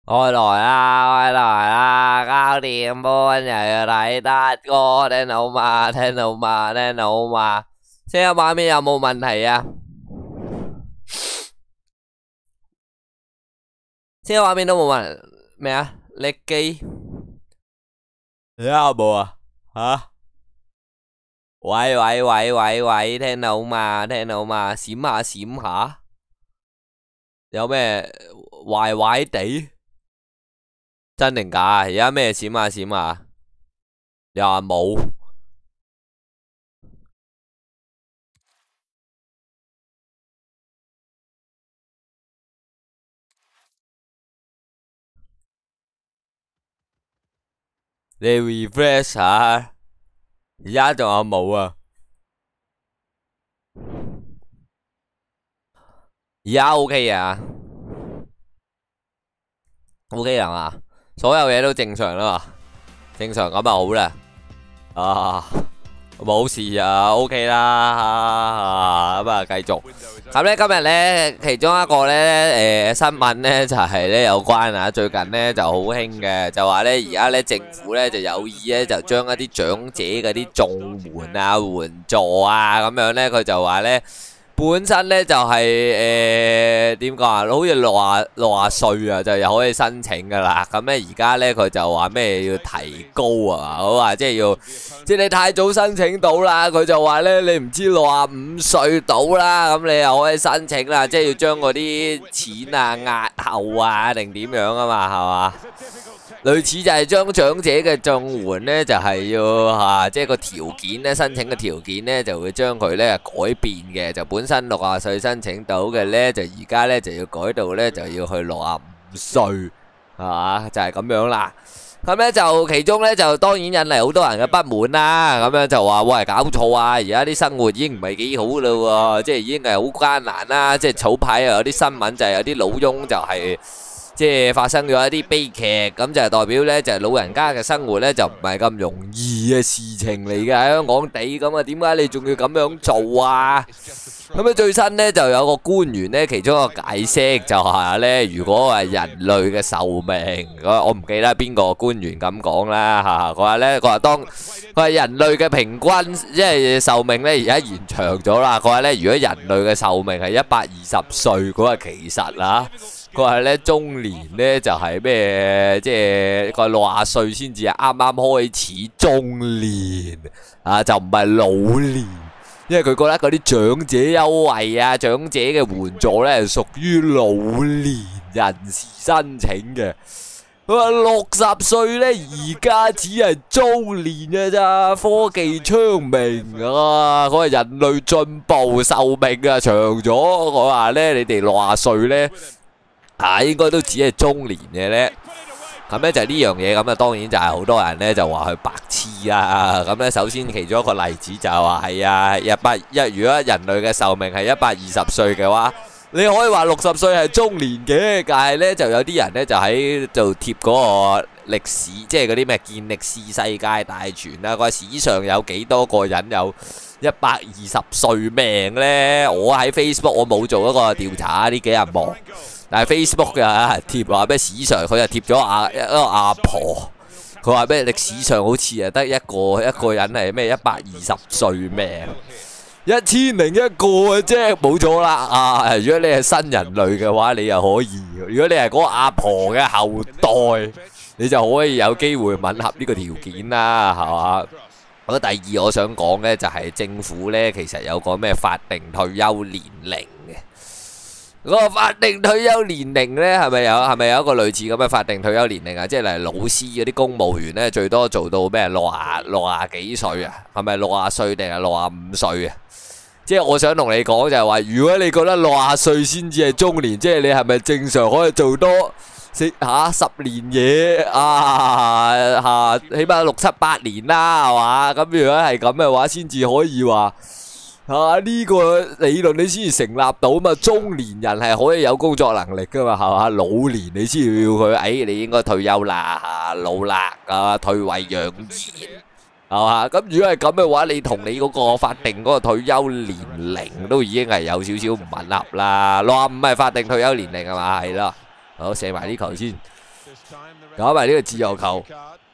開來啦，開來啦，9點半又要睇得歌，聽到嘛？聽到嘛？聽到嘛？聲音畫面有冇問題啊？聲音畫面都冇問題咩啊？叻機有冇啊？吓？喂，聽到嘛？聽到嘛？閃下閃下，有咩壞壞地？真定假啊？而家咩閃下閃下？又話冇。你 refresh 下，而家仲有冇啊？而家 OK 啊？OK 啦嘛？所有嘢都正常啦嘛？正常咁就好啦。啊，冇事啊 ，OK 啦，咁啊繼續。咁咧今日咧其中一個咧新聞咧就係咧有關啊，最近咧就好興嘅，就話咧而家咧政府咧就有意咧就將一啲長者嗰啲綜援啊、援助啊咁樣咧，佢就話咧。本身咧就係點講啊？好似六十歲啊，就又可以申請噶啦。咁咧而家咧佢就話咩要提高啊？好話即係要，即係你太早申請到啦。佢就話咧你唔知65歲到啦，咁你又可以申請啦。即係要將嗰啲錢啊押後啊，定點樣啊嘛？係嘛？類似就係將長者嘅綜援咧，就係要即係個條件咧，申請嘅條件咧，就會將佢咧改變嘅。就本身60歲申請到嘅咧，就而家咧就要改到咧就要去65歲，係嘛？就係咁樣啦。咁咧就其中咧就當然引嚟好多人嘅不滿啦。咁樣就話喂，搞錯啊！而家啲生活已經唔係幾好啦喎，即係已經係好艱難啦。即係早排又有啲新聞就係有啲老翁就係。即係發生咗一啲悲劇，咁就係代表咧，就係老人家嘅生活咧就唔係咁容易嘅事情嚟嘅喺香港地，咁啊點解你仲要咁樣做啊？咁啊最新咧就有個官員咧，其中一個解釋就係咧，如果係人類嘅壽命，我唔記得邊個官員咁講啦嚇，佢話咧，佢話人類嘅平均即係壽命咧而家延長咗啦，佢話咧如果人類嘅壽命係120歲，佢話其實啊。佢話咧中年咧就係咩？即係個60歲先至係啱啱開始中年啊，就唔係老年。因為佢覺得嗰啲長者優惠啊、長者嘅援助咧係屬於老年人士申請嘅。佢話60歲咧而家只係中年嘅咋，科技昌明啊，佢話人類進步壽命啊長咗。佢話咧你哋60歲咧。應該都只係中年嘅咧，咁咧就呢樣嘢，咁啊當然就係好多人咧就話佢白痴啊。咁咧首先其中一個例子就係話係啊，如果人類嘅壽命係120歲嘅話，你可以話60歲係中年嘅，但係咧就有啲人咧就喺度貼嗰個歷史，即係嗰啲咩健力士世界大全啊，佢話史上有幾多個人有120歲命咧？我喺 Facebook 我冇做一個調查，呢幾日忙。但係 Facebook 嘅貼話咩史上，佢就貼咗一個阿婆，佢話咩歷史上好似得一個人係咩120歲命，1001個嘅啫，冇錯啦。如果你係新人類嘅話，你又可以；如果你係嗰個阿婆嘅後代，你就可以有機會吻合呢個條件啦，係嘛？咁第二我想講咧，就係政府咧其實有個咩法定退休年齡嘅。嗰個法定退休年齡咧，係咪有一個類似咁嘅法定退休年齡啊？即係例如老師嗰啲公務員咧，最多做到咩60幾歲啊？係咪60歲定係65歲啊？即係我想同你講就係話，如果你覺得60歲先至係中年，即係你係咪正常可以做多10年嘢啊？起碼6、7、8年啦，係嘛？咁如果係咁嘅話，先至可以話。呢個理論你先至成立到嘛？中年人係可以有工作能力噶嘛？係嘛？老年你先要佢，你應該退休啦，老啦，退位養賢，係嘛？咁如果係咁嘅話，你同你嗰個法定嗰個退休年齡都已經係有少少唔吻合啦。65係法定退休年齡係嘛？係咯，好射埋呢球先。 搞埋呢個自由球。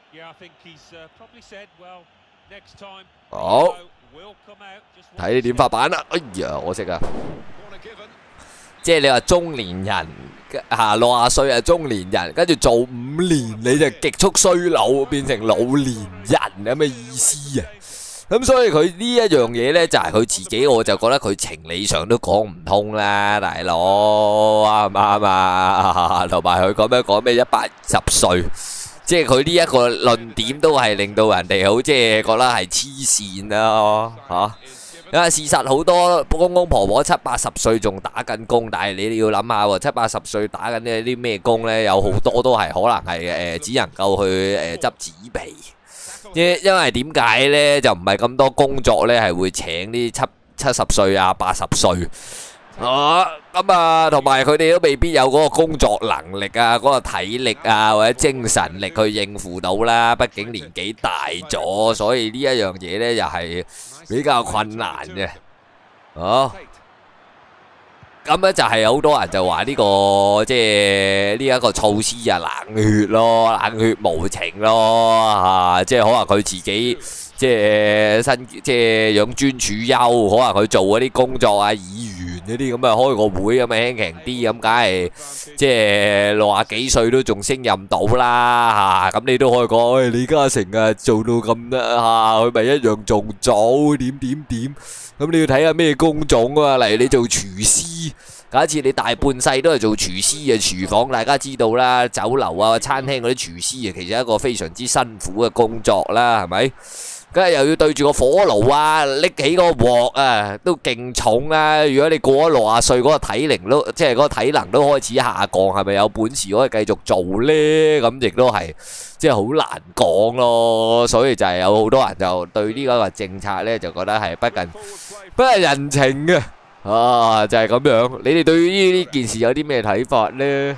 好，睇你點發版啦。哎呀，可惜啊！即係你話中年人60歲係中年人，跟住做5年你就極速衰老，變成老年人咁嘅意思啊！咁所以佢呢一樣嘢呢，就係佢自己，我就覺得佢情理上都講唔通啦，大佬啱唔啱啊？同埋佢咁樣講咩120歲，即係佢呢一個論點都係令到人哋好即係覺得係黐線咯嚇。因為事實好多公公婆婆70、80歲仲打緊工，但係你要諗下喎，70、80歲打緊啲咩工呢？有好多都係可能係只能夠去執紙皮。因為點解呢？就唔係咁多工作呢，係會請啲70歲啊、80歲咁啊，同埋佢哋都未必有嗰個工作能力啊、嗰個體力啊或者精神力去應付到啦。畢竟年紀大咗，所以呢一樣嘢呢，又係比較困難嘅。咁咧就係好多人就話呢個即係呢一個措施啊，冷血咯，冷血無情咯即係可能佢自己即係養尊處優，可能佢做嗰啲工作啊，議員嗰啲咁啊，開個會咁啊輕輕啲咁，梗係即係60幾歲都仲升任到啦咁你都可以講，李嘉誠啊做到咁啦佢咪一樣仲早點。咁你要睇下咩工種啊，例如你做廚師，假設你大半世都係做廚師嘅廚房，大家知道啦，酒樓啊、餐廳嗰啲廚師啊，其實係一個非常之辛苦嘅工作啦，係咪？梗係又要對住個火爐啊，拎起個鑊啊，都勁重啊！如果你過咗60歲，嗰個體能都即係嗰個體能都開始下降，係咪有本事可以繼續做呢？咁亦都係即係好難講咯。所以就係有好多人就對呢個政策呢，就覺得係不近人情嘅就係咁樣。你哋對於呢件事有啲咩睇法呢？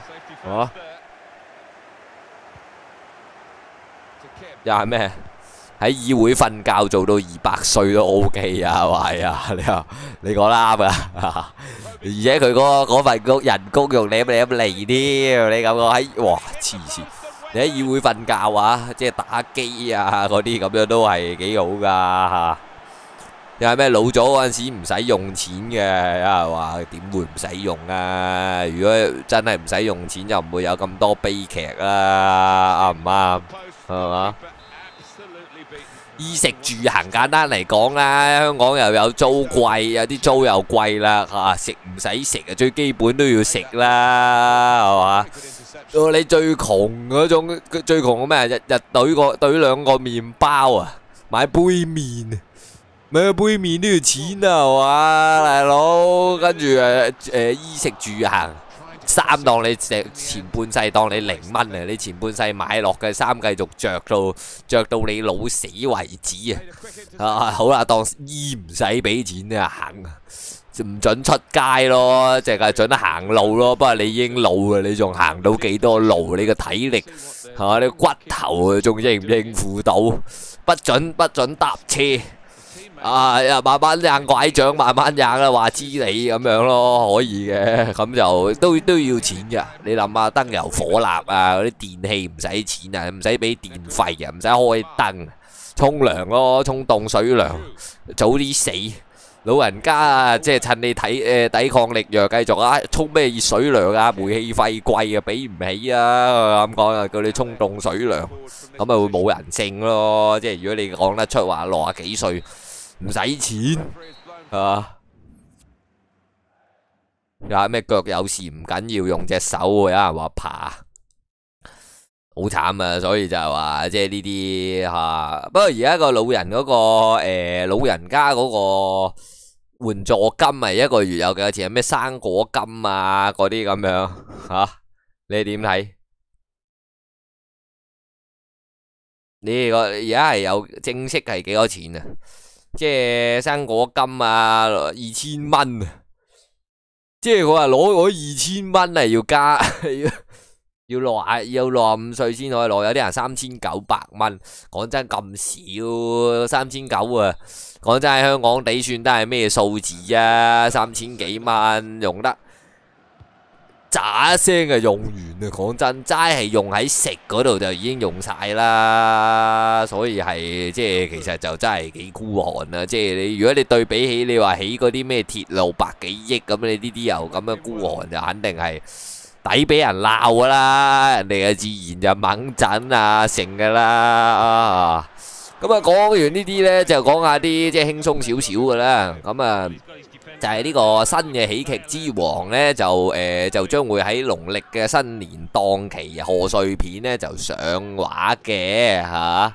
又係咩？喺議會瞓覺做到200歲都 OK 啊，係啊，你講啱啊！而且佢嗰份人工用你嚟添，你咁講喺哇黐線！你喺議會瞓覺啊，即係打機啊嗰啲咁樣都係幾好噶又係咩老咗嗰陣時唔使用錢嘅，有人話點會唔使用啊？如果真係唔使用錢，就唔會有咁多悲劇啦，啱唔啱？係嘛？衣食住行簡單嚟講啦，香港又有租貴，有啲租又貴啦食唔使食啊，最基本都要食啦，係嘛？你最窮嗰種，最窮嘅咩？日兌2個麵包啊，買杯麵，買杯麵都要錢啊，係嘛，大佬？跟住衣食住行。衫當你前半世當你0蚊啊！你前半世買落嘅衫繼續着到你老死為止好啦，當衣唔使俾錢啊，行唔准出街咯，淨係准行路咯。不過你已經老啦，你仲行到幾多路？你個體力你骨頭仲應唔應付到？不准搭車。又慢慢掟拐杖，慢慢掟啦，話知你咁樣咯，可以嘅，咁就都要錢嘅。你諗下燈油火蠟啊，嗰啲電器唔使錢啊，唔使俾電費啊，唔使開燈，沖涼咯，沖凍水涼，早啲死。老人家啊，即係趁你抵抗力弱，繼續沖咩熱水涼啊，煤氣費貴啊，俾唔起啊，咁講啊，叫你沖凍水涼，咁咪會冇人性咯。即係如果你講得出話60幾歲。唔使錢有咩腳有事唔緊要，用隻手，有人話爬，好慘啊！所以就係話即係呢啲不過而家個老人嗰個老人家嗰個援助金係1個月有幾多錢？咩生果金啊嗰啲咁樣你點睇？你個而家係有正式係幾多錢啊？即係生果金啊，2000蚊啊！即係佢話攞2000蚊嚟要加，要65歲先可以攞，有啲人3900蚊。講真咁少，3900啊！講真喺香港地算得係咩數字啊？3000幾蚊用得喳一聲就用完啦。講真，齋係用喺食嗰度就已經用晒啦，所以係即係其實就真係幾孤寒啊！即係你如果你對比起你話起嗰啲咩鐵路百幾億咁，你呢啲又咁樣孤寒就肯定係抵俾人鬧噶啦，人哋啊自然就猛陣啊成噶啦。咁啊講完呢啲呢，就講下啲即係輕鬆少少噶啦。咁啊就係呢個新嘅喜劇之王呢，就將會喺農曆嘅新年檔期賀歲片呢就上畫嘅嚇。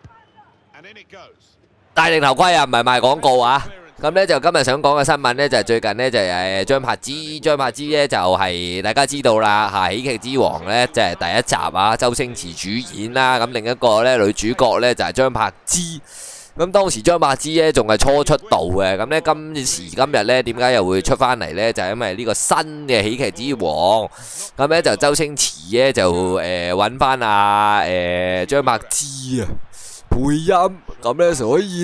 戴定頭盔啊，唔係賣廣告啊！咁呢就今日想講嘅新聞呢，就係最近呢，就係張柏芝呢，就係大家知道啦嚇，喜劇之王呢，即係第一集啊，周星馳主演啦。咁另一個呢，女主角呢，就係張柏芝。咁當時張柏芝呢，仲係初出道嘅，咁呢，今時今日呢，點解又會出翻嚟呢？就係因為呢個新嘅喜劇之王，咁呢，就周星馳呢，就揾翻阿張柏芝啊配音，咁呢，所以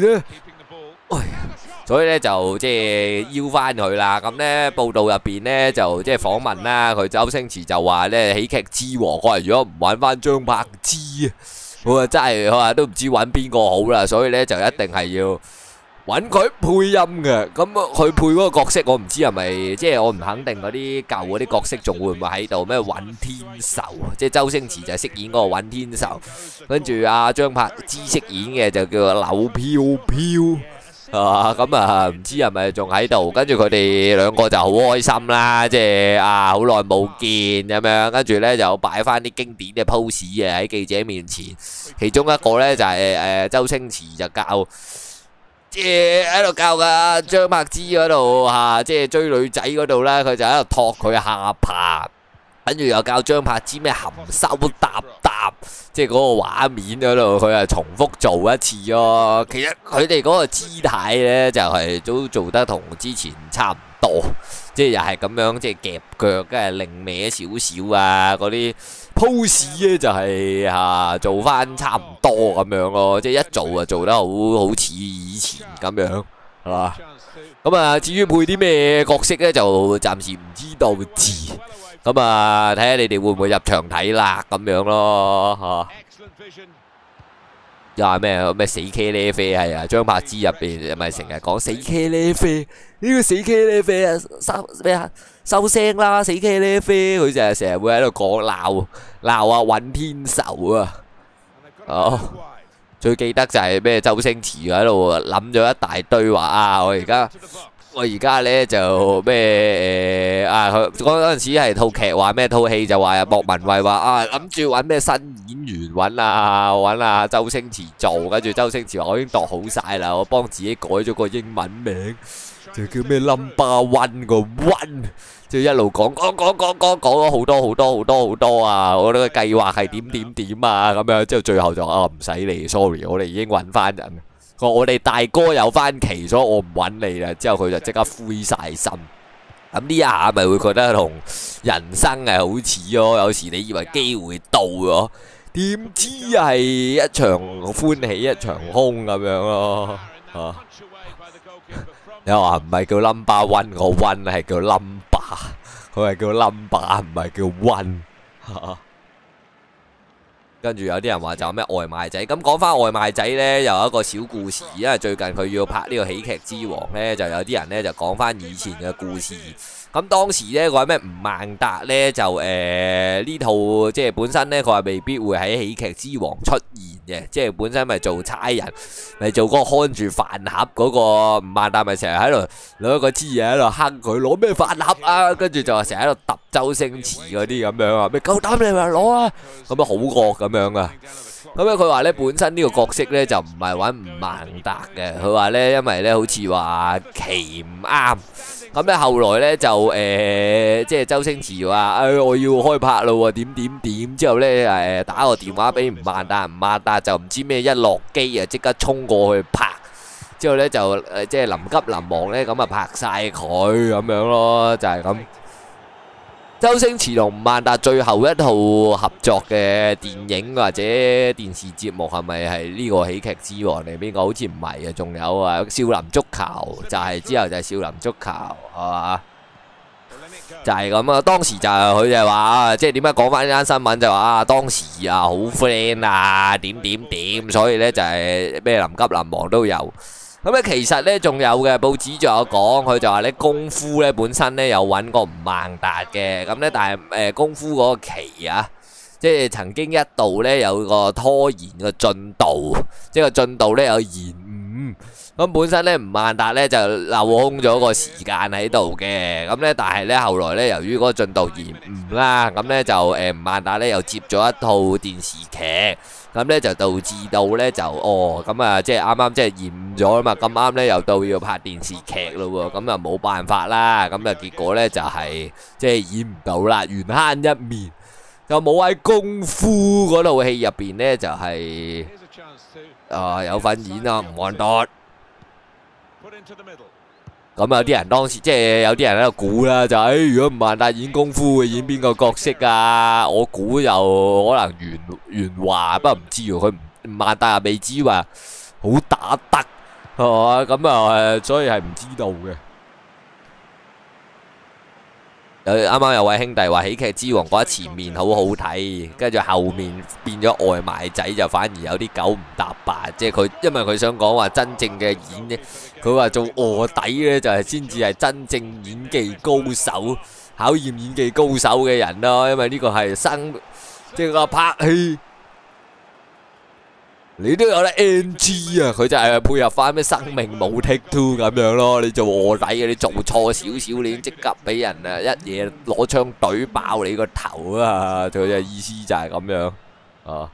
呢，就即係邀翻佢啦。咁呢，報道入邊呢，就即係訪問啦，佢周星馳就話呢，喜劇之王，佢話如果唔揾翻張柏芝啊，我話真係，佢話都唔知揾邊個好啦，所以呢，就一定係要揾佢配音嘅。咁佢配嗰個角色，我唔知係咪，即係我唔肯定嗰啲舊嗰啲角色仲會唔會喺度咩？尹天仇，即係周星馳就飾演嗰個尹天仇，跟住阿張柏芝飾演嘅就叫做柳飄飄。咁啊，唔知係咪仲喺度？跟住佢哋兩個就好開心啦，即係好耐冇見咁樣。跟住呢，就擺翻啲經典嘅 pose 啊喺記者面前。其中一個呢，就係周星馳就教，即係喺度教噶張柏芝嗰度即係追女仔嗰度呢，佢就喺度托佢下巴。跟住又教張柏芝咩含羞答答，即係嗰個畫面嗰度，佢係重複做一次咯。其實佢哋嗰個姿態呢，就係都做得同之前差唔多，即係又係咁樣，即係夾腳，跟住擰歪少少啊，嗰啲 pose 呢就係做翻差唔多咁樣咯，即係一做就做得好似以前咁樣，係嘛？咁啊，至於配啲咩角色呢，就暫時唔知道字。咁啊，睇下你哋會唔會入場睇啦，咁樣咯，又話咩死茄喱啡係啊？張柏芝入邊咪成日講死茄喱啡，呢個死茄喱啡啊，收聲啦，死茄喱啡，佢就係成日會喺度講鬧啊尹天仇啊，最記得就係咩周星馳喺度諗咗一大堆話我而家呢就咩佢嗰陣時係套劇話咩套戲就話莫文蔚話諗住揾咩新演員揾周星馳做，跟住周星馳話我已經度好晒啦，我幫自己改咗個英文名，就叫咩 No.1 個 One， 就一路講咗好多啊！我哋嘅計劃係點啊咁樣，之後最後就唔使你 ，sorry， 我哋已經揾翻人。我哋大哥有翻期，所以我唔揾你啦。之後佢就即刻灰晒心。咁呢一下咪會覺得同人生係好似咯。有時你以為機會到咗，點知係一場歡喜一場空咁樣咯。你話唔係叫 No.1 個 One 係叫 number， 佢係叫 number 唔係叫 One。跟住有啲人話就咩外賣仔，咁講翻外賣仔呢，又有一個小故事，因為最近佢要拍呢個喜劇之王呢，就有啲人呢就講翻以前嘅故事。咁當時呢，佢話咩吳孟達呢，就呢套即係本身呢，佢話未必會喺喜劇之王出現嘅，即係本身咪做差人，咪做嗰個看住飯盒嗰個吳孟達，咪成日喺度攞一個支嘢喺度坑佢攞咩飯盒啊，跟住就話成日喺度揼周星馳嗰啲咁樣啊，咩夠膽你咪攞啊，咁樣好惡咁樣啊。咁咧佢話咧本身呢個角色咧就唔係揾吳孟達嘅，佢話咧因為咧好似話期唔啱，咁咧後來咧就即係周星馳話我要開拍咯點，之後咧打個電話俾吳孟達，吳孟達就唔知咩一落機啊即刻衝過去拍，之後咧就即係臨急臨忙咧咁啊拍晒佢咁樣咯，就係咁。周星馳同吳孟達最後一套合作嘅電影或者電視節目係咪係呢個喜劇之王定邊個？好似唔係啊，仲有少林足球就係之後就係少林足球係嘛？ 就係咁啊。當時就係佢就話啊，即係點解講翻呢單新聞就話啊，當時啊好 friend 啊，點，所以咧就係咩臨急臨忙都有。咁咧其實咧仲有嘅報紙仲有講，佢就話咧功夫咧本身咧有揾過吳孟達嘅，咁咧但係功夫嗰個期啊。即係曾經一度咧有個拖延嘅進度，即係個進度咧有延誤。咁本身咧吳孟達咧就漏空咗個時間喺度嘅，咁咧但係咧後來咧由於嗰個進度延誤啦，咁咧就吳孟達咧又接咗一套電視劇，咁咧就導致到咧就咁啊即係啱啱即係延誤咗啊嘛，咁啱咧又到要拍電視劇咯喎，咁啊冇辦法啦，咁啊結果咧就係即係演唔到啦，緣慳一面。就冇喺功夫嗰套戲入邊呢，就係有份演啊吳孟達。咁有啲人當時即係有啲人喺度估啦，就如果吳孟達演功夫會演邊個角色啊？我估就可能袁華，不過唔知喎。佢吳孟達又未知話好打得係嘛？咁啊所以係唔知道嘅。啱啱有位兄弟話喜劇之王覺得前面好好睇，跟住後面變咗外賣仔就反而有啲九唔搭八，即係佢因為佢想講話真正嘅演呢，佢話做臥底呢就係先至係真正演技高手，考驗演技高手嘅人咯，因為呢個係即係個拍戲。你都有得 NG 啊！佢就係配合翻咩生命冇 take two 咁樣咯。你做臥底嘅，你做錯少少，你即刻俾人啊一嘢攞槍懟爆你個頭啊！佢嘅意思就係咁樣啊，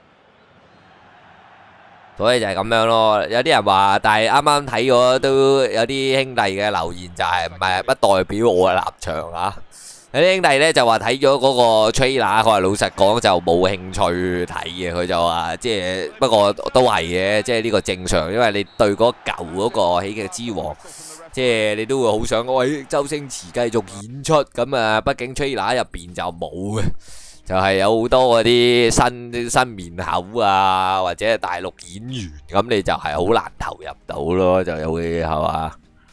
所以就係咁樣咯。有啲人話，但係啱啱睇咗都有啲兄弟嘅留言就係唔係不代表我嘅立場啊。有啲兄弟咧就話睇咗嗰個 trailer，佢話老實講就冇興趣睇嘅，佢就話即係不過都係嘅，即係呢個正常，因為你對嗰舊嗰個喜劇之王，即係你都會好想喂周星馳繼續演出，咁啊，畢竟 trailer 入邊就冇嘅，就係有好多嗰啲新面口啊，或者係大陸演員，咁你就係好難投入到咯，就有嘅係嘛。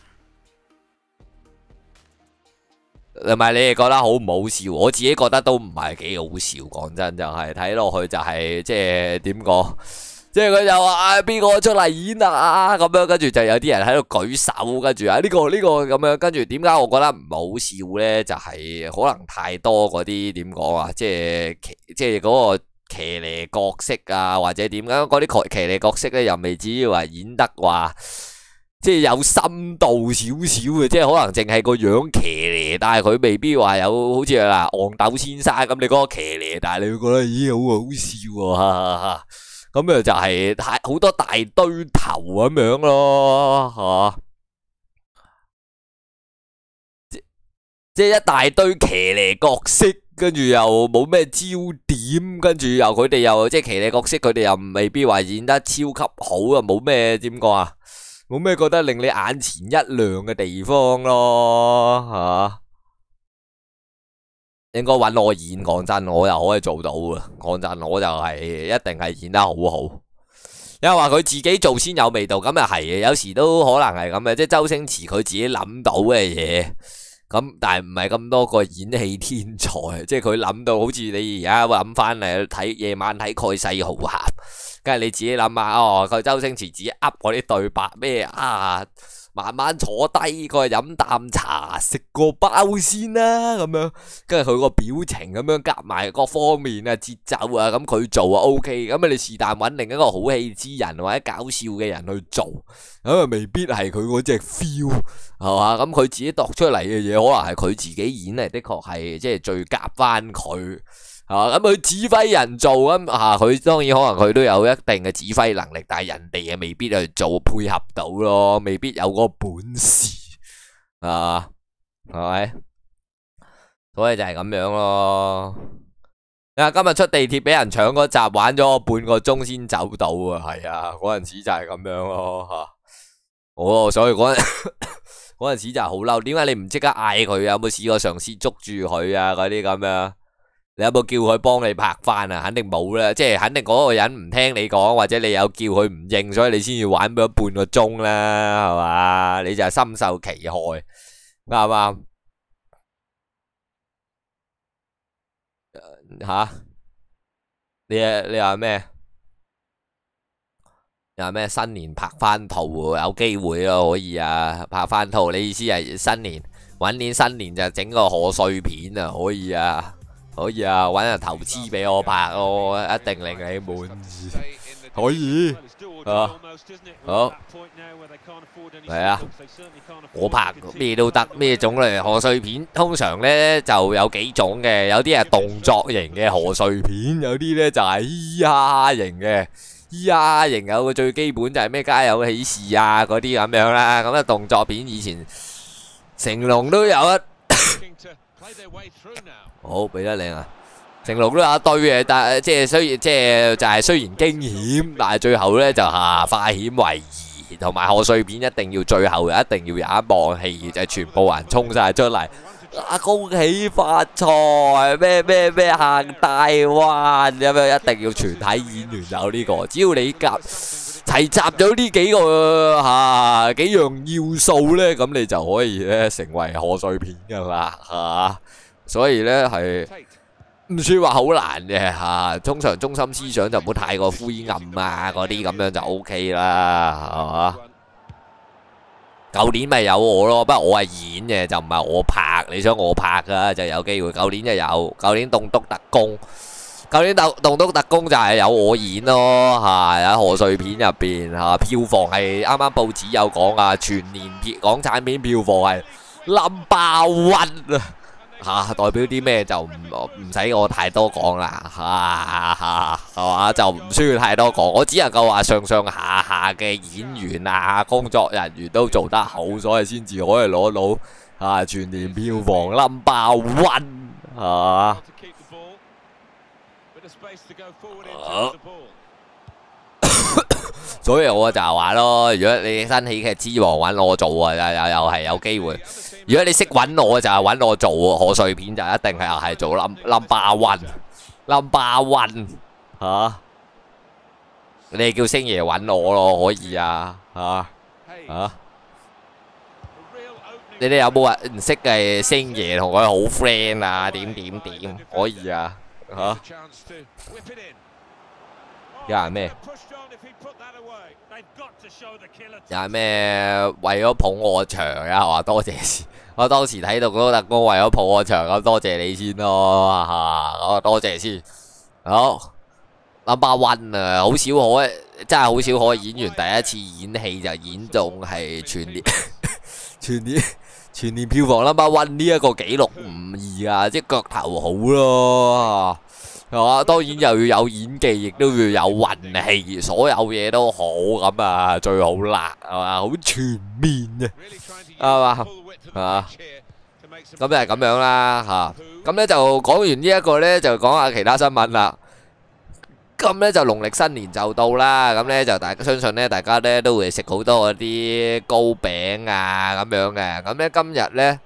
同埋你哋覺得好唔好笑？我自己覺得都唔係幾好笑，講真就係睇落去就係即係點講，即係佢就話邊個出嚟演啊咁樣，跟住就有啲人喺度舉手，跟住呢個咁樣，跟住點解我覺得唔好笑呢？就係可能太多嗰啲點講啊，即係嗰個騎呢角色啊，或者點解嗰啲騎呢角色呢，又未至於話演得話。即係有深度少少嘅，即係可能淨係個樣騎呢，但係佢未必話有好似嗱憨豆先生咁，你嗰個騎呢，但係你會覺得咦好好笑喎，咁啊就係好多大堆頭咁樣咯，即係一大堆騎呢角色，跟住又冇咩焦點，跟住又佢哋又即係騎呢角色，佢哋又未必話演得超級好啊，冇咩點講啊。冇咩覺得令你眼前一亮嘅地方咯，應該揾我演，講真，我又可以做到嘅。講真，我就係一定係演得好好。因為話佢自己做先有味道，咁又係嘅。有時都可能係咁嘅，即係周星馳佢自己諗到嘅嘢，咁但係唔係咁多個演戲天才，即係佢諗到好似你而家諗翻嚟睇夜晚睇蓋世豪俠。梗係你自己諗下，佢周星馳自己噏嗰啲對白咩啊？慢慢坐低，佢飲啖茶，食個包先啦，咁樣，跟住佢個表情咁樣夾埋各方面啊節奏啊，咁佢做啊 OK，咁你是但揾另一個好戲之人或者搞笑嘅人去做，咁啊未必係佢嗰隻 feel 係嘛？咁佢自己度出嚟嘅嘢，可能係佢自己演嚟，的確係即係最夾翻佢。咁佢指揮人做咁佢當然可能佢都有一定嘅指揮能力，但係人哋又未必去做配合到咯，未必有嗰個本事係咪？所以就係咁樣咯。你話今日出地鐵俾人搶嗰集，玩咗半個鐘先走到啊，係啊，嗰陣時就係咁樣咯所以嗰陣時就係好嬲。點解你唔即刻嗌佢？有冇試過嘗試捉住佢啊？嗰啲咁樣。你有冇叫佢幫你拍翻啊？肯定冇啦，即係肯定嗰個人唔聽你講，或者你有叫佢唔應，所以你先要玩咗半個鐘啦，係嘛？你就係深受其害，啱唔啱？ 嚇？你話咩？你話咩？新年拍翻套喎，有機會咯，可以啊，拍翻套。你意思係新年揾年新年就整個賀歲片啊？可以啊，可以啊，揾人投資俾我拍咯，一定令你滿意。可以啊，好係啊，我拍咩都得，咩種類賀歲片通常呢就有幾種嘅，有啲係動作型嘅賀歲片，有啲呢就係咿呀型嘅。咿呀型有個最基本就係咩家有喜事啊嗰啲咁樣啦，咁啊動作片以前成龍都有一好俾得靚啊！成龍都有一堆嘅，但係即係雖然就係雖然驚險，但係最後呢就化險為夷，同埋賀歲片一定要最後一定要有一幕戲就係全部人衝晒出嚟。恭喜發財咩行大運咁樣，一定要全體演員有呢個。只要你齊集咗呢幾個幾樣要素呢，咁你就可以咧成為賀歲片噶啦所以呢係唔算話好難嘅通常中心思想就唔好太過灰暗啊嗰啲咁樣就 OK 啦，係嘛？舊年咪有我咯，不過我係演嘅，就唔係我拍。你想我拍噶就有機會。舊年就有，舊年棟篤特工，舊年棟篤特工就係有我演咯，喺賀歲片入邊票房係啱啱報紙有講啊，全年港產片票房係number one代表啲咩就唔使我太多講啦係嘛，就唔需要太多講，我只能夠話上下嘅演員工作人員都做得好，所以先至可以攞到全年票房number one所以我就話咯，如果你新喜劇之王揾我做又係有機會。如果你識揾我就係揾我做賀歲片就一定係做 number one 你叫星爺揾我咯，可以你哋有冇人唔識嘅星爺同佢好 friend 點可以有人咩？又係咩？為咗捧我場話多謝先。我當時睇到嗰個特工為咗捧我場，咁多謝你先咯多謝先。好 number one 好少可，真係好少可演員第一次演戲就演中係全年票房 number one 呢一個紀錄唔易即係腳頭好咯。係嘛？當然又要有演技，亦都要有運氣，所有嘢都好咁最好啦，係嘛？好全面係嘛？咁就係咁樣啦咁呢就講完呢一個呢，就講下其他新聞啦。咁呢就農曆新年就到啦，咁呢就相信呢大家呢都會食好多嗰啲糕餅咁樣嘅。咁呢今日呢。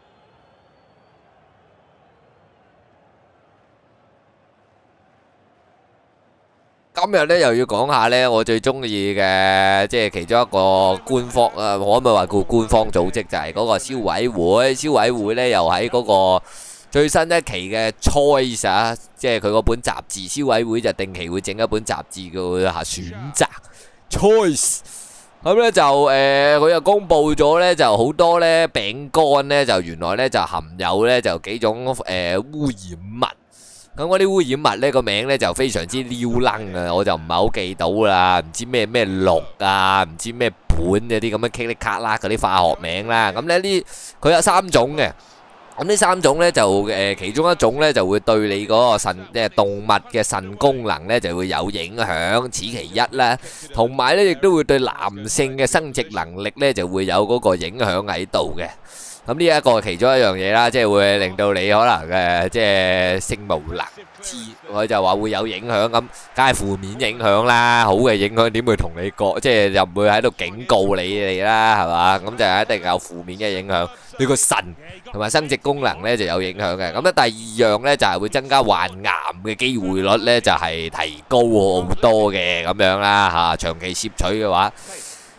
今日咧又要講下咧，我最中意嘅即係其中一個官方可唔可以話叫官方組織，就係嗰個消委會。消委會咧又喺嗰個最新一期嘅 Choice 即係佢嗰本雜誌。消委會就定期會整一本雜誌叫選擇 Choice。咁咧就佢又公布咗咧，就好多咧餅乾咧就原來咧就含有咧就幾種污染物。咁嗰啲污染物呢個名呢就非常之撩楞我就唔係好記到啦，唔知咩氯唔知咩苯嗰啲咁嘅噼里卡啦嗰啲化學名啦。咁呢佢有3種嘅，咁呢3種呢就其中一種呢就會對你嗰個腎動物嘅腎功能呢就會有影響，此其一啦。同埋呢亦都會對男性嘅生殖能力呢就會有嗰個影響喺度嘅。咁呢一個其中一樣嘢啦，即係會令到你可能即係性無能之，佢就話會有影響咁，梗係負面影響啦。好嘅影響點會同你講，即係又唔會喺度警告你哋啦，係嘛？咁就一定有負面嘅影響，對個腎同埋生殖功能呢就有影響嘅。咁咧第二樣呢就係會增加患癌嘅機會率呢，就係提高好多嘅咁樣啦長期攝取嘅話。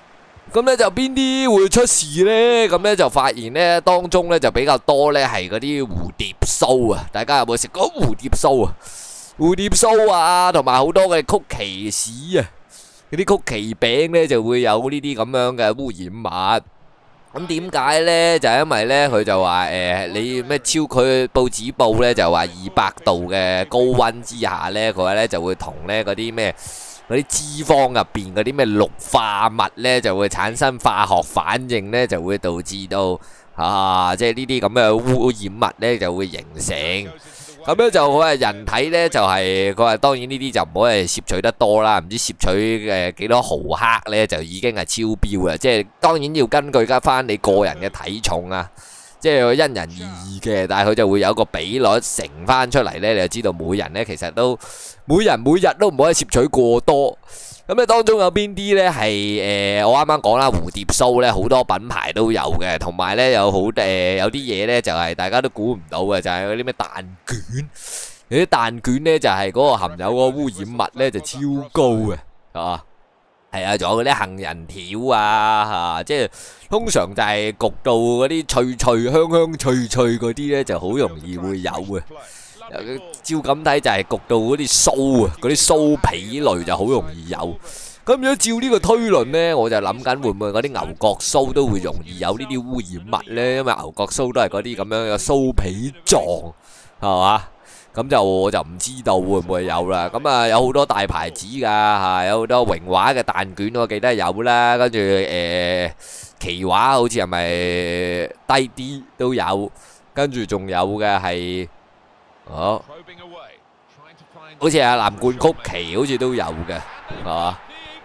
咁咧就邊啲會出事呢？咁咧就發現呢，當中咧就比較多呢係嗰啲蝴蝶酥啊！大家有冇食過蝴蝶酥啊？蝴蝶酥啊，同埋好多嘅曲奇士啊，嗰啲曲奇餅呢就會有呢啲咁樣嘅污染物。咁點解呢？就係因為呢，佢就話你咩佢報紙報呢，就話200度嘅高溫之下呢，佢話呢就會同呢嗰啲咩嗰啲脂肪入邊嗰啲咩氯化物呢，就會產生化學反應呢，就會導致到即係呢啲咁嘅污染物呢就會形成。咁樣就佢話人體呢，就係佢話當然呢啲就唔可以攝取得多啦，唔知攝取幾多毫克呢，就已經係超標啦。即係當然要根據翻你個人嘅體重啊，即係因人而異嘅，但係佢就會有個比率乘翻出嚟呢，你就知道每人呢其實都每日都唔可以攝取過多。咁咧當中有邊啲呢？係我啱啱講啦，蝴蝶酥呢好多品牌都有嘅，同埋呢有啲嘢呢就係大家都估唔到嘅，就係嗰啲咩蛋卷。有啲蛋卷呢就係嗰個含有個污染物呢就超高嘅，係啊，仲有嗰啲杏仁條啊，即係通常就係焗到嗰啲脆香脆嗰啲呢就好容易會有嘅。照咁睇就係焗到嗰啲酥啊，嗰啲酥皮類就好容易有。咁如果照呢個推論呢，我就諗緊會唔會嗰啲牛角酥都會容易有呢啲污染物呢？因為牛角酥都係嗰啲咁樣嘅酥皮狀，係嘛？咁我就唔知道會唔會有啦。咁啊有好多大牌子㗎嚇，有好多榮華嘅蛋卷我記得有啦，跟住奇華好似係咪低啲都有，跟住仲有嘅係。好似係藍罐曲奇，好似都有嘅，係嘛？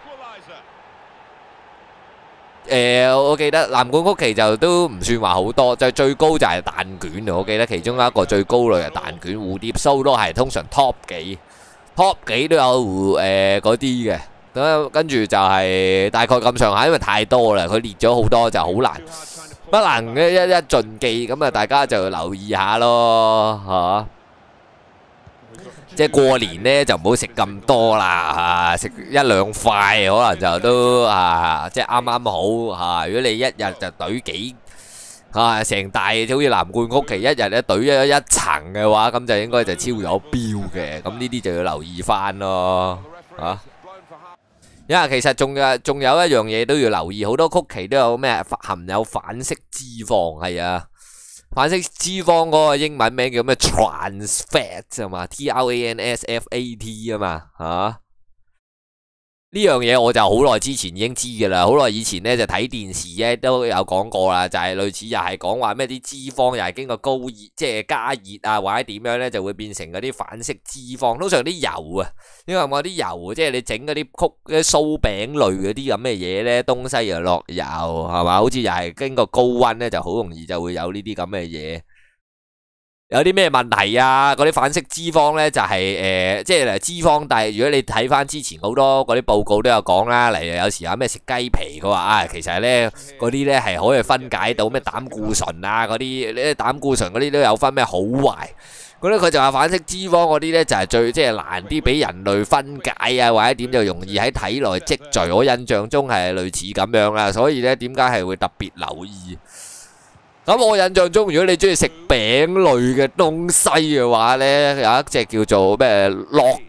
我記得藍罐曲奇就都唔算話好多，就最高就係蛋卷啊！我記得其中一個最高類係蛋卷，蝴蝶酥都係通常 top 幾都有嗰啲嘅。咁跟住就係大概咁上下，因為太多啦，佢列咗好多就好難，不能一盡記。咁啊，大家就留意下咯，嚇。即係過年呢，就唔好食咁多啦，食1-2塊可能就都即係啱啱好。如果你一日就懟幾成大，好似藍罐曲奇一日咧懟咗一層嘅話，咁就應該就超咗標嘅。咁呢啲就要留意翻咯，因為其實仲有一樣嘢都要留意，好多曲奇都有咩含有反式脂肪，係啊。反式脂肪嗰個英文名叫咩 ？trans fat 啊嘛 ，T-R-A-N-S-F-A-T 啊嘛，呢樣嘢我就好耐之前已經知㗎啦，好耐以前呢，就睇電視咧都有講過啦，就係類似又係講話咩啲脂肪又係經過高熱即係加熱啊或者點樣呢，就會變成嗰啲反式脂肪，通常啲油啊，因為我啲油即係你整嗰啲酥餅類嗰啲咁嘅嘢呢，東西又落油係嘛，好似又係經過高溫呢，就好容易就會有呢啲咁嘅嘢。有啲咩問題啊？嗰啲反式脂肪呢，就係即係脂肪，但係如果你睇翻之前好多嗰啲報告都有講啦，例如有時有咩食雞皮，佢話其實呢嗰啲呢係可以分解到咩膽固醇啊嗰啲，呢膽固醇嗰啲都有分咩好壞。咁咧佢就話反式脂肪嗰啲呢，就係最即係難啲俾人類分解啊，或者點就容易喺體內積聚。我印象中係類似咁樣啦，所以呢點解係會特別留意？咁我印象中，如果你中意食餅類嘅東西嘅話呢，有一隻叫做咩樂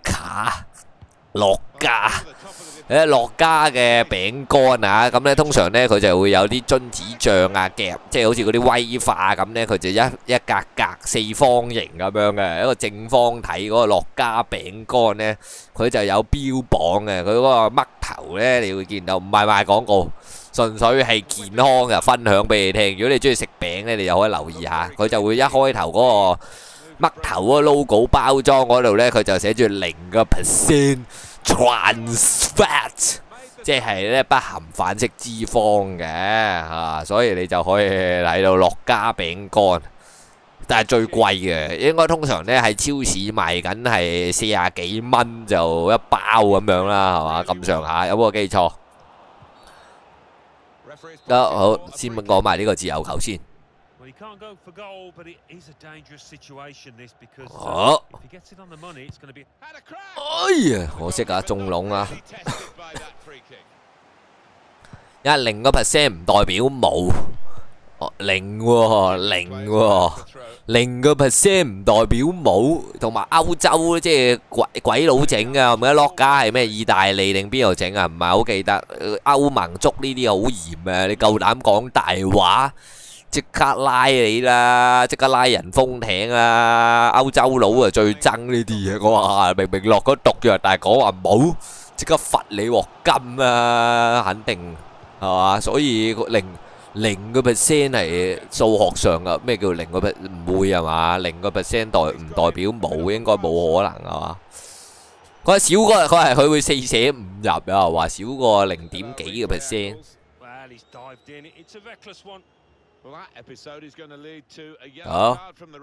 家嘅餅乾啊，咁呢通常呢佢就會有啲榛子醬啊夾，即係好似嗰啲威化咁呢，佢就一格格四方形咁樣嘅一個正方體嗰個樂家餅乾呢，佢就有標榜嘅，佢嗰個嘜頭呢，你會見到，唔係賣廣告。純粹係健康嘅分享俾你聽。如果你中意食餅呢，你又可以留意下，佢就會一開頭嗰個嘜頭嗰個 logo 包裝嗰度呢，佢就寫住0% trans fat， 即係呢不含反式脂肪嘅所以你就可以喺度樂家餅乾，但係最貴嘅，應該通常呢喺超市賣緊係40幾蚊就一包咁樣啦，係嘛咁上下，有冇記錯？得好，先講埋呢個自由球先。好，哎呀，可惜啊，中籠啊！ 因為0% 唔代表冇。零喎，0% 唔代表冇，同埋歐洲即係鬼佬整啊，唔記得落家係咩意大利定邊度整啊？唔係好記得。歐盟捉呢啲好嚴啊！你夠膽講大話，即刻拉你啦，即刻拉人封艇啦！歐洲佬啊最憎呢啲嘢，我話明明落咗毒藥，但係講話冇，即刻罰你鑊金啊！肯定係嘛？所以0% 係數學上噶，咩叫0%？唔會係嘛？0% 唔代表冇，應該冇可能係嘛？佢係少過，佢會4捨5入啊，話少過0點幾個 percent。好，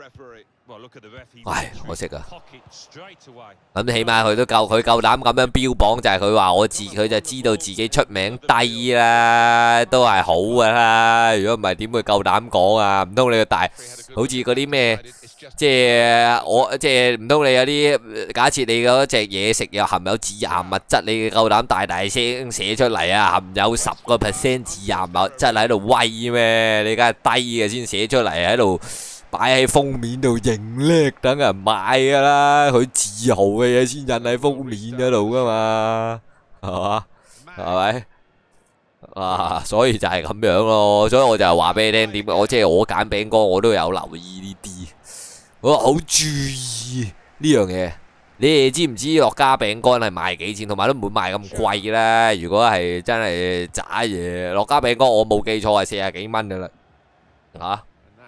唉，可惜啊。咁起碼佢夠膽咁樣標榜，就係佢話佢就知道自己出名低啦，都係好噶啦。如果唔係點會夠膽講啊？唔通你個大好似嗰啲咩，即係唔通你有啲假設你嗰隻嘢食又含有致癌物質，你夠膽大聲寫出嚟啊？含有10% 致癌物質喺度威咩？你梗係低嘅先寫出嚟喺度。擺喺封面度認叻，等人買噶啦。佢自豪嘅嘢先印喺封面嗰度噶嘛，係嘛？係咪？啊，所以就係咁樣咯。所以我就係話俾你聽點，我揀餅乾，我都有留意呢啲，我好注意呢樣嘢。你哋知唔知樂家餅乾係賣幾錢？同埋都唔會賣咁貴啦。如果係真係渣嘢，樂家餅乾我冇記錯係40幾蚊噶啦，嚇。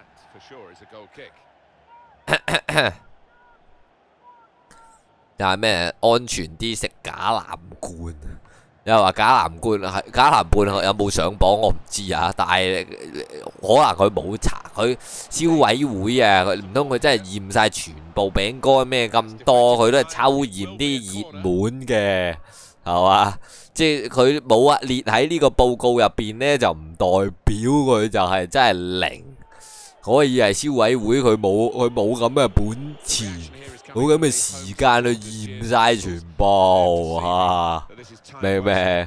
又係咩安全啲食假藍罐？又話假藍罐有冇上榜我唔知啊，但係可能佢冇查，佢消委會啊，唔通佢真係驗晒全部餅乾咩咁多？佢都係抽驗啲熱門嘅，係嘛？即係佢冇列喺呢個報告入邊呢，就唔代表佢就係真係零。可以係消委會，佢冇咁嘅本錢，冇咁嘅時間去驗晒全部嚇，明唔明？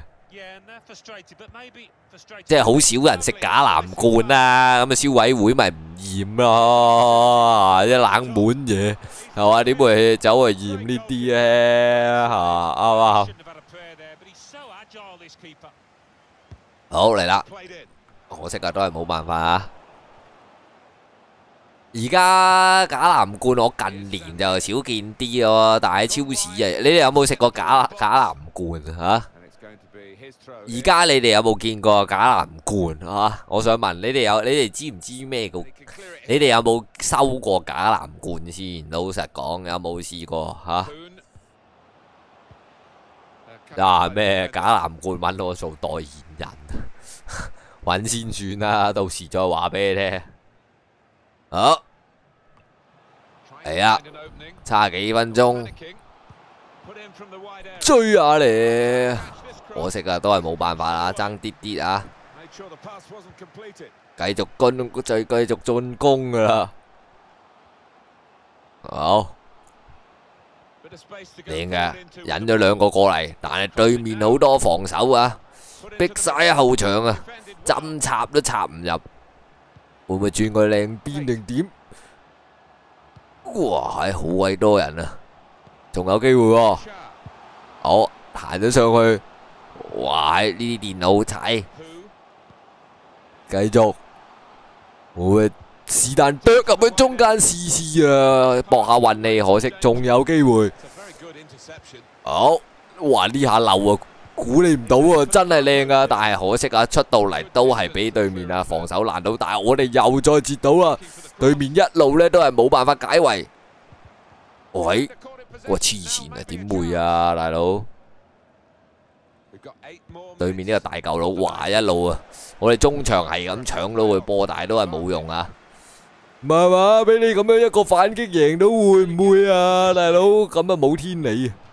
即係好少人食假藍罐啦，咁啊消委會咪唔驗咯，啲冷門嘢係嘛？點會走去驗呢啲咧嚇？啱嘛？好嚟啦，可惜啊，都係冇辦法啊！而家假藍罐我近年就少見啲咯，但係喺超市啊，你哋有冇食過假藍罐啊？而家你哋有冇見過假藍罐啊？我想問你哋知唔知咩叫？你哋有冇收過假藍罐先？老實講，有冇試過嚇？咩假藍罐揾我做代言人，揾先算啦，到時再話俾你聽。好，嚟啊！差幾分鐘，追下嚟，可惜啊，都係冇辦法啦，爭啲啲啊！繼續進攻噶啦，好靚嘅，引咗2個過嚟，但係對面好多防守啊，逼晒喺後場啊，針插都插唔入。會唔會轉個靚邊定點？哇，好鬼多人啊，仲有機會喎！好，行咗上去，哇！呢啲電腦踩，繼續，會是但啄入去中間試試啊，搏下運氣，可惜仲有機會。好，哇！呢下漏啊！估你唔到啊，真係靚啊！但係可惜啊，出到嚟都係俾對面啊防守難到，但係我哋又再截到啦。對面一路呢都係冇辦法解圍。喂，哇黐線啊，點會啊，大佬？對面呢個大舊佬話一路啊，我哋中場係咁搶到佢波，但係都係冇用啊。唔係嘛，俾你咁樣一個反擊贏到會唔會啊，大佬？咁啊冇天理啊！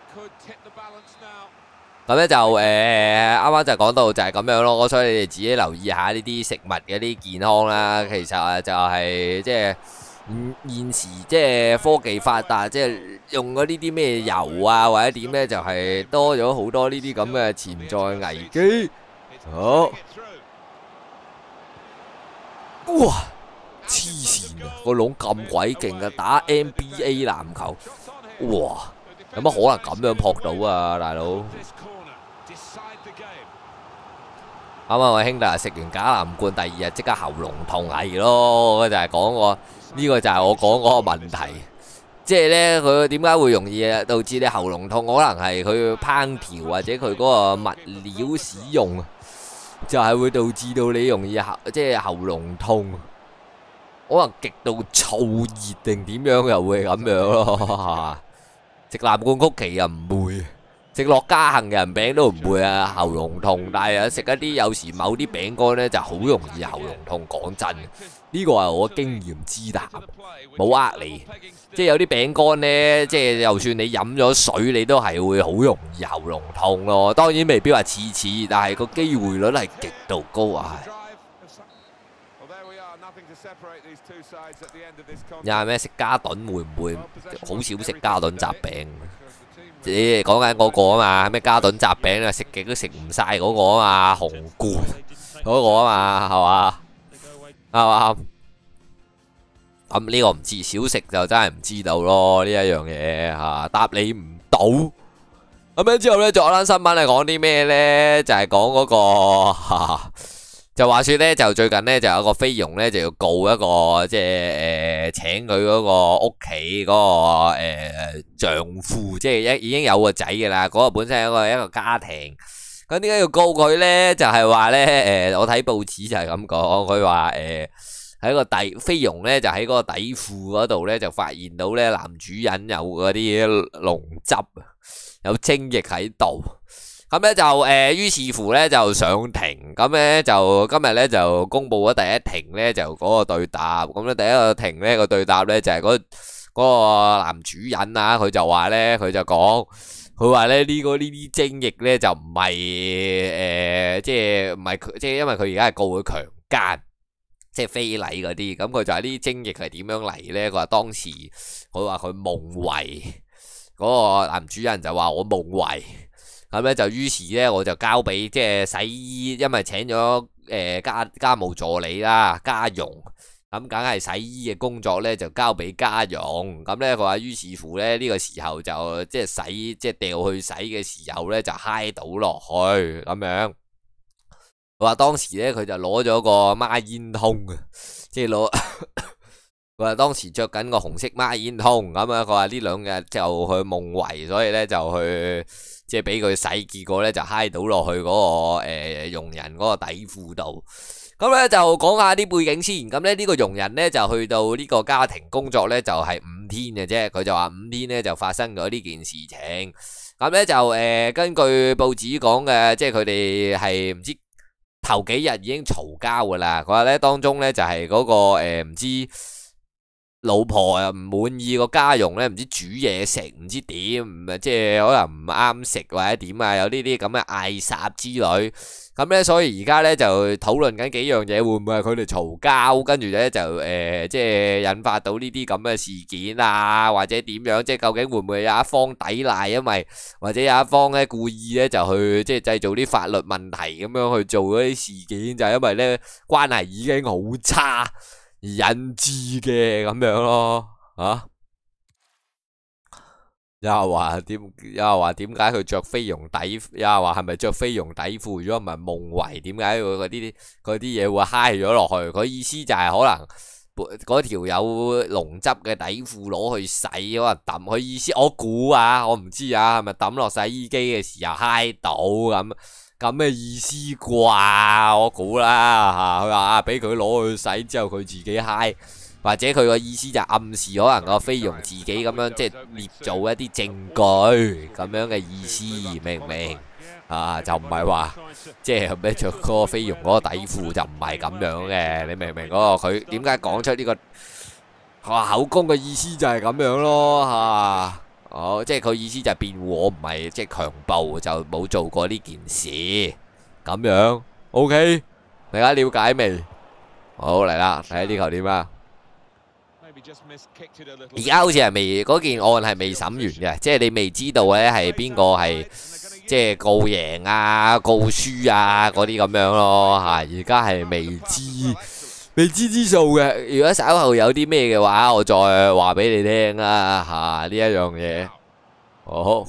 咁咧就啱啱就講到就係咁樣咯，所以你哋自己留意下呢啲食物嘅啲健康啦。其實就係即係現時即係科技發達，即係用嗰呢啲咩油啊或者點咧，就係多咗好多呢啲咁嘅潛在危機。 好，哇！黐線啊！個籠咁鬼勁啊！打 NBA 籃球，哇！有乜可能咁樣撲到啊，大佬？啱啱我兄弟食完假藍罐，第二日即刻喉嚨痛係咯，我就係講過呢個就係我講嗰個問題，即係呢，佢點解會容易導致你喉嚨痛？可能係佢烹調或者佢嗰個物料使用，就係會導致到你容易即係喉嚨痛。可能極度燥熱定點樣又會咁樣咯。食藍罐曲奇又唔會，食樂家杏仁餅都唔會啊喉嚨痛，但係食一啲有時某啲餅乾呢就好容易喉嚨痛。講真，呢個係我經驗之談，冇呃你。即係有啲餅乾呢，即係就算你飲咗水，你都係會好容易喉嚨痛咯。當然未必話次，但係個機會率係極度高啊。又係咩食嘉頓會唔會好少食嘉頓雜餅？你講緊嗰個啊嘛，咩嘉頓雜餅啊，食極都食唔晒嗰個啊嘛，紅罐嗰個啊嘛，係嘛？係嘛？咁呢個唔知，少食就真係唔知道咯。呢一樣嘢嚇答你唔到。咁樣之後呢，仲有單新聞係講啲咩呢？就係講嗰個就話說咧，就最近咧就有一個菲傭咧就要告一個即係請佢嗰個屋企嗰個丈夫，即係已經有個仔嘅啦。嗰個本身係一個家庭，咁點解要告佢咧？就係話咧我睇報紙就係咁講，佢話喺個菲傭咧就喺嗰個底褲嗰度咧就發現到咧男主人有嗰啲膿汁，有精液喺度。咁咧就於是乎咧就上庭，咁咧就今日咧就公布咗第一庭咧就嗰個對答，咁咧第一個庭咧個對答咧就係嗰個男主人啊，佢就話咧佢就講，佢話咧呢啲精液咧就唔係即係唔係即係因為佢而家係告佢強姦，即係非禮嗰啲，咁佢就係呢啲精液係點樣嚟咧？佢話當時佢話佢夢遺，嗰個男主人就話我夢遺。咁咧就於是咧我就交俾即係洗衣，因為請咗家務助理啦，家傭，咁梗係洗衣嘅工作咧就交俾家傭。咁咧佢話於是乎咧呢個時候就即係洗即係掉去洗嘅時候咧就揩到落去咁樣。佢話當時咧佢就攞咗個孖煙通啊，即係攞佢話當時着緊個紅色孖煙通咁啊。佢話呢兩日就去夢遺，所以咧就去。即係俾佢洗，結果咧就揩到落去嗰個傭人嗰個底褲度。咁咧就講下啲背景先。咁咧呢個傭人咧就去到呢個家庭工作咧就係5天嘅啫。佢就話5天咧就發生咗呢件事情。咁咧就根據報紙講嘅，即係佢哋係唔知頭幾日已經嘈交噶啦。佢話咧當中咧就係嗰個唔知。老婆又唔滿意個家傭咧，唔知煮嘢食，唔知點，即係可能唔啱食或者點啊，有呢啲咁嘅嗌霎之類。咁咧，所以而家咧就討論緊幾樣嘢，會唔會係佢哋嘈交，跟住咧就即係引發到呢啲咁嘅事件啊，或者點樣？即係究竟會唔會有一方抵賴，因為或者有一方咧故意咧就去即係製造啲法律問題咁樣去做嗰啲事件，就係因為咧關係已經好差。而引致嘅咁樣咯，又話點解佢着菲傭底，又話係咪着菲傭底褲？如果唔係夢遺，點解會嗰啲嘢會揩咗落去？佢意思就係可能嗰條有膿汁嘅底褲攞去洗，可能抌。佢意思我估啊，我唔知啊，係咪抌落洗衣機嘅時候揩到咁嘅意思啩？我估啦嚇，佢話俾佢攞去洗之後，佢自己揩，或者佢個意思就暗示可能個菲傭自己咁樣即係捏造一啲證據咁樣嘅意思，明唔明啊？就唔係話即係咩着嗰個菲傭嗰個底褲就唔係咁樣嘅，你明唔明嗰個佢點解講出呢個口供嘅意思就係咁樣咯嚇？哦，即係佢意思就係辯護我唔係即係強暴，就冇做過呢件事咁樣。OK，大家了解未？好嚟啦，睇下呢球點啊！而家好似係未嗰件案係未審完嘅，即係你未知道咧係邊個係即係告贏啊、告輸啊嗰啲咁樣咯嚇。而家係未知之數嘅。如果稍後有啲咩嘅話，我再話俾你聽啦嚇。呢一樣嘢，好，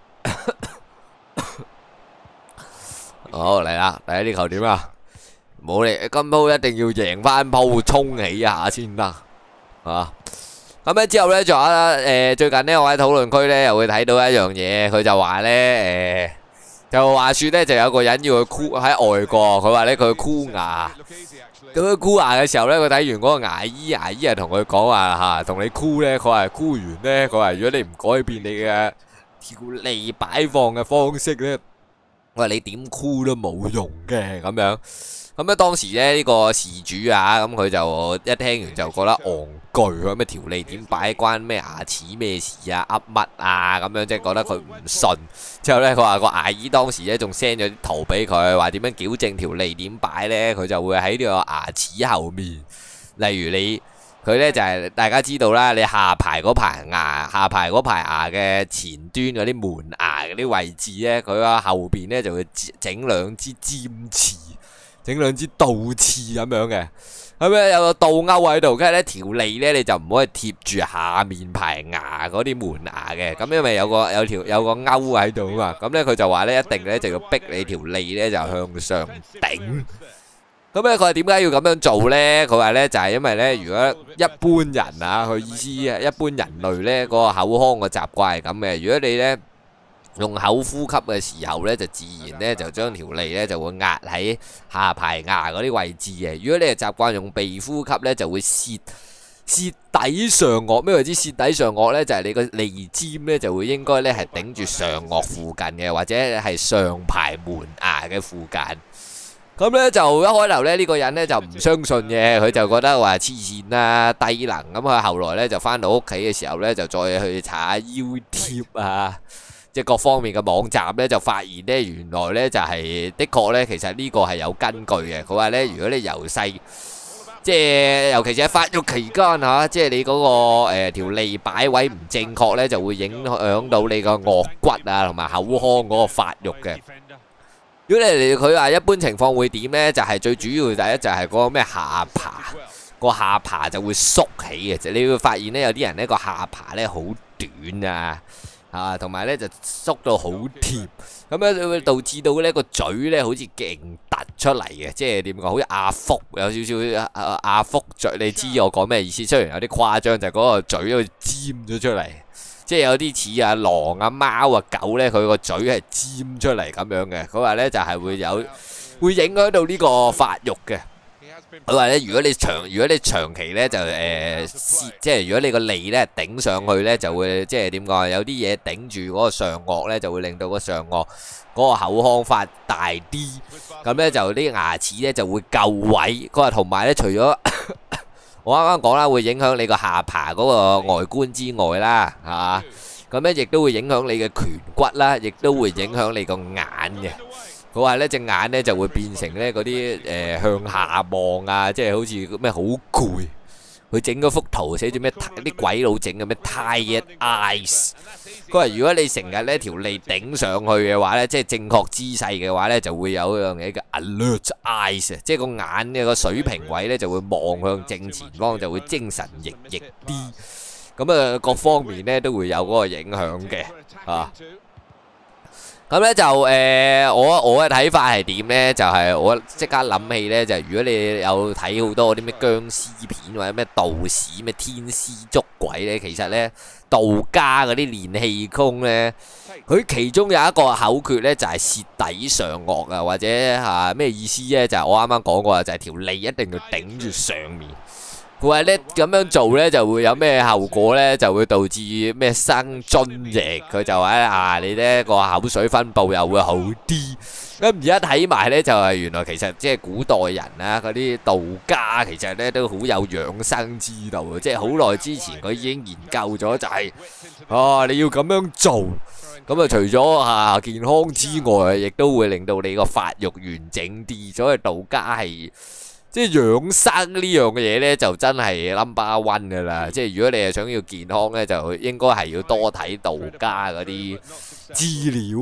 好嚟啦！第一呢球點啊？冇嚟，今鋪一定要贏翻鋪，衝起一下先得啊！咁咧之後咧，仲有最近咧，我喺討論區咧又會睇到一樣嘢，佢就話咧就話説咧，就有個人要去箍喺外國，佢話咧佢去箍牙。咁佢箍牙嘅時候咧，佢睇完嗰個牙醫，牙醫係同佢講話嚇，同你箍咧，佢話箍完咧，佢話如果你唔改變你嘅條脷擺放嘅方式咧，我話你點箍都冇用嘅咁樣。咁咧當時咧呢個事主啊，咁佢就一聽完就覺得戇居，咁咩條脷點擺關咩牙齒咩事啊，噏乜啊咁樣，即係覺得佢唔信。之後咧佢話個牙醫當時咧仲 send 咗啲圖俾佢，話點樣矯正條脷點擺咧，佢就會喺呢個牙齒後面，例如佢咧就係大家知道啦，你下排嗰排牙嘅前端嗰啲門牙嗰啲位置咧，佢個後邊咧就會整兩支尖刺。整兩支倒刺咁樣嘅，咁咧有個倒鈎喺度，跟住咧條脷咧你就唔可以貼住下面排牙嗰啲門牙嘅，咁因為有個鈎喺度啊嘛，咁咧佢就話咧一定咧就要逼你條脷咧就向上頂。咁咧佢話點解要咁樣做咧？佢話咧就係因為咧，如果一般人啊，佢意思一般人類咧嗰個口腔嘅習慣係咁嘅，如果你咧用口呼吸嘅時候咧，就自然咧就將條脷咧就會壓喺下排牙嗰啲位置嘅。如果你係習慣用鼻呼吸咧，就會舌底上顎。咩為之舌底上顎咧？就係你個脷尖咧就會應該咧係頂住上顎附近嘅，或者係上排門牙嘅附近。咁咧就一開頭咧呢個人咧就唔相信嘅，佢就覺得話黐線啦、低能咁。佢後來咧就翻到屋企嘅時候咧，就再去查下 YouTube 啊。即係各方面嘅網站咧，就發現咧，原來咧就係的確咧，其實呢個係有根據嘅。佢話咧，如果你由細，即係尤其是喺發育期間嚇，即係你嗰個條脷擺位唔正確咧，就會影響到你個顎骨啊同埋口腔嗰個發育嘅。如果你佢話一般情況會點咧？就係最主要第一就係嗰個咩下巴就會縮起嘅啫。你會發現咧，有啲人咧個下巴咧好短啊。同埋咧就縮到好貼，咁樣會導致到呢個嘴咧好似勁突出嚟嘅，即係點講？好似阿福有少少阿福嘴，你知我講咩意思？雖然有啲誇張，就係嗰個嘴會尖咗出嚟，即係有啲似啊狼啊貓啊狗咧，佢個嘴係尖出嚟咁樣嘅。佢話咧就係會影響到呢個發育嘅。佢話咧，如果你長期咧就即係如果你個脷咧頂上去咧，就會即係點講啊？有啲嘢頂住嗰個上顎咧，就會令到個上顎嗰個口腔發大啲，咁咧就啲牙齒咧就會夠位。佢話同埋咧，除咗我啱啱講啦，會影響你個下巴嗰個外觀之外啦，係嘛？咁咧亦都會影響你嘅顴骨啦，亦都會影響你個眼嘅。佢話呢隻眼呢就會變成呢嗰啲向下望啊，即係好似咩好攰。佢整嗰幅圖寫住咩啲鬼佬整嘅咩 tired eyes。佢話如果你成日呢條脷頂上去嘅話呢，即係正確姿勢嘅話呢，就會有樣嘢叫 alert eyes， 即係個眼嘅個水平位呢就會望向正前方，就會精神奕奕啲。咁啊各方面呢都會有嗰個影響嘅啊。咁咧就我嘅睇法係點咧？就係我即刻諗起咧，就係如果你有睇好多嗰啲咩殭屍片或者咩道士咩天師捉鬼咧，其實咧道家嗰啲練氣功咧，佢其中有一個口訣咧就係舌底上顎啊，或者咩意思咧？就係我啱啱講過啊，就係條脷一定要頂住上面。佢話咧咁樣做咧就會有咩後果咧？就會導致咩生津液。佢就話你咧個口水分佈又會好啲。咁而家睇埋咧就係原來其實即係古代人啊嗰啲道家其實咧都好有養生之道嘅，即係好耐之前佢已經研究咗就係你要咁樣做，咁啊除咗健康之外，亦都會令到你個發育完整啲。所以道家係。即係養生呢樣嘅嘢呢，就真係 No.1 噶啦。即係如果你係想要健康呢，就應該係要多睇道家嗰啲資料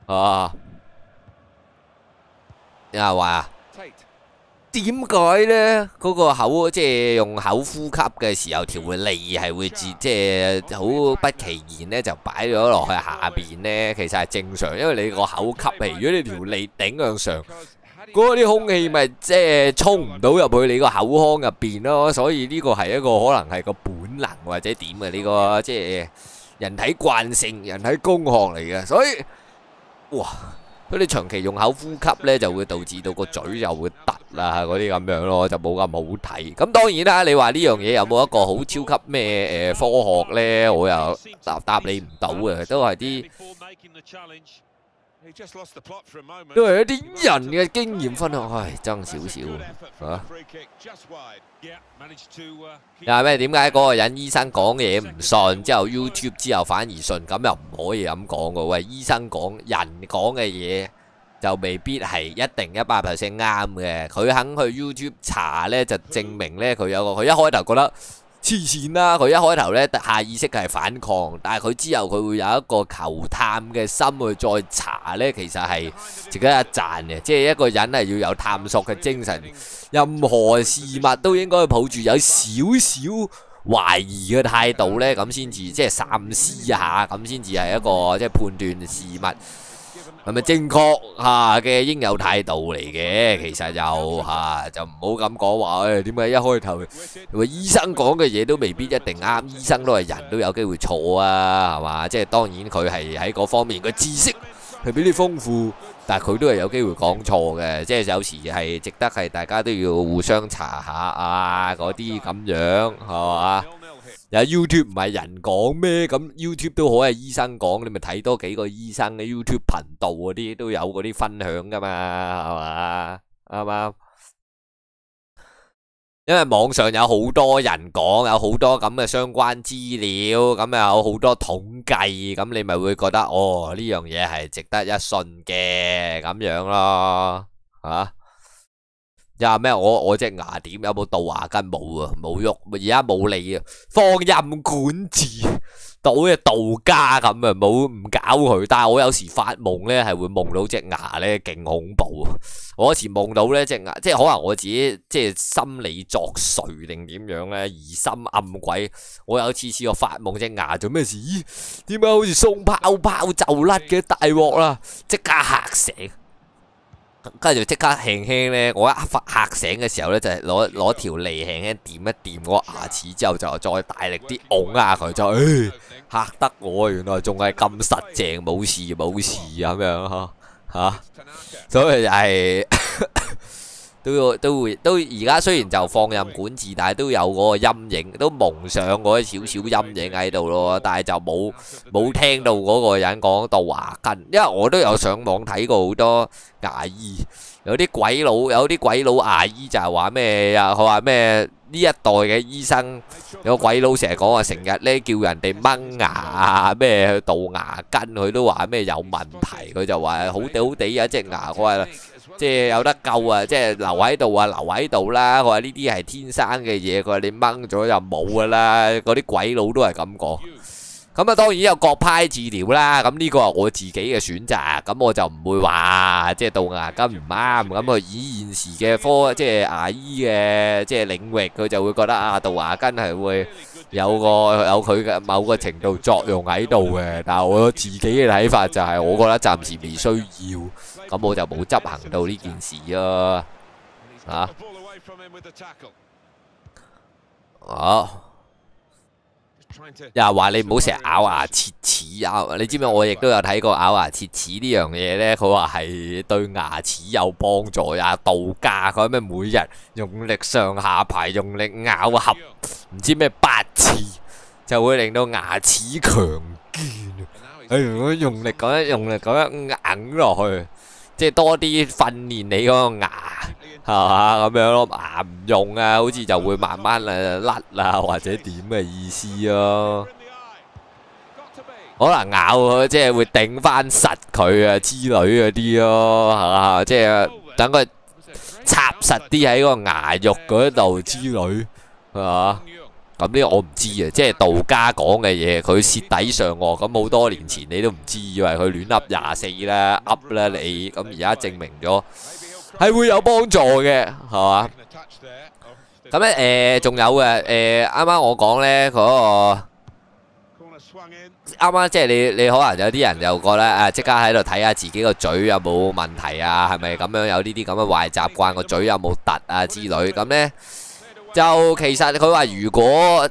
啊，有人話點解咧？嗰個口即係用口呼吸嘅時候，條脷係會即係好不其然咧，就擺咗落去下邊咧。其實係正常，因為你個口吸氣，如果你條脷頂向上，嗰啲空氣咪即係衝唔到入去你個口腔入邊咯。所以呢個係一個可能係個本能或者點嘅呢個即係人體慣性、人體工學嚟嘅。所以哇！如果你長期用口呼吸咧，就會導致到個嘴就會突啦，嗰啲咁樣咯，就冇咁好睇。咁當然啦，你話呢樣嘢有冇一個好超級咩科學咧？我又答你唔到嘅，都係啲人嘅經驗分享，唉，爭少少啊！又係咩？點解嗰個人醫生講嘢唔信，之後 YouTube 之後反而信？咁又唔可以咁講嘅。喂，醫生講人講嘅嘢就未必係一定100% 啱嘅。佢肯去 YouTube 查呢，就證明呢，佢有個佢一開頭覺得黐線啦。佢一開頭呢，下意識係反抗，但係佢之後佢會有一個求探嘅心去再查呢，其實係值得一讚嘅。即係一個人係要有探索嘅精神。任何事物都應該抱住有少少懷疑嘅態度呢，咁先至即係三思下，咁先至係一個即係判斷事物係咪正確嘅應有態度嚟嘅。其實就唔好咁講話，點解一開頭醫生講嘅嘢都未必一定啱？醫生都係人，都有機會錯啊，係嘛？即係當然佢係喺嗰方面嘅知識係比你豐富。但係佢都係有機會講錯嘅，即係有時係值得係大家都要互相查下啊，嗰啲咁樣係嘛？有 YouTube 唔係人講咩？咁 YouTube 都可係醫生講，你咪睇多幾個醫生嘅 YouTube 頻道嗰啲都有嗰啲分享噶嘛，係嘛？啱唔啱？因為網上有好多人講，有好多咁嘅相關資料，咁有好多統計，咁你咪會覺得哦，呢樣嘢係值得一信嘅咁樣咯，又話咩？我隻牙點有冇杜牙根？冇啊，冇喐，而家冇理啊，放任管治。到好似道家咁啊，冇唔搞佢。但係我有時發夢咧，係會夢到隻牙咧，勁恐怖啊！我有時夢到咧隻牙，即係可能我自己即係心理作祟定點樣咧，疑心暗鬼。我有次試過發夢隻牙做咩事？咦？點解好似鬆泡泡就甩嘅？大鑊啦！即刻嚇醒，跟住即刻輕輕咧，我一嚇醒嘅時候咧，就係攞條脷輕輕掂一掂個牙齒之後，就再大力啲拱下佢，就嚇得我，原來仲係咁實淨，冇事咁樣嚇，所以就係都而家雖然就放任管治，但係都有嗰個陰影，都蒙上嗰少少陰影喺度咯。但係就冇聽到嗰個人講到牙根，因為我都有上網睇過好多牙醫，有啲鬼佬牙醫就係話咩啊？佢話咩？呢一代嘅醫生有個鬼佬成日講話，成日咧叫人哋掹牙啊，咩去杜牙根，佢都話咩有問題。佢就話好地好地啊，隻牙佢話即係有得救啊，即係留喺度啊，留喺度啦。佢話呢啲係天生嘅嘢，佢話你掹咗就冇噶啦。嗰啲鬼佬都係咁講。咁啊，當然有各派治療啦。咁呢個係我自己嘅選擇，咁我就唔會話即係杜牙根唔啱。咁啊，以現時嘅即係牙醫嘅即係領域，佢就會覺得啊，杜牙根係會有佢嘅某個程度作用喺度嘅。但係我自己嘅睇法就係，我覺得暫時未需要，咁我就冇執行到呢件事咯。好。又話你唔好成日咬牙切齒啊！你知唔知我亦都有睇過咬牙切齒呢樣嘢呢？佢話係對牙齒有幫助呀。道家佢咩每日用力上下排用力咬合唔知咩8次，就會令到牙齒強健。如果用力咁樣硬落去，即係多啲訓練你嗰個牙。係嘛咁樣咯，牙唔用啊，好似就會慢慢甩啊，或者點嘅意思咯。可能咬佢即係會頂翻實佢啊之類嗰啲咯，係嘛？即係等佢插實啲喺個牙肉嗰度之類，係嘛？咁咁呢個我唔知啊，即係道家講嘅嘢，佢蝕底上岸，咁好多年前你都唔知，以為佢亂噏24啦，噏啦你，咁而家證明咗係會有幫助嘅，係嘛？咁咧仲有嘅啱啱我講咧嗰個。啱啱即係你可能有啲人又覺得即刻喺度睇下自己個嘴有冇問題啊，係咪咁樣有呢啲咁嘅壞習慣，個嘴有冇突啊之類咁呢，就其實佢話如果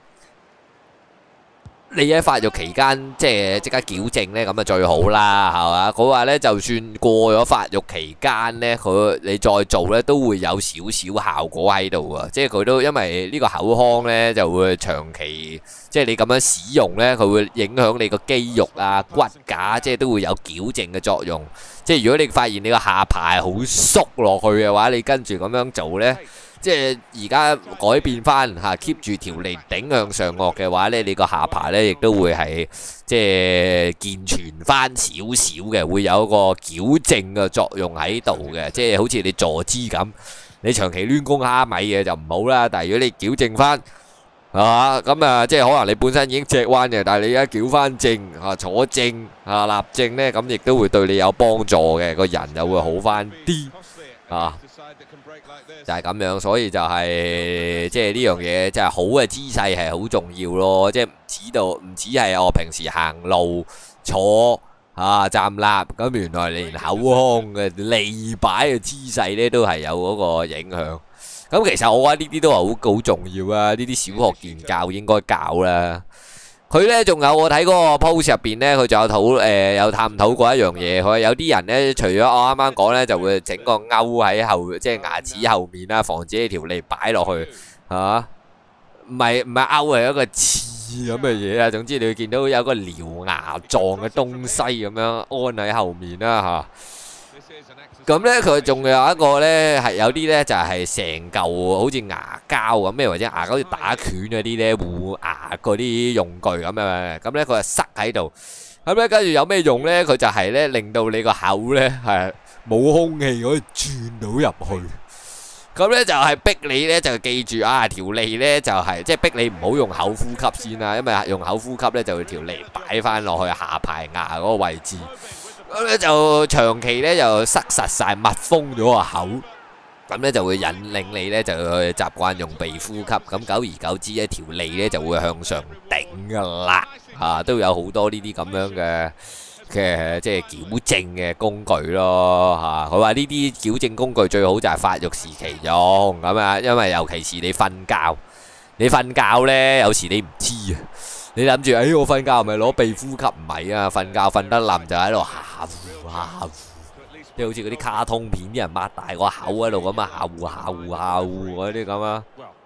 你喺發育期間即係即刻矯正呢，咁啊最好啦，係嘛？佢話呢，就算過咗發育期間呢，你再做呢都會有少少效果喺度啊！即係佢都因為呢個口腔呢就會長期即係你咁樣使用呢，佢會影響你個肌肉啊、骨架，即係都會有矯正嘅作用。即係如果你發現你個下巴係好縮落去嘅話，你跟住咁樣做呢。即係而家改變翻嚇 ，keep 住條脷頂向上顎嘅話咧，你個下巴咧亦都會係即係健全翻少少嘅，會有一個矯正嘅作用喺度嘅。即係好似你坐姿咁，你長期攣弓蝦米嘅就唔好啦。但係如果你矯正翻係嘛，咁啊即係可能你本身已經隻彎嘅，但係你而家矯翻正嚇，坐正嚇立正咧，咁亦都會對你有幫助嘅，個人又會好翻啲啊。就係咁樣，所以就係即係呢樣嘢，即係好嘅姿勢係好重要咯。即係唔止係我平時行路坐站立，咁原來連口腔嘅脷擺嘅姿勢咧都係有嗰個影響。咁其實我覺得呢啲都係好重要啊！呢啲小學健教應該教啦。佢呢仲有我睇嗰個 post 入邊呢，佢仲有有探討過一樣嘢。佢話有啲人呢，除咗我啱啱講呢，就會整個勾喺後，即係牙齒後面啦，防止你條脷擺落去，係嘛？唔係勾，係一個刺咁嘅嘢啊。總之你會見到有個獠牙狀嘅東西咁樣安喺後面啦，嚇。咁呢，佢仲有一個呢，係有啲呢，就係成嚿好似牙膠咁，咩或者牙膠好似打拳嗰啲呢，護牙嗰啲用具咁樣。咁呢，佢係塞喺度。咁呢，跟住有咩用呢？佢就係呢，令到你個口呢係冇空氣可以轉到入去。咁呢，就係逼你呢，就記住啊，條脷呢，就係即係逼你唔好用口呼吸先啦，因為用口呼吸呢，就會條脷擺翻落去下排牙嗰個位置。咁咧就長期咧就塞實晒密封咗個口，咁咧就會引領你咧就去習慣用鼻呼吸，咁久而久之一條脷咧就會向上頂噶啦，都有好多呢啲咁樣嘅即係矯正嘅工具咯，佢話呢啲矯正工具最好就係發育時期用咁啊，因為尤其是你瞓覺咧有時你唔知啊。你諗住我瞓覺係咪攞鼻呼吸？唔係啊，瞓覺瞓得冧就喺度下呼，即係好似嗰啲卡通片啲人擘大個口喺度咁啊，下呼嗰啲咁啊，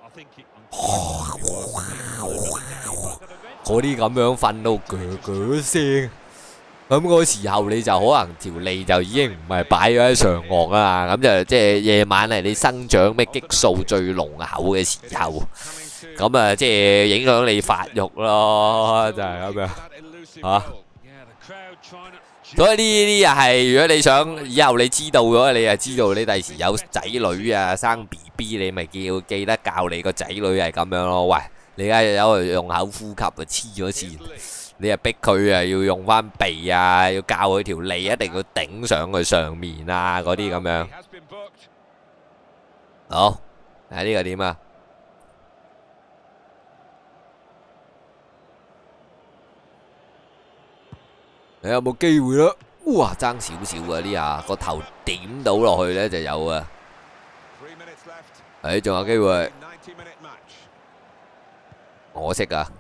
嗰啲咁樣瞓到鋸聲，咁嗰時候你就可能條脷就已經唔係擺咗喺上顎啦，咁就即係夜晚係你生長咩激素最濃厚嘅時候。咁啊，即係影響你發育咯，就係咁樣嚇。所以呢啲又係，如果你想以後你知道咗，你就知道你第時有仔女啊，生 BB， 你咪記得教你個仔女係咁樣咯。喂，你而家有用口呼吸啊，黐咗線，你啊逼佢啊要用翻鼻啊，要教佢條脷一定要頂上去上面啊，嗰啲咁樣。好，睇呢個點啊？你有冇機會啦？哇，爭少少啊！呢下個頭點到落去呢就有啊！仲有機會，我識啊！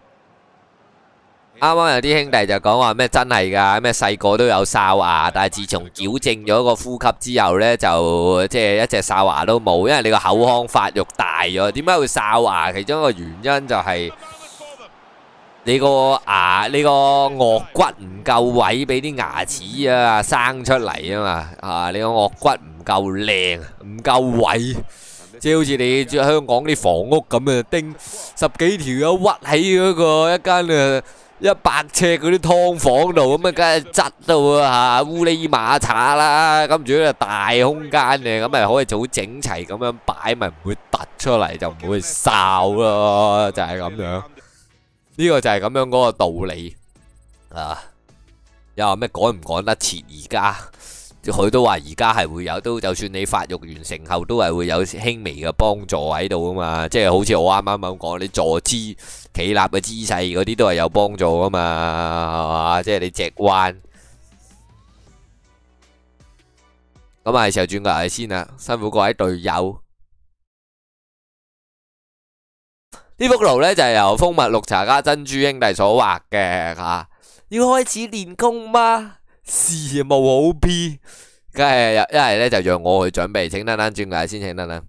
啱啱有啲兄弟就講話咩真係㗎，咩細個都有哨牙，但係自從矯正咗個呼吸之後呢，就即係一隻哨牙都冇，因為你個口腔發育大咗。點解會哨牙？其中一個原因就係你個顎骨唔夠位俾啲牙齒啊生出嚟啊嘛，你個顎骨唔夠靚，唔夠位，即係好似你香港啲房屋咁啊，釘10幾條友屈喺嗰個一間 100尺嗰啲劏房度，咁啊，梗係擠到啊烏哩馬叉啦。咁如果係大空間嘅，咁咪可以好整齊咁樣擺，咪唔會突出嚟，就唔會哨咯。就係咁樣，呢個就係咁樣嗰個道理啊。又話咩趕唔趕得切？而家佢都話而家係會有，都就算你發育完成後，都係會有輕微嘅幫助喺度啊嘛。即係好似我啱啱咁講，你坐姿企立嘅姿勢嗰啲都係有幫助噶嘛，係嘛？即係你脊彎。咁係時候轉過嚟先啦，辛苦各位隊友。呢幅圖呢，就係由蜂蜜綠茶加珍珠兄弟所畫嘅吓。要開始練功嗎？事無好 P， 梗係一係咧就讓我去準備，請等等轉過嚟先，請等等。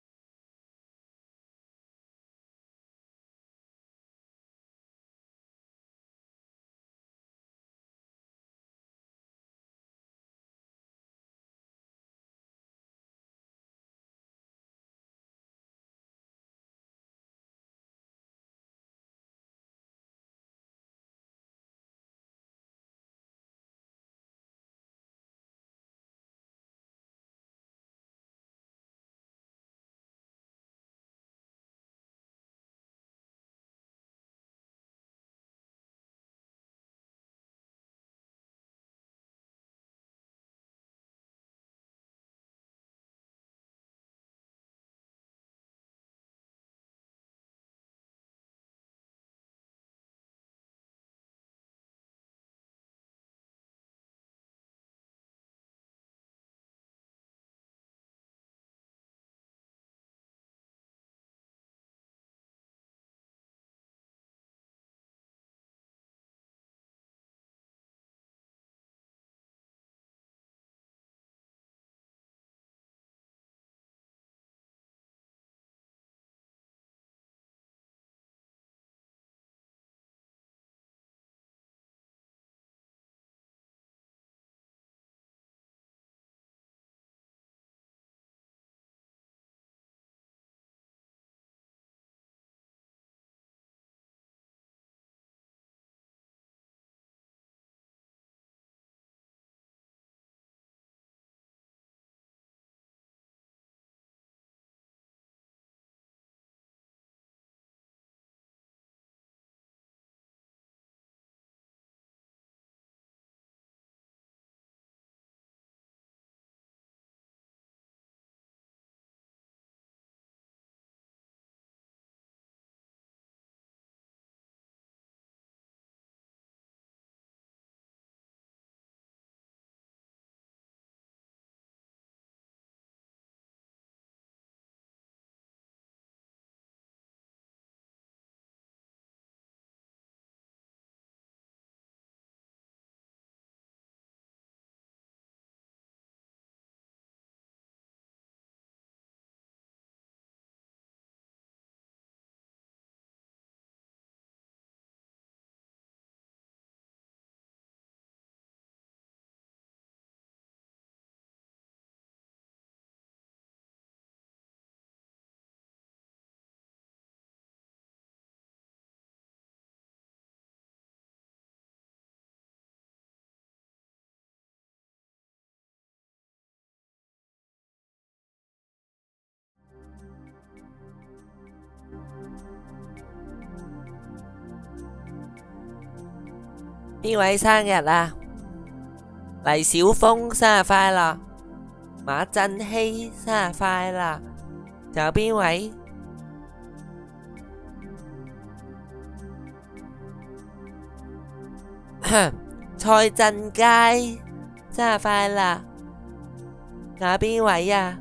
邊位生日啊？黎小峰生日快樂，馬振希生日快樂，仲有邊位？蔡振佳生日快樂，仲有邊位啊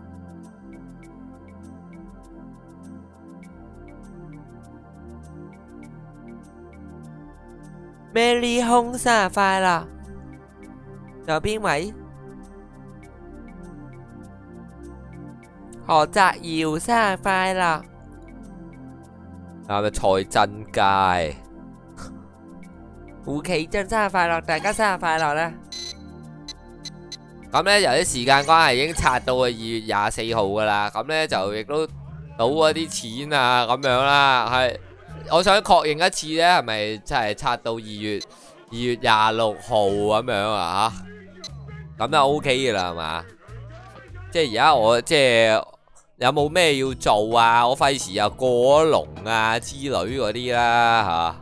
？Mary 空生日快樂，仲有邊位？何澤堯生日快樂， 啱嘅蔡振佳， 胡啟俊生日快樂，大家生日快樂啦！ 咁呢，由於時間關係，已經刷到2月24號噶啦，咁呢，就亦都賭咗啲錢啊咁樣啦，係我想確認一次咧，係咪真係刷到2月26號咁樣啊？咁就 OK 嘅啦，係嘛？即係而家我即係有冇咩要做啊？我費事又過咗龍啊之類嗰啲啦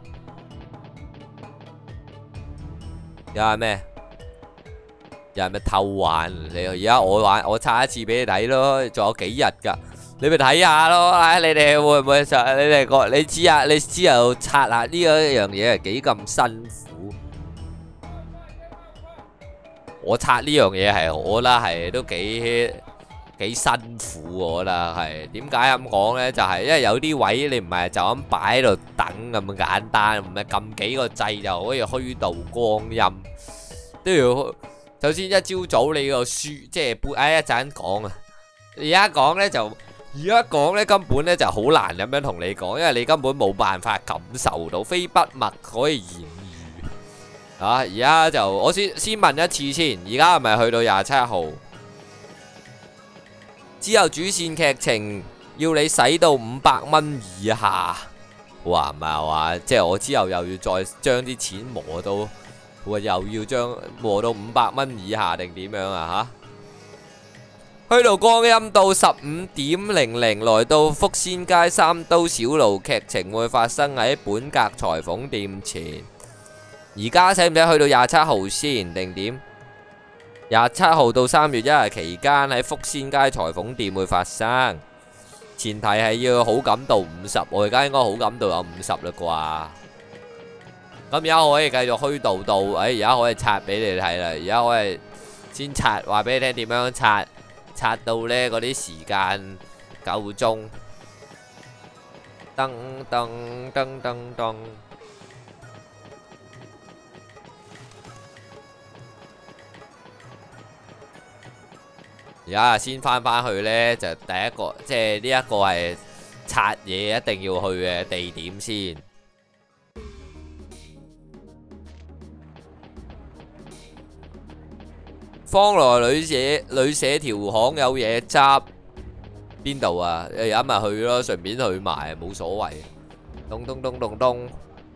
嚇。有係咩？有係咩偷玩？你而家我刷一次俾你睇咯，仲有幾日㗎？你咪睇下咯，唉，你哋會唔會刷？你哋你知啊？你之後刷下呢一樣嘢係幾咁辛苦？我刷呢樣嘢係我覺得係都幾辛苦，我覺得係。點解咁講呢？就係因為有啲位你唔係就咁擺喺度等咁簡單，唔係撳幾個掣就可以虛度光陰，都要首先一朝早你個書即係一陣講啊。而家講呢根本呢就好難咁樣同你講，因為你根本冇辦法感受到，非筆墨可以言喻啊！而家就我先問一次先，而家係咪去到27號？之後主線劇情要你使到500蚊以下，哇唔係話即係我之後又要再將啲錢磨到，又要將磨到500蚊以下定點樣啊嚇？虛度光陰到15:00，來到福仙街三都小路，劇情會發生喺本格裁縫店前。而家使唔使去到27號先定點？27號到3月1日期間喺福仙街裁縫店會發生，前提係要好感度50，我而家應該好感度有50啦啩。咁而家我可以繼續虛度到，而家可以刷俾你睇啦。而家我係先刷，話俾你聽點樣刷到呢嗰啲時間夠鐘。噔噔噔噔噔。而家先翻去呢，就第一個，即係呢一個係刷嘢一定要去嘅地點先。方來旅社條巷有嘢執，邊度啊？而家咪去咯，順便去埋冇所謂。咚咚咚咚咚。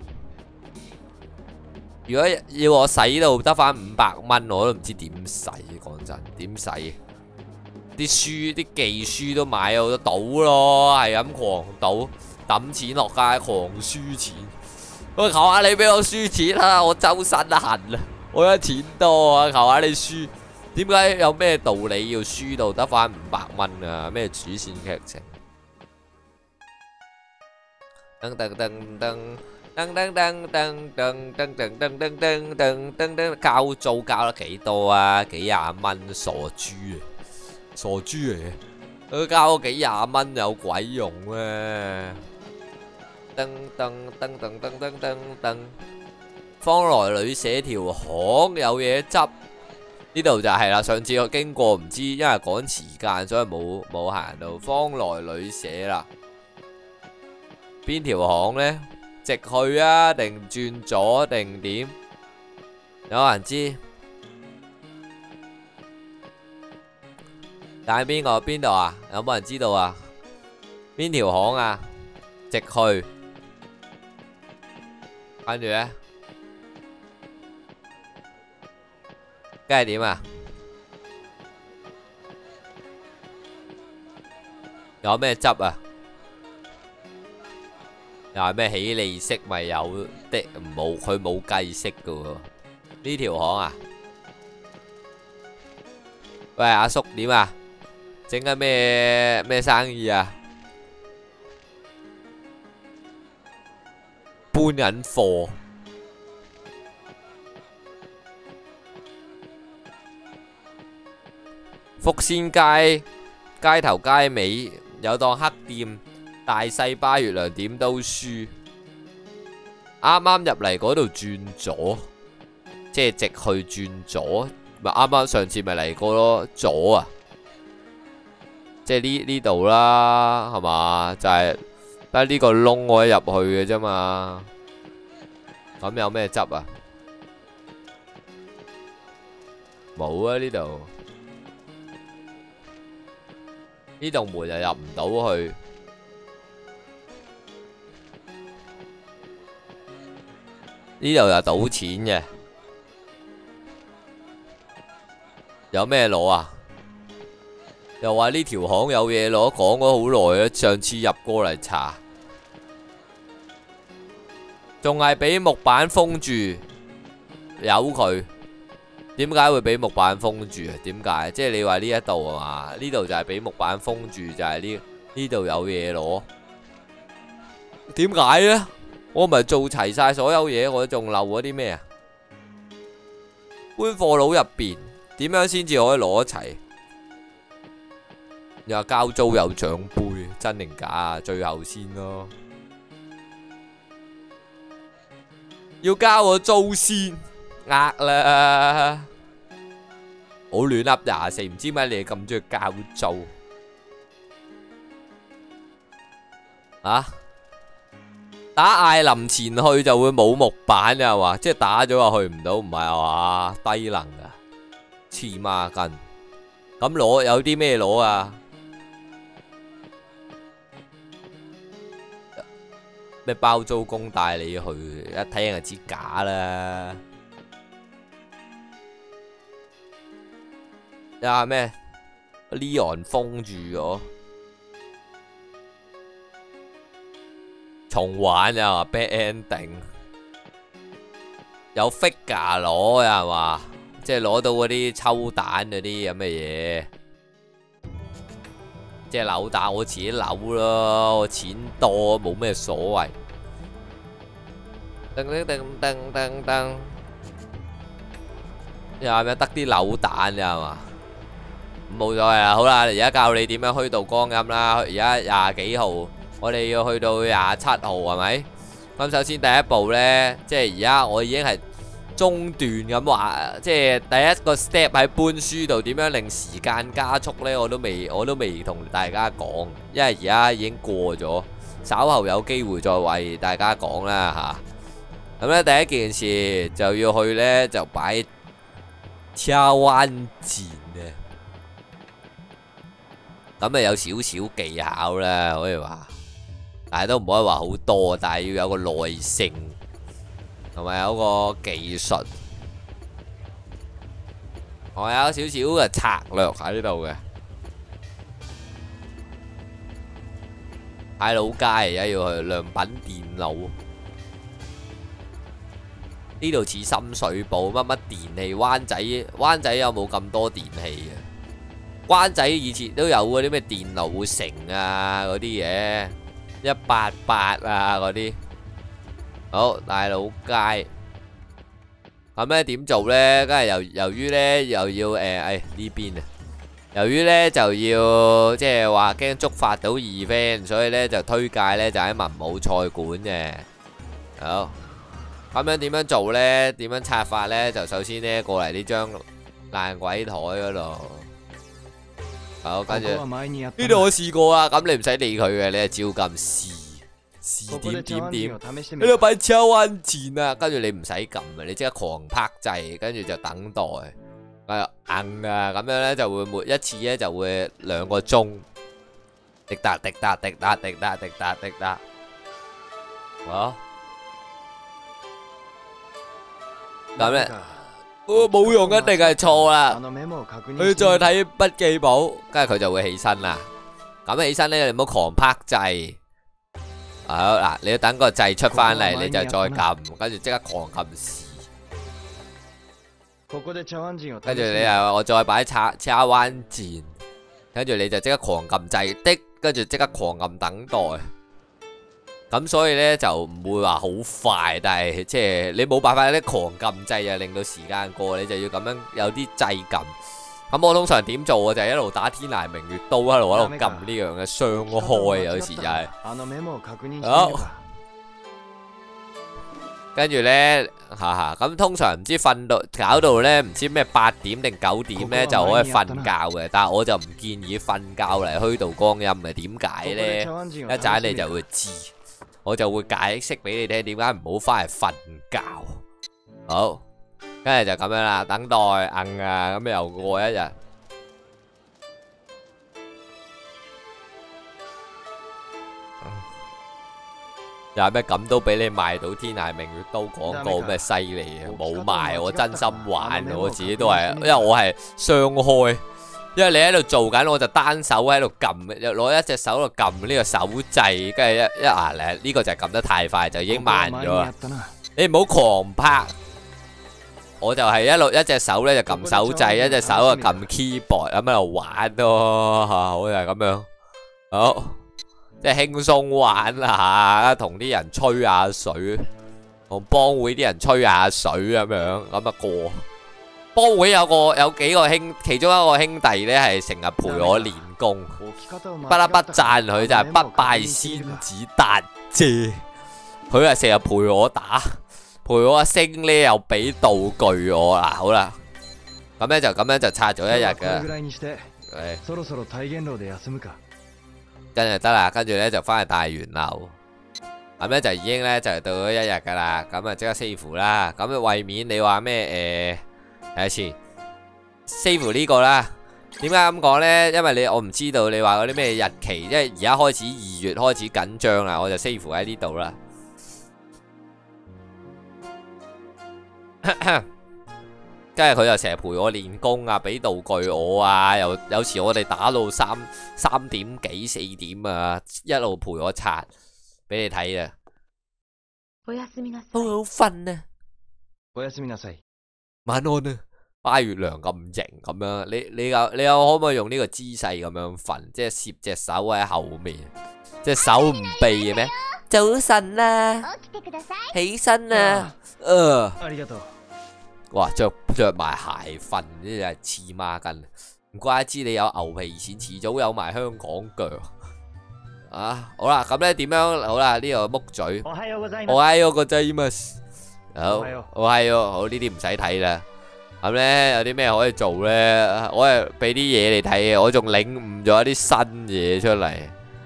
如果要我使到得翻500蚊，我都唔知點使。講真，點使？啲書啲技書都買好多賭咯，係咁狂賭，抌錢落街狂輸錢。喂，求下你俾我輸錢啦，我周身痕啊，我而家錢多啊，求下你輸。點解有咩道理要輸到得翻500蚊啊？咩主線劇情？噔噔噔噔噔噔噔噔噔噔噔噔噔噔噔噔，交租交得幾多啊？幾廿蚊，傻豬啊！傻豬嚟嘅，佢交幾廿蚊有鬼用咩？噔噔噔噔噔噔噔噔，方來旅社條巷有嘢執，呢度就係啦。上次我經過唔知，因為趕時間，所以冇行到方來旅社啦。邊條巷呢？直去啊，定轉左定點？有人知？但係邊度啊？有冇人知道啊？邊條巷啊？直去，跟住呢，跟住點啊？有咩執啊？又係咩起利息咪有的？冇，佢冇計息噶喎。呢條巷啊？喂，阿叔點啊？整緊咩生意啊？搬緊貨。福仙街街頭街尾有檔黑店，大細巴月亮點都輸。啱啱入嚟嗰度轉左，即係直去轉左，咪啱啱上次咪嚟過咯，左啊！即係呢度啦，係嘛？就係得呢個窿可以入去嘅啫嘛。咁有咩執啊？冇啊！呢度呢棟門又入唔到去。 呢度又賭錢嘅，有咩攞啊？又話呢條巷有嘢攞，講咗好耐啦。上次入過嚟查，仲係俾木板封住，由佢。點解會俾木板封住啊？點解？即係你話呢一度啊嘛？呢度就係俾木板封住，就係呢度有嘢攞。點解呢？我唔係做齊晒所有嘢，我仲漏咗啲咩啊？搬貨佬入邊點樣先至可以攞齊？又話交租有獎杯，真定假啊？最後先咯，要交個租先。呃啦，好亂噏24，唔知點解你咁中意交租啊？打艾林前去就會冇木板啊嘛，即係打咗話去唔到，唔係啊嘛？低能啊，黐孖筋。咁攞有啲咩攞啊？咩包租公帶你去，一睇就知假啦。呀咩 ？Leon 封住咗，重玩又話 bad ending， 有 figure 攞呀係嘛？即係攞到嗰啲抽蛋嗰啲咁嘅嘢，即係扭蛋我自己扭咯，我錢多冇咩所謂。噔噔噔噔噔噔，又係咩得啲扭蛋呀係嘛？冇所謂啦，好啦，而家教你點樣虛度光陰啦。而家廿幾號，我哋要去到27號係咪？咁首先第一步呢，即係而家我已經係中段咁話，即係第一個 step 喺搬書度點樣令時間加速呢？我都未同大家講，因為而家已經過咗，稍後有機會再為大家講啦吓。咁呢第一件事就要去呢，就擺車彎箭嘅。咁啊有少少技巧啦，可以話，但係都唔可以話好多，但係要有個耐性，同埋有個技術，我有少少嘅策略喺呢度嘅。喺老街而家要去良品電腦，呢度似深水埗乜乜電器，灣仔有冇咁多電器啊？灣仔以前都有嗰啲咩電腦城啊嗰啲嘢，188啊嗰啲。好，大老街。咁咧點做咧？梗係由於咧又要呢邊啊，由於咧就要即係話驚觸發到 event，所以咧就推介咧就喺文武賽館嘅。好，咁樣點樣做咧？點樣拆法咧？就首先咧過嚟呢張爛鬼台嗰度。好，跟住呢度我試過啊，咁你唔使理佢嘅，你係照咁試點，呢度擺超彎前啊，跟住你唔使撳啊，你即刻狂拍掣，跟住就等待，硬啊，咁樣咧就會每一次咧就會2個鐘，滴答滴答滴答滴答滴答滴答，好，咁咧。冇用，一定係錯啦。佢再睇筆記簿，跟住佢就會起身啦。咁起身咧，你唔好狂拍掣。好嗱，你要等個掣出翻嚟，你就再撳，跟住即刻狂撳試。跟住你又我再擺叉彎鍵，跟住你就即刻狂撳掣的，跟住即刻狂撳等待。咁所以咧就唔會話好快，但係即係你冇辦法咧狂撳掣啊，令到時間過，你就要咁樣有啲掣撳。咁我通常點做我就係一路打天涯明月刀，一路喺度撳呢樣嘅雙開，有時就係。好，跟住咧咁通常唔知瞓到搞到咧唔知咩8點定9點咧就可以瞓覺嘅，但係我就唔建議瞓覺嚟虛度光陰嘅。點解咧？一陣你就會知。我就會解釋俾你聽點解唔好翻嚟瞓覺。好，跟住就咁樣啦，等待啊，咁又過一日。 又係咩咁都俾你賣到天涯明月刀廣告咩犀利啊！冇賣，我真心玩，我自己都係，因為我係雙開，因為你喺度做緊，我就單手喺度撳，攞一隻手度撳呢個手掣，跟住呢個就係撳得太快，就已經慢咗啦。你唔好狂拍，我就係一隻手咧就撳手掣，一隻手就撳 keyboard 咁喺度玩咯，好就係咁樣，好。即係輕鬆玩下，同啲人吹下水，同幫會啲人吹下水咁樣，咁啊過。幫會有幾個其中一個兄弟咧係成日陪我練功，不得不讚佢就係不敗仙子達姐，佢係成日陪我打，陪我升咧又俾道具我啦，好啦，咁樣就刷咗一日㗎。跟住得啦，跟住咧就翻去大元樓，咁咧就已經咧就到咗一日噶啦，咁啊即刻 save 啦，咁啊為免你話咩睇下先 save 呢個啦，點解咁講咧？因為我唔知道你話嗰啲咩日期，因為而家開始2月開始緊張啦，我就 save 喺呢度啦。跟住佢就成日陪我練功啊，俾道具我啊，有時我哋打到3點幾4點啊，一路陪我刷俾你睇啊。好好瞓啊！晚安啊！花月娘咁型咁樣，你有可唔可以用呢個姿勢咁樣瞓？即係攝隻手喺後面，即係手唔避嘅咩？早晨啦，起身啦，哇！着埋鞋瞓，呢啲係黐孖筋。唔怪之你有牛皮癬，遲早有埋香港腳啊！好啦，咁咧點樣？好啦，呢個木嘴，我係個仔嘛。好，我係好呢啲唔使睇啦。咁咧有啲咩可以做咧？我係俾啲嘢你睇嘅，我仲領悟咗一啲新嘢出嚟。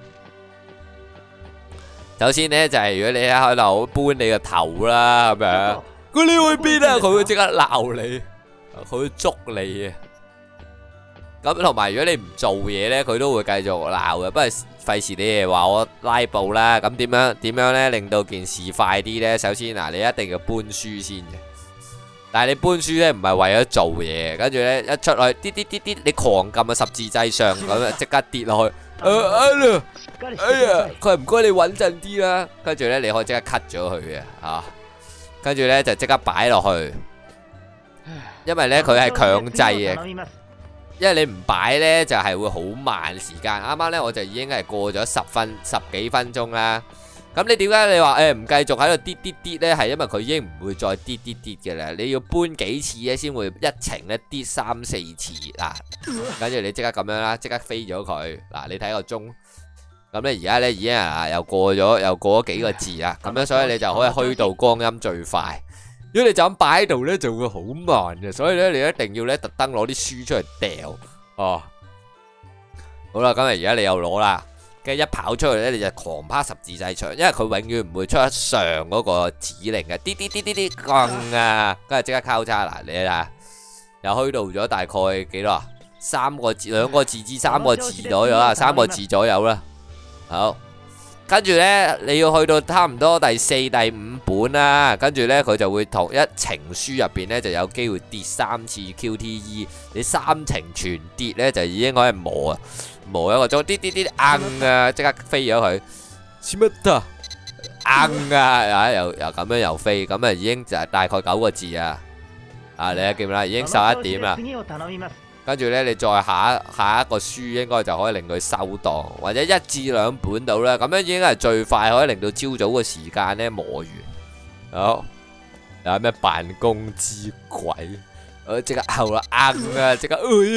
首先咧就係如果你喺度搬你個頭啦，咁樣。佢你去邊啊？佢會即刻鬧你，佢會捉你啊！咁同埋如果你唔做嘢咧，佢都會繼續鬧嘅。不過費事你哋話我拉布啦。咁點樣咧令到件事快啲咧？首先嗱，你一定要搬書先嘅。但係你搬書咧唔係為咗做嘢，跟住咧一出去啲，你狂撳個十字掣上咁啊，即刻跌落去。哎呀，佢唔該你穩陣啲啦。跟住咧你可以即刻 cut 咗佢嘅嚇。跟住咧就即刻擺落去，因為咧佢係強制嘅，因為你唔擺咧就係會好慢時間。啱啱咧我就已經係過咗10幾分鐘啦。咁你點解你話唔繼續喺度跌咧？係因為佢已經唔會再跌嘅啦。你要搬幾次咧先會一程咧跌3、4次嗱。跟住你即刻咁樣啦，即刻飛咗佢嗱。你睇個鐘。咁咧而家咧已經又過咗幾個字啦，咁樣所以你就可以虛度光陰最快。如果你就咁擺喺度咧，就會好慢嘅，所以咧你一定要咧特登攞啲書出嚟掉哦。好啦，咁而家你又攞啦，跟住一跑出去咧，你就狂拍十字掣牆，因為佢永遠唔會出上嗰個指令嘅，啲更啊，跟住即刻交叉嗱，你啊又虛度咗大概幾多啊？2個字至3個字左右啦，3個字左右啦。好，跟住咧你要去到差唔多第4、第5本啦，跟住咧佢就會同一程書入邊咧就有機會跌3次 QTE， 你3程全跌咧就已經可以磨一個鐘，啲硬啊，即刻飛咗佢，似乜得硬啊，又咁樣又飛，咁啊已經就係大概9個字啊，你睇見啦，已經11點啦。跟住咧，你再下一個書應該就可以令佢收檔，或者1至2本到啦。咁樣已經係最快可以令到朝早嘅時間咧磨完。好，有咩辦公之鬼？即刻後啦，硬啊！即刻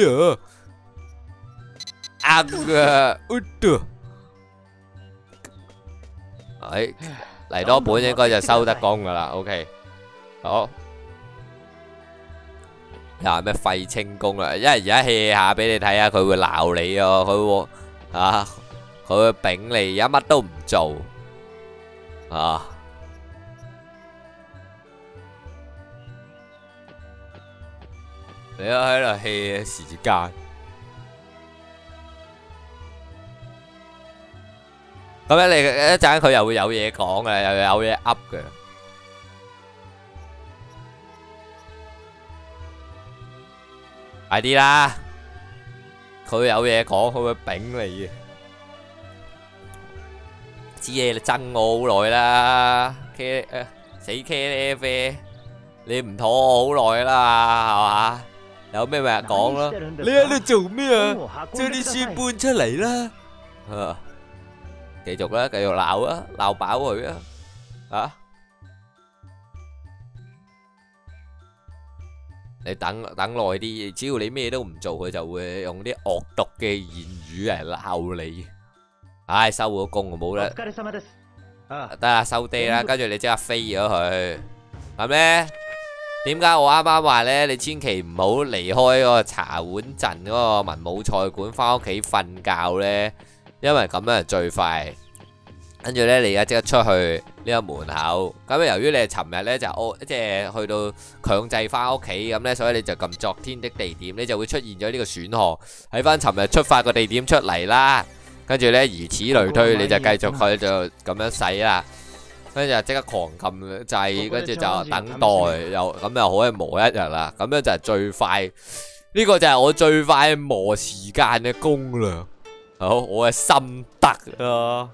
硬啊！嚟多本應該就收得工噶啦。OK， 好。又係咩廢清功啦？因為而家 hea 下俾你睇下，佢會鬧你哦，佢會丙你，而家乜都唔做啊！你都喺度 hea 時間， 咁樣你一陣佢又會有嘢講嘅，又有嘢噏嘅。快啲啦！佢有嘢講，佢會丙你嘅。知你憎我好耐啦，死茄喱啡，你唔妥我好耐啦，係嘛？有咩咪講咯。你喺度做咩啊？將啲書搬出嚟啦！繼續啦，繼續鬧啊，鬧飽佢啊！啊！你等耐啲，只要你咩都唔做，佢就會用啲惡毒嘅言語嚟鬧你。唉，收咗工就冇啦，得啦，收爹啦，跟住你即刻飛咗佢，係咩？點解我啱啱話咧？你千祈唔好離開嗰個茶碗陣嗰個文武賽館，翻屋企瞓覺咧，因為咁樣係最快。跟住咧，你而家即刻出去呢個門口。咁由於你係尋日咧就即係去到強制翻屋企咁咧，所以你就撳昨天的地點，你就會出現咗呢個選項喺翻尋日出發個地點出嚟啦。跟住咧，如此類推，你就繼續去就咁樣洗啦。跟住就即刻狂撳掣，跟住就等待，又咁又可以磨一日啦。咁樣就係最快，呢個就係我最快磨時間嘅攻略。好，我嘅心得啊。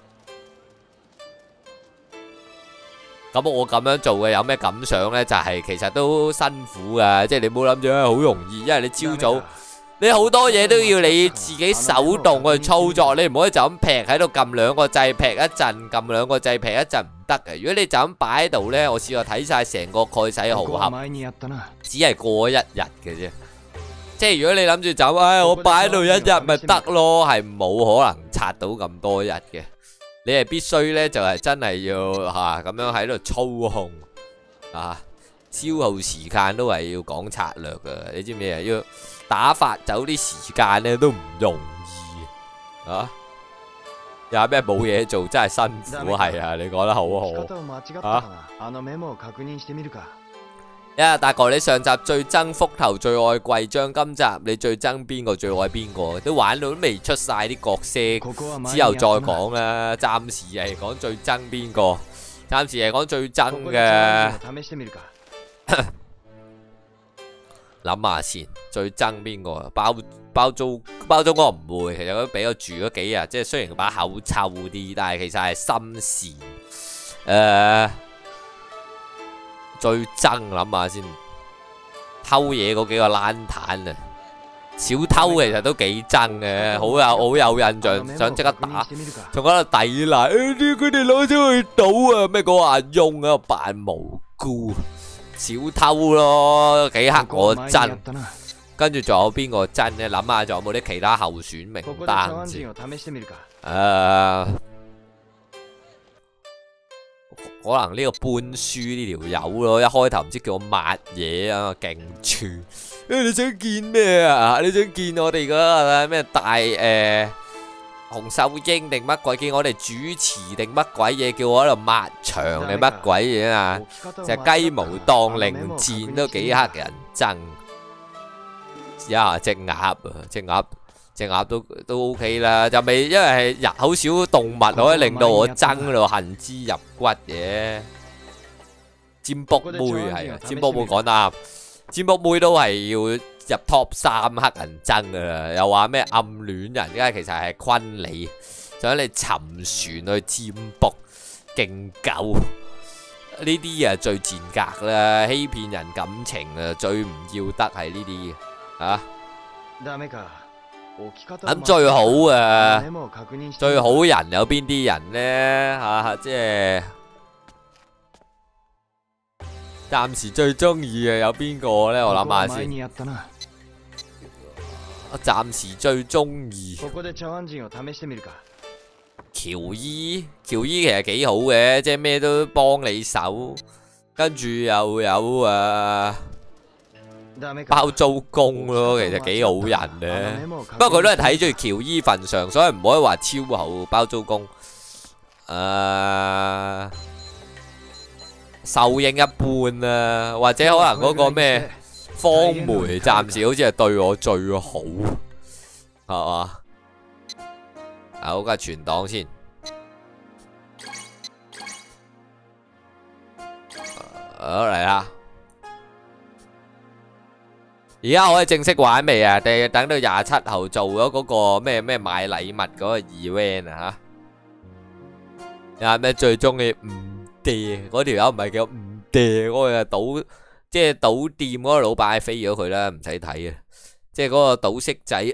咁我咁樣做嘅有咩感想呢？就係其實都辛苦噶，即係你唔好諗住好容易，因為你朝早你好多嘢都要你自己手動去操作，你唔可以就咁劈喺度撳兩個掣劈一陣，撳兩個掣劈一陣唔得嘅。如果你就咁擺喺度呢，我試過睇晒成個蓋世豪俠，只係過一日嘅啫。即係如果你諗住就我擺喺度一日咪得咯，係冇可能刷到咁多日嘅。你係必須咧，就係真係要咁樣喺度操控消耗時間都係要講策略噶。你知唔知啊？要打發走啲時間咧都唔容易有咩冇嘢做真係辛苦係啊！你講得好好大哥，你上集最憎福頭，最愛貴將，今集你最憎邊個？最愛邊個？都玩到都未出晒啲角色，之後再講啦。暫時係講最憎邊個？暫時係講最憎嘅。諗下先，最憎邊個？包租哥唔會，其實佢俾我住咗幾日，即係雖然把口臭啲，但係其實係心善。最憎諗下先，偷嘢嗰幾個爛攤啊，小偷其實都幾憎嘅，好有印象，想即刻打，仲喺度抵賴，佢哋攞咗去賭啊，咩嗰個阿翁喺度扮無辜，小偷咯，幾黑我憎。跟住仲有邊個憎呢？諗下仲有冇啲其他候選名單先？可能呢個搬書呢條友咯，一開頭唔知叫我抹嘢啊，勁串。你想見咩啊？你想見我哋嗰咩大洪秀英定乜鬼？見我哋主持定乜鬼嘢？叫我喺度抹牆定乜鬼嘢啊？就雞毛當令箭都幾乞人憎。隻鴨都 OK 啦，就未因為係好少動物可以令到我憎到恨之入骨嘅。占卜妹係啊，占卜妹講得啱，占卜妹都係要入 top 3黑人憎噶啦，又話咩暗戀人，因為其實係昆你，想你沉船去占卜，勁狗呢啲啊最賤格啦，欺騙人感情啊最唔要得係呢啲咁最好最好人有邊啲人呢？即係暫時最中意嘅有邊個呢？我諗下先。我暫時最中意喬伊其實幾好嘅，即係咩都幫你手，跟住又有包租公咯，其實幾好人嘅。不過佢都係睇住喬伊份上，所以唔可以話超好包租公。壽英一般啊，或者可能嗰個咩方梅，暫時好似係對我最好，係嘛？好，家存檔先。 嚟啦！而家可以正式玩未啊？定係等到27號做咗嗰個咩買禮物嗰個 event 啊吓？有咩最中意唔嗲嗰條友唔係叫唔嗲嗰個賭，即係賭店嗰個老闆飛咗佢啦，唔使睇嘅，即係嗰個賭色仔。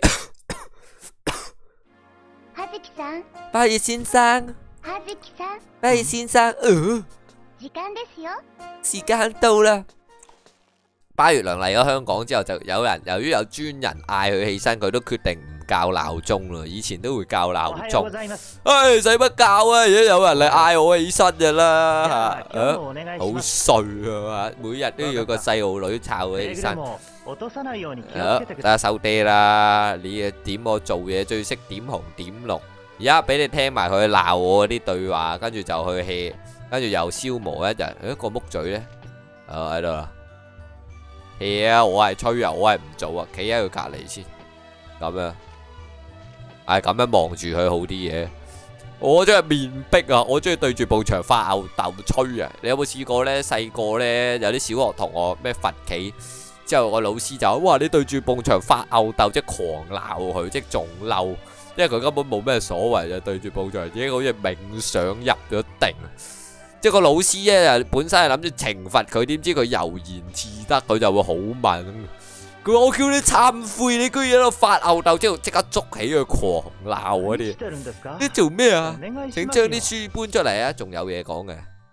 巴爾先生，巴爾先生，時間到啦！巴月良嚟咗香港之後，就有人由於有專人嗌佢起身，佢都決定唔校鬧鐘啦。以前都會校鬧鐘，唉，使乜校啊？而家有人嚟嗌我起身噶啦，好衰啊！每日都要個細路女抄佢起身。得啦，收爹啦！你點我做嘢最識點紅點綠，而家俾你聽埋佢鬧我嗰啲對話，跟住就去 hea，跟住又消磨一日。個木嘴咧，喺度啦。hea 啊！我係吹啊，我係唔做啊，企喺佢隔籬先，咁樣，咁樣望住佢好啲嘢。我真係面壁啊！我中意對住埲牆發吽哣吹啊！你有冇試過咧？細個咧有啲小學同學咩罰企，之後個老師就哇你對住埲牆發吽哣，即係狂鬧佢，即係仲嬲，因為佢根本冇咩所謂就對住埲牆，已經好似冥想入咗定。即係個老師咧，本身係諗住懲罰佢，點知佢悠然自得，佢就會好悶。佢話我叫你懺悔，你居然喺度發吽哣，之後即刻捉起佢狂鬧嗰啲。你做咩啊？請將啲書搬出嚟啊！仲有嘢講嘅。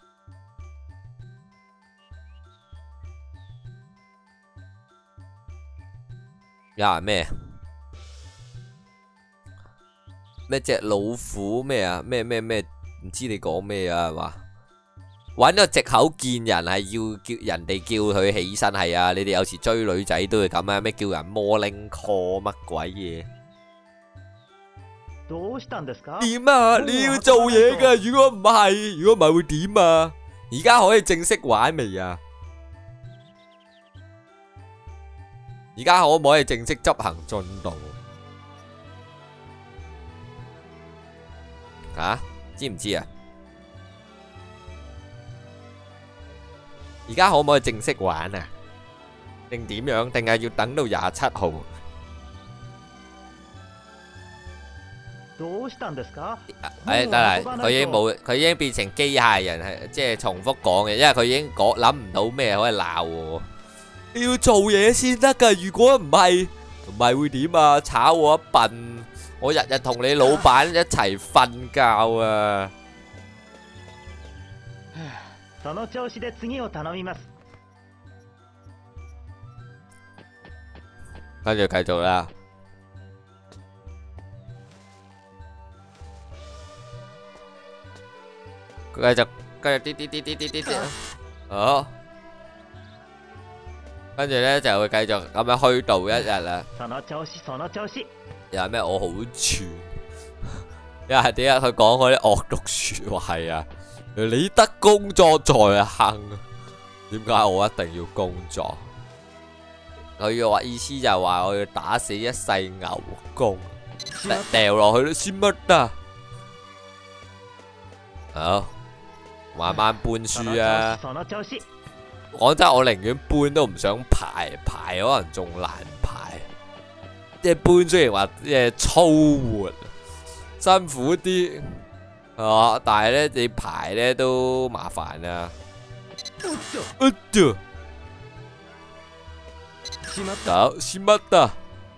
有人咩？咩隻老虎咩啊？咩？唔知你講咩啊？係嘛？揾個藉口見人係要叫人哋叫佢起身，係啊！你哋有時追女仔都會咁啊，咩叫人 morning call 乜鬼嘢？點啊？你要做嘢噶，如果唔係會點啊？而家可以正式玩未啊？而家可唔可以正式執行進度？知唔知啊？而家可唔可以正式玩啊？定點樣？定係要等到27號？得啦，佢已經變成機械人，係即係重複講嘅，因為佢已經諗唔到咩可以鬧我。你要做嘢先得噶，如果唔係會點啊？炒我一笨，我日日同你老闆一齊瞓覺啊！ その調子で次を頼みます。 跟住繼續啦。佢繼續啲，好。跟住咧就會繼續咁樣虛度一日啦。 その調子。 又係咩？我好串。又係點解佢講嗰啲惡毒説話係啊？你得工作在行，點解我一定要工作？佢要話意思就係話我要打死一世牛工，掉落去都先乜得？好，慢慢搬書啊！講真，我寧願搬都唔想排，可能仲難排。即係搬雖然話即係粗活，辛苦啲。但係咧，你排咧都麻煩啊！しまった。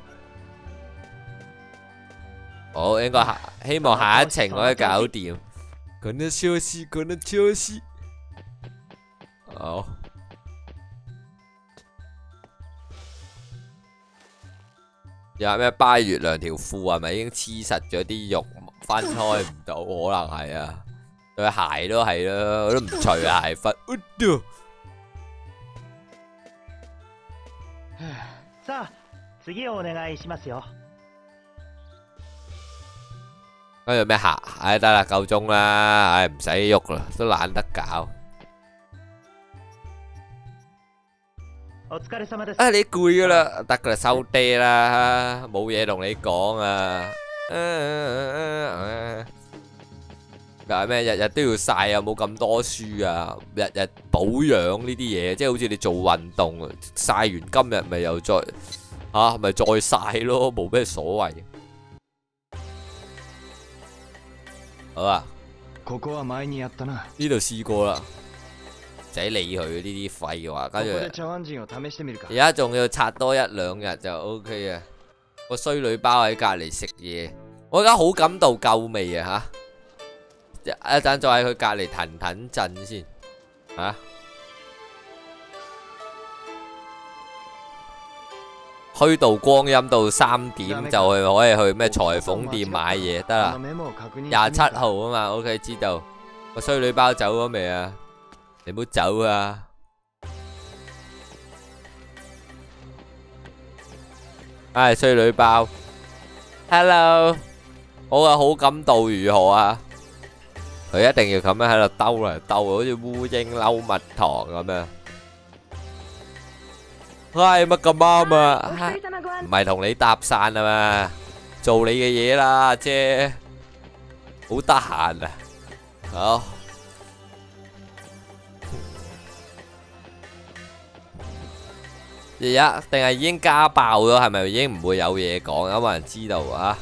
好，應該希望下一程可以搞掂。可能休息。好。有咩巴月亮條褲係咪已經黐實咗啲肉？分開唔到，可能係啊，對鞋都係啦，我都唔除鞋襪。 さあ、次をお願いしますよ。 跟住咩鞋？得啦，夠鐘啦，唔使喐啦，都懶得搞。你攰噶啦，得噶啦，收爹啦，冇嘢同你講啊。 咩日日都要曬啊，冇咁多書啊，日日保養呢啲嘢，即係好似你做運動曬完今日咪又再咪再曬咯，冇咩所謂。好啊， ここは前にやったな。 呢度試過啦，唔使理佢呢啲廢嘅話，跟住ここで茶碗陣を試してみるか。 而家仲要刷多1、2日就 OK 啊。個衰女包喺隔離食嘢，我而家好感度夠未啊嚇！一陣再喺佢隔離騰陣先嚇。虛度光陰到3點就可以去咩裁縫店買嘢得啦。27號啊嘛 ，OK 知道。個衰女包走咗未啊？你唔好走啊！唉，衰女包 ，Hello， 我嘅好感度如何啊？佢一定要咁樣喺度兜嚟兜，好似烏蠅嬲蜜糖咁樣。唉，乜咁啱啊？唔係同你搭訕啊嘛，做你嘅嘢啦，姐，好得閒啊，好。日日定係已經加爆咗，係咪已經唔會有嘢講？有冇人知道啊？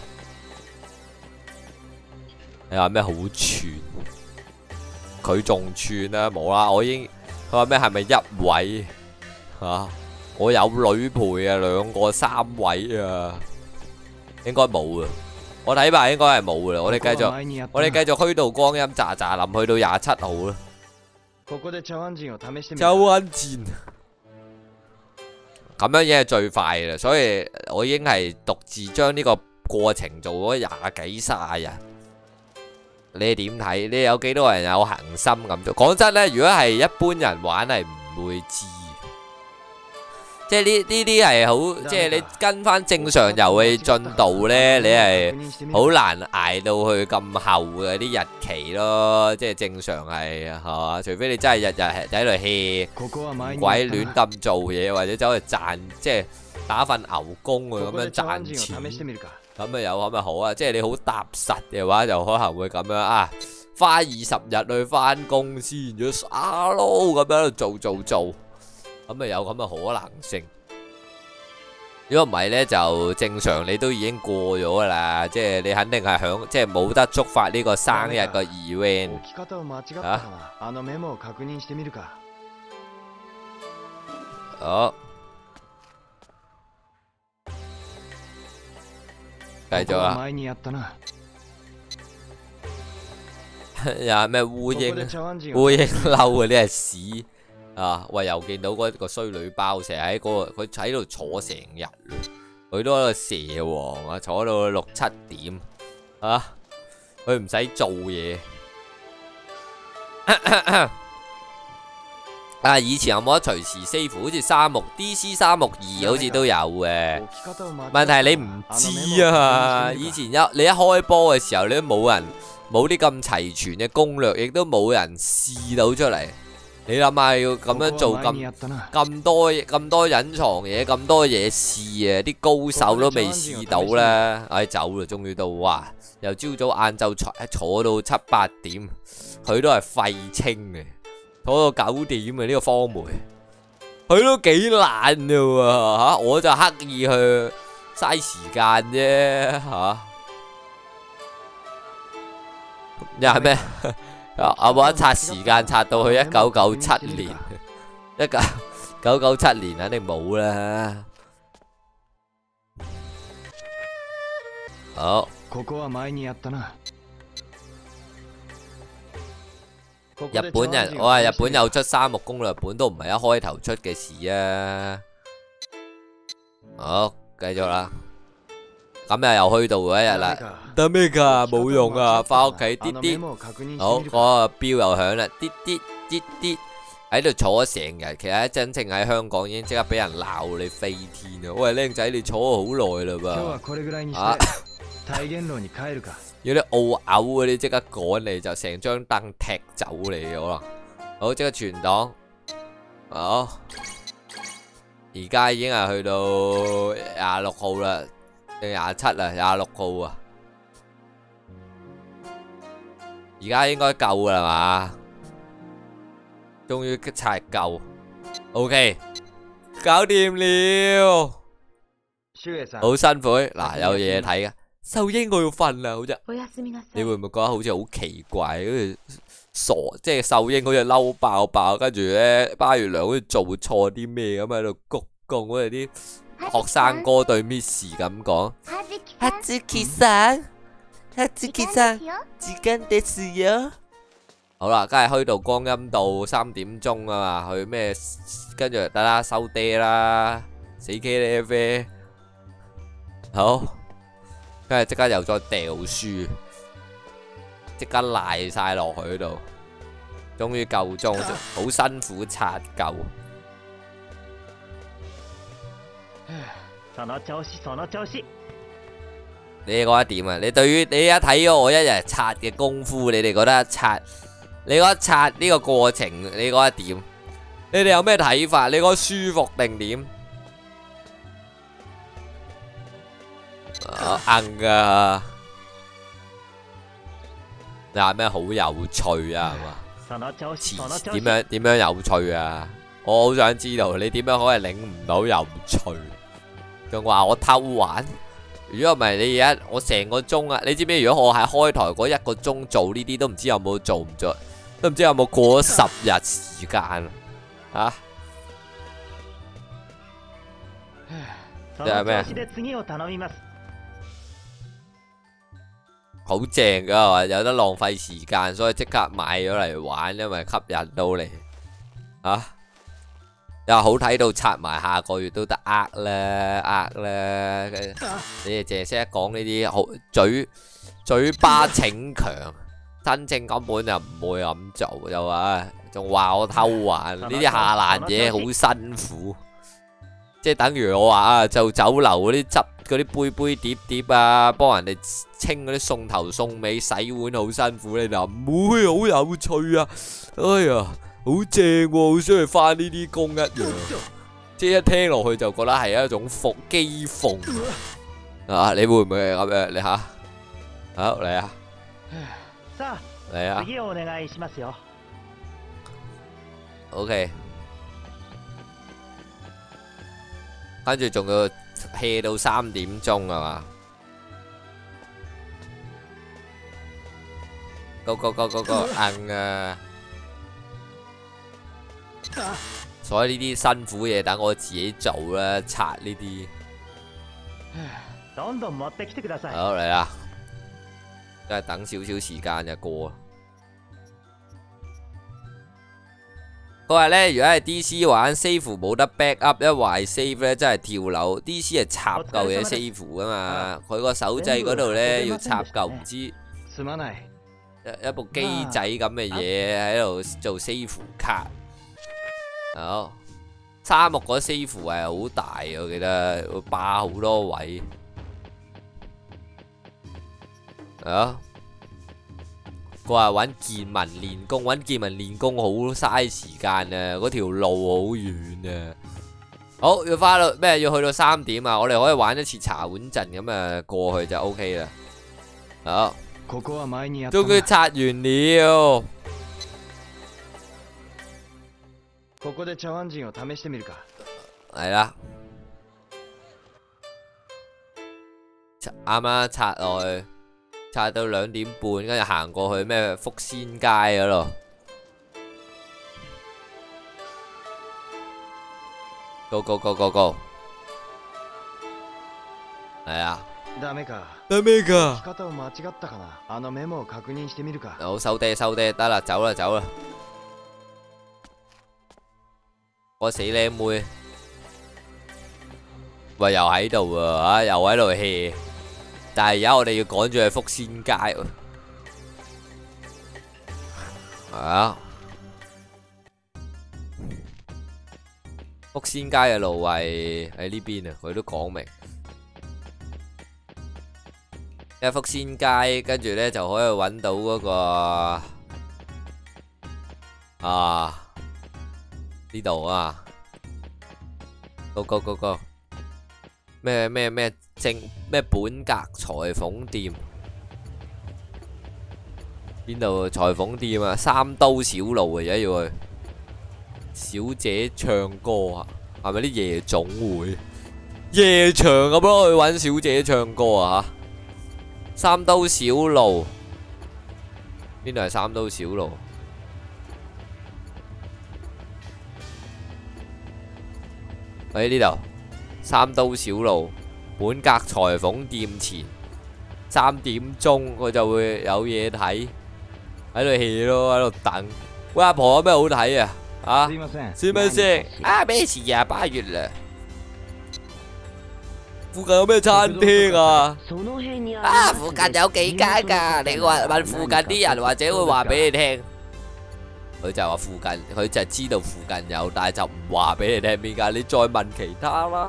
你話咩好串？佢仲串啊，冇啦！我已經佢話咩係咪1位啊？我有女陪啊，2個3位啊，應該冇啊！我睇埋應該係冇啦。我哋繼續虛度光陰，喳喳臨去到27號啦。茶碗戰。咁樣已經係最快嘅啦，所以我已經係獨自將呢個過程做咗20幾30日。你點睇？你有幾多人有恒心咁做？講真呢，如果係一般人玩係唔會知，即係呢啲係好，即係你跟翻正常遊戲進度呢，你係好難捱到去咁後嘅啲日期咯。即係正常係嘛？除非你真係日日喺度 hea， 唔鬼亂咁做嘢，或者走去賺，即係打份牛工咁樣賺錢，咁咪有咁咪好啊！即係你好踏實嘅話，就可能會咁樣啊，花20日去翻工先，咗沙撈咁樣做。咁咪有咁嘅可能性。如果唔係呢，就正常你都已經過咗噶啦，即係你肯定係即係冇得觸發呢個生日個 event 啊。好，繼續啦。又係咩烏蠅嬲嗰啲係屎。喂，又見到嗰個衰女包，成日喺佢喺度坐成日，佢都喺度蛇王啊，坐到6、7點，佢唔使做嘢。以前有冇得隨時 save？ 好似3目 DC 362好似都有嘅。問題你唔知啊嘛，以前你一開波嘅時候，你都冇啲咁齊全嘅攻略，亦都冇人試到出嚟。你諗下要咁樣做咁多隱藏嘢，咁多嘢試啊！啲高手都未試到咧，走啦，終於到哇！由朝早晏晝坐到7、8點，佢都係廢青嘅，坐到9點嘅呢個方梅，佢都幾懶嘅喎，我就刻意去嘥時間啫又係咩？我冇得刷時間，刷到去1997年，1997年肯定冇啦。好，日本人，我話日本有出3目攻略本，都唔係一開頭出嘅事啊。好，繼續啦。咁又虛度咗1日啦，得咩㗎？冇用啊！翻屋企啲，好嗰個錶又響啦，啲喺度坐咗成日。其實真正喺香港已經即刻俾人鬧你飛天啊！喂，靚仔，你坐咗好耐啦噃，有啲澳嘔嗰啲即刻趕你，就成張凳踢走你可能。好，即刻存檔。好，而家已經係去到26號啦。定27啊，26號啊， 而家應該夠啦嘛，終於拆夠 ，OK， 搞掂了，好辛苦嗱，有嘢睇噶。獸英我要瞓啦，好似你會唔會覺得好似好奇怪？好似傻，即係獸英好似嬲爆爆，跟住咧巴月亮好似做錯啲咩咁喺度鞠躬，好似啲學生哥對 Miss 咁講。 哈茲奇桑，哈茲奇桑，時間ですよ。 好啦，梗係虛度光陰到3點鐘啊嘛，去咩？跟住得啦，收爹啦，死 K 呢啡，好。跟住即刻又再掉書，即刻賴晒落去嗰度，終於夠鐘，好辛苦拆夠。 その調子その調子。 你哋覺得點啊？你對於你而家睇咗我一日拆嘅功夫，你哋覺得你覺得拆呢個過程，你覺得點？你哋有咩睇法？你覺得舒服定點？硬噶，你話咩好有趣啊？係嘛？點樣有趣啊？我好想知道你點樣可以領唔到有趣，仲話我偷玩？如果唔係你而家我成個鐘啊！你知唔知？如果我喺開台嗰1個鐘做呢啲，都唔知有冇做唔做，都唔知有冇過咗10日時間啊！即係咩？好正噶，有得浪費時間，所以即刻買咗嚟玩，因為吸引到你啊！又好睇到拆埋下個月都得啦，你哋淨係識得講呢啲好嘴巴逞強，真正根本就唔會咁做，就話仲話我偷玩，呢啲下爛嘢好辛苦，即係等於我話啊，就酒樓嗰啲執嗰啲杯碟啊，幫人哋清嗰啲餸頭餸尾洗碗好辛苦，你就唔會好有趣啊！哎呀〜好正喎，好想去翻呢啲工一樣，即係一聽落去就覺得係一種譏啊！你會唔會係咁樣？你吓，好嚟啊！嚟啊！ 次お願いしますよ。 OK， 跟住仲要 hea 到3點鐘係嘛？Go 硬啊！所以呢啲辛苦嘢等我自己做啦，拆呢啲。好嚟啦，真係等少少時間就過。佢話咧，如果係 DC 玩 save 冇得 back up，一壞 save 咧真係跳樓。DC 係插嚿嘢 save 噶嘛，佢個手掣嗰度咧要插嚿唔知一部機仔咁嘅嘢喺度做 save 卡。好，沙漠嗰 save 係好大，我記得會霸好多位。啊，佢話揾健文練功，揾健文練功好嘥時間啊！嗰條路好遠啊。好，要花到咩？要去到3點啊！我哋可以玩一次茶碗陣咁啊，過去就 OK 啦。好，終於拆完了。嚟啦，啱啱拆落去，拆到2點半，跟住行過去咩福仙街嗰度。Go，嚟啊！ダメか。好，收爹，得啦，走啦。我死靚妹，喂，又喺度啊，又喺度 hea， 但係而家我哋要趕住去福仙街啊！福仙街嘅路係喺呢邊啊，佢都講明。一福仙街，跟住咧就可以揾到嗰個呢度啊 ，go， 咩本格裁縫店， 邊度裁縫店啊？三都小路啊，而家要去。小姐唱歌啊，係咪啲夜總會？夜場咁咯，去揾小姐唱歌啊嚇！三都小路，邊度係三都小路？喺呢度，三都小路本格裁縫店前，3點鐘佢就會有嘢睇，喺度 hea 咯，喺度等。喂，阿婆有咩好睇啊？啊，是咪先？啊，咩事啊？8月啦，附近有咩餐廳啊？啊，附近有幾間㗎？你問附近啲人，或者會話俾你聽。佢就話附近，佢就知道附近有，但係就唔話俾你聽邊間。你再問其他啦，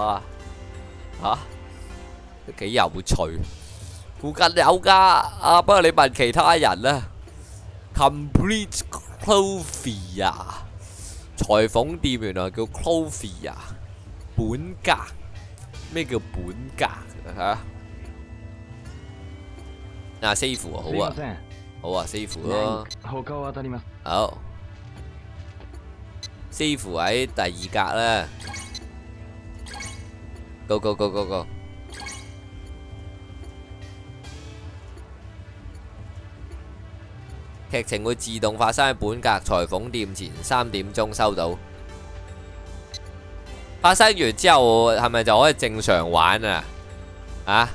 都幾有趣。附近有㗎，啊，不過你問其他人啦。Complete Clothes 啊！裁縫店原來叫 Clothes 啊，本格咩叫本格嚇？啊，Safe 好啊，好啊，Safe 咯，好，Safe 喺第2格啦 ，Go go go go go！ 劇情會自動發生喺本格裁縫店前3點鐘收到。發生完之後係咪就可以正常玩啊？啊！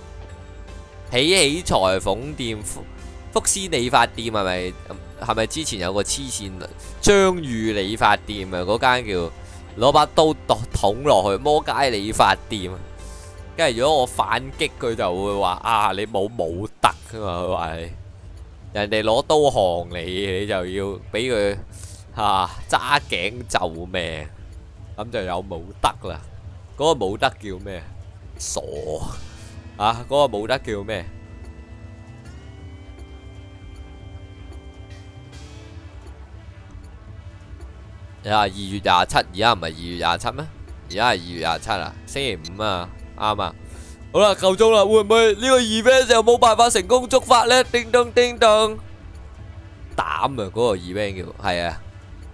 喜裁縫店、福斯理髮店係咪之前有個黐線張裕理髮店啊？嗰間叫攞把刀捅落去摩街理髮店。跟住如果我反擊佢就會話啊，你冇武德㗎嘛？佢話你。人哋攞刀行你就要俾佢揸頸就命，咁就有武德啦。嗰個武德叫咩？傻啊！嗰個武德叫咩？2月27，而家唔係2月27咩？而家係2月27啊，星期5啊，啱啊。好啦，夠鐘啦，會唔會呢個 event 就冇辦法成功觸發呢？叮咚叮咚，膽啊！嗰個 event 叫係啊，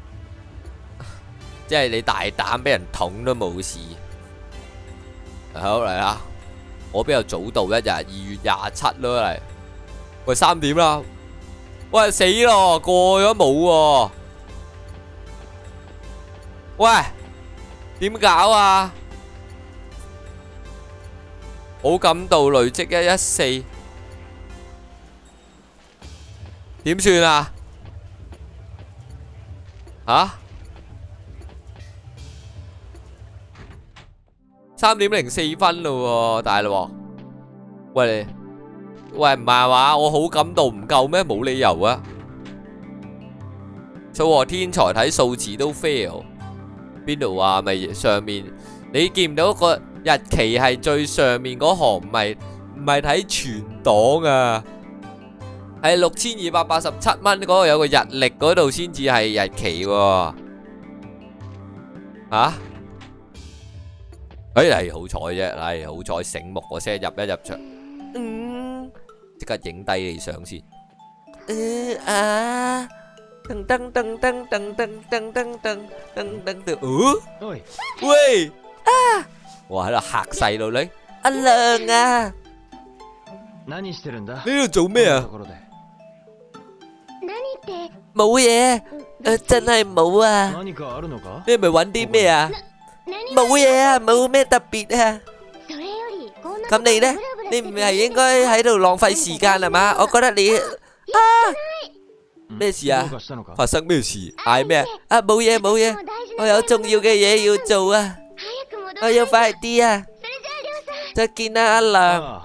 即係你大膽俾人捅都冇事。好嚟啦，我邊有早到1日？2月27咯嚟。喂，3點啦，喂死咯，過咗冇喎。喂，點搞啊？好感度累積114，點算啊？吓？3點04分咯喎，大佬。喂，唔係話我好感度唔夠咩？冇理由啊！數學天才睇數字都 fail， 邊度話咪上面？你見唔到個日期係最上面嗰行，唔係睇全檔啊，係6287蚊嗰個有個日曆嗰度先至係日期喎。嚇？係好彩啫，係好彩醒目嗰聲入一入場，即刻影低你相先。 噔噔噔噔噔噔噔噔噔噔噔， 喂！我喺度嚇細路女。 阿亮啊， 何してるんだ？ 呢度做咩啊？ 冇嘢，真係冇啊。 何かあるのか？ 你係咪揾啲咩啊？ 冇嘢啊，冇咩特別啊。咁你呢？你唔係應該喺度浪費時間係嘛？我覺得你咩事啊？ 發生咩事？嗌咩？ 啊，冇嘢冇嘢，我有重要嘅嘢要做啊，我要快啲啊！再見啦，阿亮。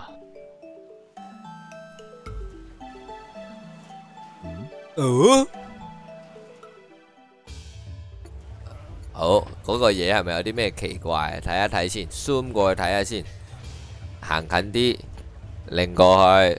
好，嗰個嘢係咪有啲咩奇怪？睇一睇先 ，zoom 過去睇下先，行近啲，擰過去，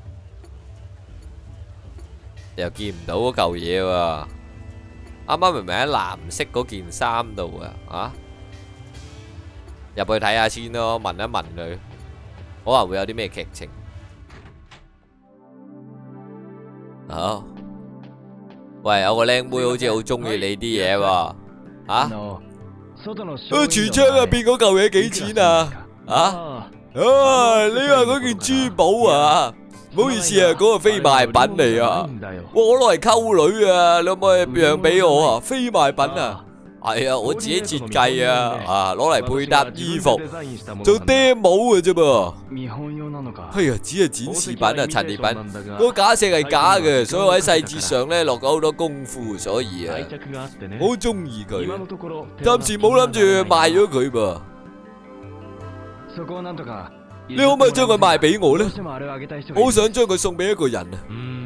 又見唔到嗰嚿嘢喎。啱啱明明喺藍色嗰件衫度啊，入去睇下先咯，問一問佢，可能會有啲咩劇情。 好，喂，有個靚妹好似好中意你啲嘢喎，嚇？櫥窗入邊嗰嚿嘢幾錢啊？啊？你話嗰件珠寶啊？唔好意思啊，嗰個非賣品嚟啊！我攞嚟溝女啊，你可唔可以讓俾我啊？非賣品啊？係啊，我自己設計啊，攞嚟配搭衣服，做 demo 嘅啫噃。係啊，只係展示品啊，陳列品。嗰個假石係假嘅，所以喺細節上咧落咗好多功夫，所以啊，好中意佢。暫時冇諗住賣咗佢噃。你可唔可以將佢賣俾我咧？我好想將佢送俾一個人啊。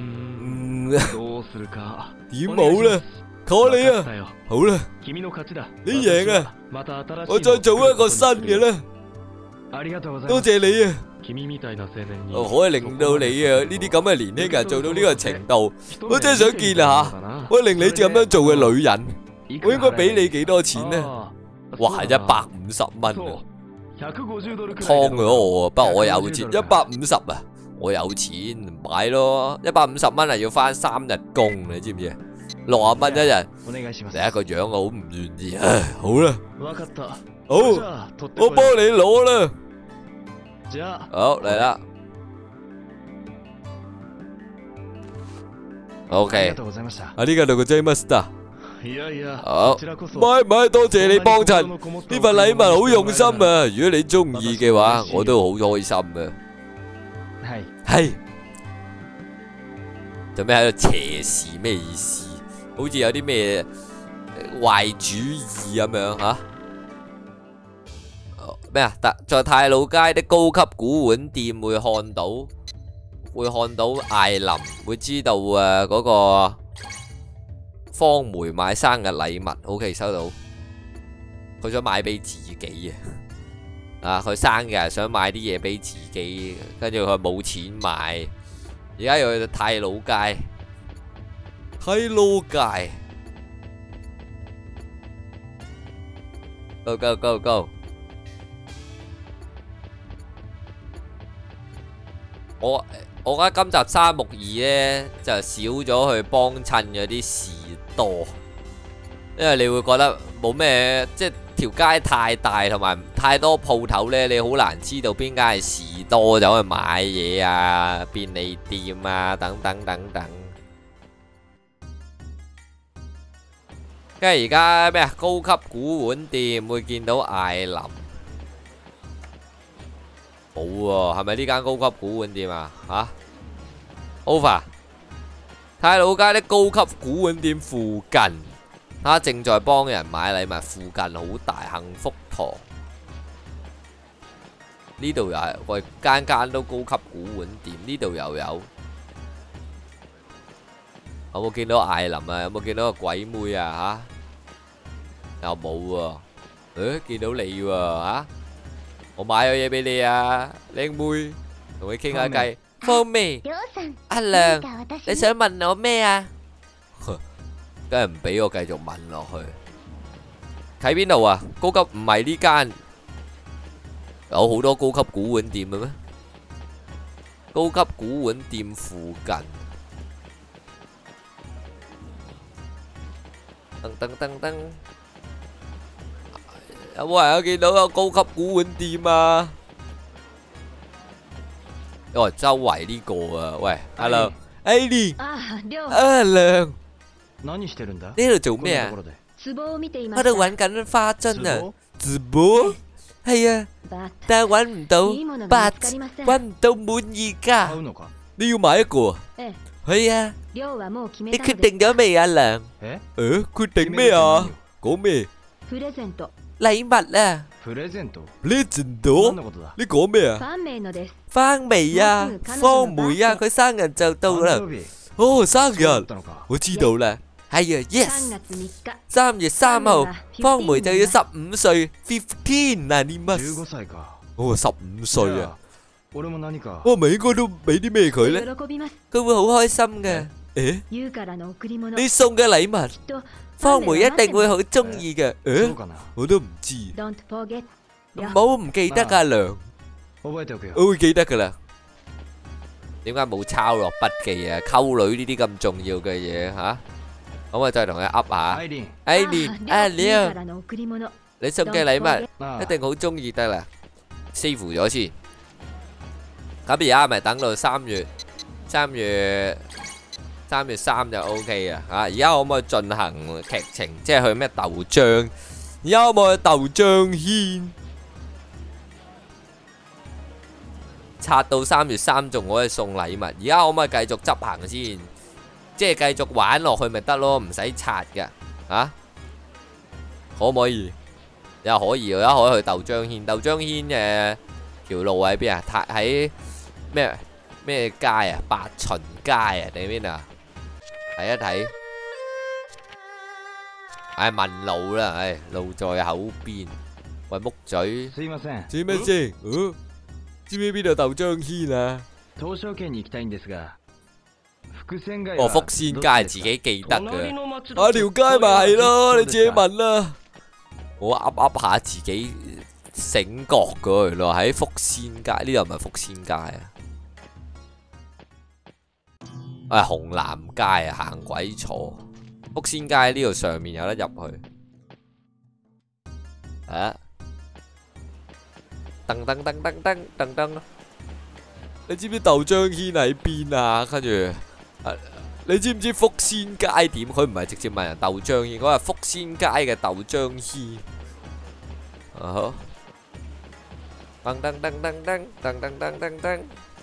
點好咧？求下你啊！好啦，你贏啊！我再做一個新嘅啦。多謝你啊！可以令到你啊呢啲咁嘅年輕人做到呢個程度，我真係想見啊吓！可以令你咁樣做嘅女人，我應該俾你幾多錢呢？哇，150蚊啊！劏咗我啊！不過我有錢，150啊！我有錢買咯，150蚊係要翻3日工，你知唔知？60蚊一日，第一個樣我好唔願意。唉，好啦，好，我幫你攞啦。好嚟啦 ，OK，啊呢個就個 J-Master。好，唔係，多謝你幫襯，呢份禮物好用心啊！如果你中意嘅話，我都好開心啊。係，做咩喺度斜視？咩意思？好似有啲咩壞主意咁樣吓？咩啊？在太魯街的高級古玩店會看到艾琳，會知道嗰個方梅買生日禮物。OK， 收到。佢想買俾自己啊！佢生日想買啲嘢俾自己，跟住佢冇錢買，而家又去到太魯街。Go go go go！ 我覺得今集3木2咧就少咗去幫襯嗰啲士多，因為你會覺得冇咩，即係條街太大同埋太多鋪頭咧，你好難知道邊間係士多走去買嘢啊、便利店啊等等等等。跟住而家咩啊？高級古玩店會見到艾琳，冇喎，係咪呢間高級古玩店啊？吓 ，Over， 太魯街的高級古玩店附近，他正在幫人買禮物。附近好大，幸福堂呢度又係，喂，間間都高級古玩店，呢度又有。有冇見到艾琳啊？有冇見到個鬼妹啊？吓，又冇喎。誒，見到你喎，吓，我買咗嘢俾你啊，靚妹，同你傾下偈。方妹，阿亮，你想問我咩啊？梗係唔俾我繼續問落去。喺邊度啊？高級唔係呢間，有好多高級古玩店嘅咩？高級古玩店附近。噔噔噔噔，有冇人有見到有高級古玩店啊？哦，周圍呢個啊，喂 ，Hello，Aileen，阿亮，呢度做咩啊？我度揾緊花樽啊，直播？係啊，但係揾唔到，but 揾唔到滿意㗎。你要買一個啊？係啊，你決定咗未啊，亮？決定咩啊？講咩？禮物啊！present？你講咩啊？方梅啊，方梅啊，佢生日就到啦。哦，生日，我知道啦。係啊 ，yes。3月3號，方梅就要15歲 ，15啊，你乜？哦，15歲啊！我咪應該都俾啲咩佢咧？佢會好開心嘅。你送嘅禮物，方梅一定會好中意嘅。我都唔知。唔好唔記得阿良，我會記得噶啦。 點解冇抄落筆記啊？溝女呢啲咁重要嘅嘢嚇，咁我再同佢噏下。 アイリン、 哎你啊你啊， からの贈り物你送嘅禮物あ一定好中意得啦，save咗先。咁而家係咪等到3月3就 OK 啊？嚇，而家可唔可以進行劇情？即係去咩豆漿？而家可唔可以豆漿軒？拆到3月3仲可以送禮物，而家可唔可以繼續執行先？即係繼續玩落去咪得咯，唔使拆㗎，啊？可唔可以？又可以，而家可以去豆漿軒。豆漿軒嘅條路喺邊啊？喺咩街啊？八旬街啊？定邊啊？睇一睇。唉，問路啦，唉，路在口邊。喂，木嘴。 すいません。 知咩先？知唔知邊度豆漿軒啊？ 東証圏に行きたいんですが、福仙街。 哦，福仙街自己記得嘅。 條條街咪係咯，你自己問啦。我噏下自己醒覺㗎，原來喺福仙街呢度唔係福仙街啊，係紅藍街啊，行鬼錯。福仙街呢度上面有得入去。啊！噔噔噔噔噔噔噔，你知唔知豆漿軒喺邊啊？跟住，你知唔知福仙街點？佢唔係直接問人豆漿軒，佢係福仙街嘅豆漿軒。啊好，噔噔噔噔噔噔噔噔噔噔。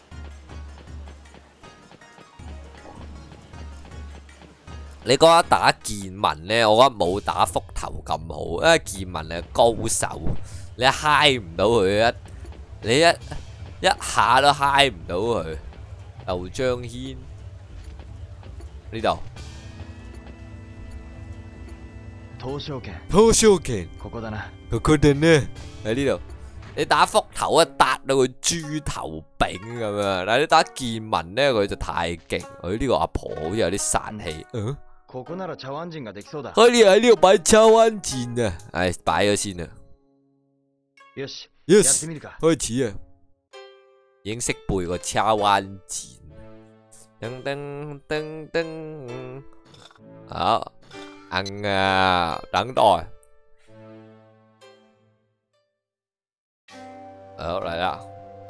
你覺得打劍文呢？我覺得冇打福頭咁好，因為劍文係高手。你嗨唔到佢你一下都嗨唔到佢。豆漿軒呢度， 東証圏。 東証圏， ここだな。 佢哋呢喺呢度。你打福頭啊，搭到佢豬頭炳咁樣。但係你打劍文呢，佢就太勁。佢呢個阿婆好似有啲殺氣。 ここなら茶碗陣ができそうだ。 可以喺呢度擺茶碗戰啊！唉，擺咗先啊。 よし。 Yes， やってみるか。 開始啊！已經識背個茶碗戰。噔噔噔噔，好，等待。好嚟啦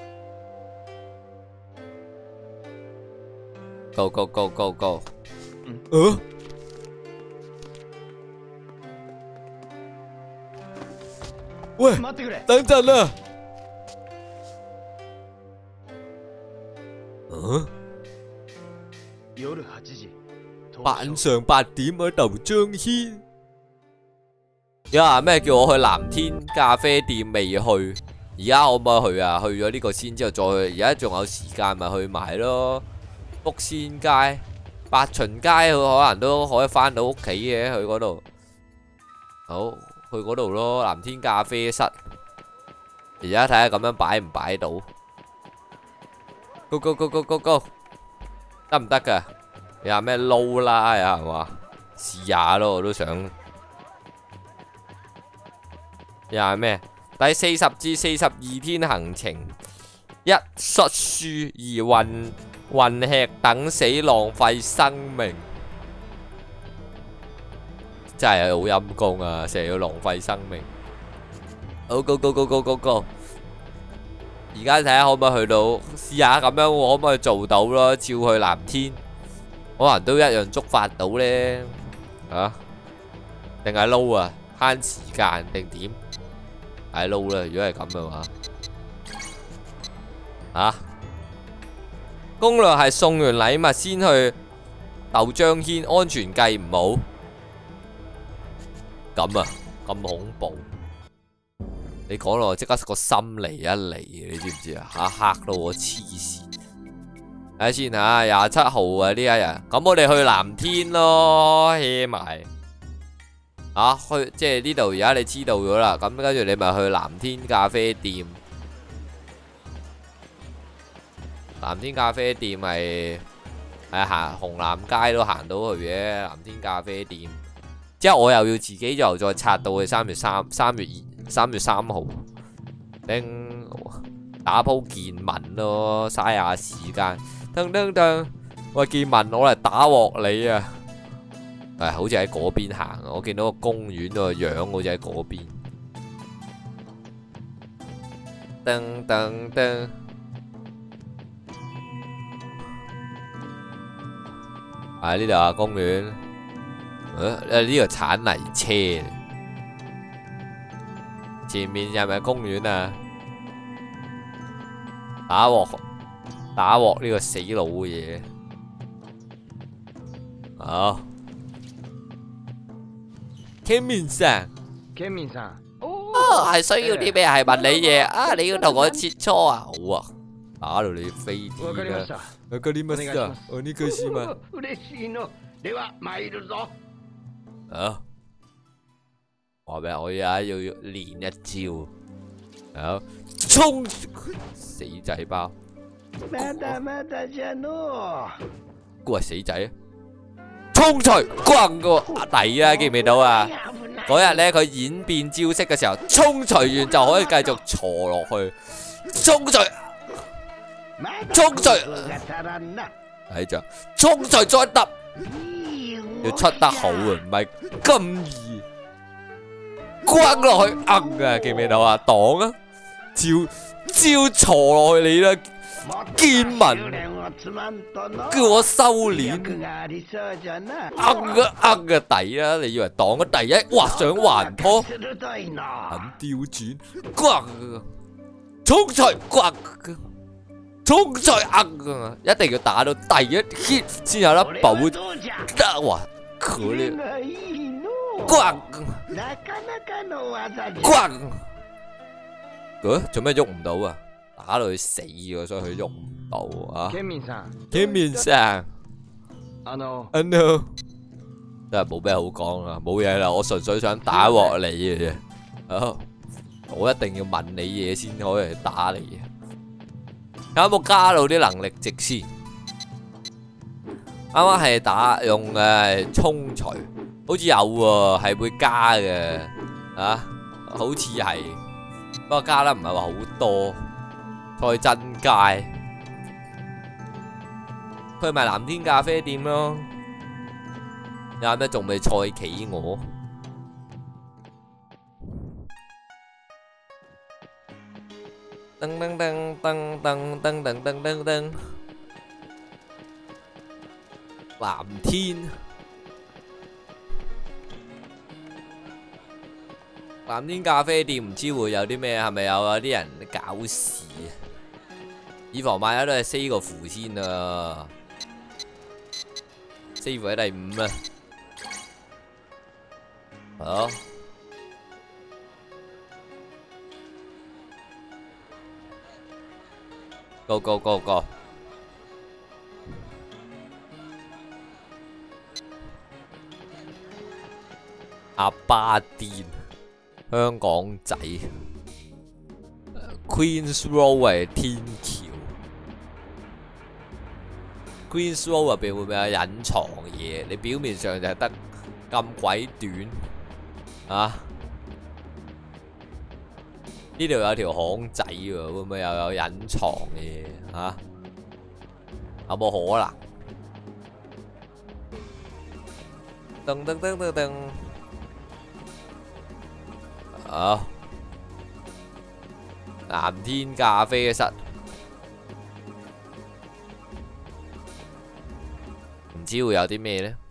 ！Go go go go go！喂， 待ってくれ。 等陣啦！ 夜8時。 晚上8點喺豆漿軒。有人咩叫我去藍天咖啡店未去？而家可唔可以去啊？去咗呢個先之後再去，而家仲有時間咪去埋咯。福仙街、八旬街，佢可能都可以翻到屋企嘅，去嗰度。好，去嗰度咯，藍天咖啡室。而家睇下咁樣擺唔擺到。Go go go go go go， 得唔得㗎？有咩撈啦？有人話試下咯，我都想。又係咩？第40至42天行程，一摔輸而混吃等死，浪費生命，真係好陰功啊！成日要浪費生命。好 go go go go go go！ 而家睇下可唔可以去到，試下咁樣，我可唔可以做到咯？照去藍天，可能都一樣觸發到呢。啊？定係撈啊？慳時間定點？係撈啦，如果係咁嘅話，攻略係送完禮物先去豆漿軒，安全計唔好。咁啊，咁恐怖！你講落即刻個心嚟一嚟，你知唔知啊？嚇到我黐線！睇下先嚇，27號啊呢一日，咁我哋去藍天咯 hea 埋。去即係呢度，而家你知道咗啦，咁跟住你咪去藍天咖啡店。藍天咖啡店係行紅藍街都行到去嘅，藍天咖啡店。之後我又要自己又再拆到去3月3號，打鋪見聞咯，嘥下時間。 噔噔噔，喂，建文我嚟打鑊你啊！誒，好似喺嗰邊行，我見到個公園個樣好似喺嗰邊。噔噔噔，呢度啊公園，呢個鏟泥車，前面係咪公園啊？打鑊呢個死佬嘅嘢，好。Kenminさん，係需要啲咩？係問你嘢啊！你要同我切磋啊？好啊，打到你飛天啦！わかりました。お願いします。 嬉しいの。では参るぞ。 啊！話俾我而家要練一招，好衝死仔包！ まだまだじゃの。 喂死仔！衝錘轟個底啊！記唔記到啊？嗰日咧佢演變招式嘅時候，衝錘完就可以繼續坐落去。衝錘，衝錘，睇住，衝錘再揼，要出得好啊，唔係咁易。轟落去硬啊！記唔記到啊？擋啊！照坐落去你啦！建文叫我收斂，嘅底啦！你以為擋咗第一，哇想還拖，肯調轉，轟，衝錘轟，衝錘一定要打到第一 hit 先有得補得哇！可憐，轟，做咩喐唔到啊？打到佢死喎，所以佢喐唔到啊。Kenminさん，真係冇咩好講啦，冇嘢啦，我純粹想打鑊你嘅啫。好，我一定要問你嘢先可以打你。有冇加到啲能力值先？啱啱係打用衝錘，好似有喎，係會加嘅啊，好似係，不過加得唔係話好多。再增加，去埋藍天咖啡店咯。有咩仲未菜企鵝？噔噔噔噔噔噔噔噔噔噔，藍天，藍天咖啡店唔知會有啲咩？係咪有啲人搞事啊？以防萬一都係 save 個符先啊 ，save 喺第5啊，好 ，go go go go， 阿巴甸，香港仔 ，Queen's Road 係天橋。Queen's Road 入邊會唔會有隱藏嘢？你表面上就係得咁鬼短啊！呢度有條巷仔喎，會唔會又有隱藏嘢啊？有冇可能？噔噔噔噔噔，好，藍天咖啡室。唔知會有啲咩呢？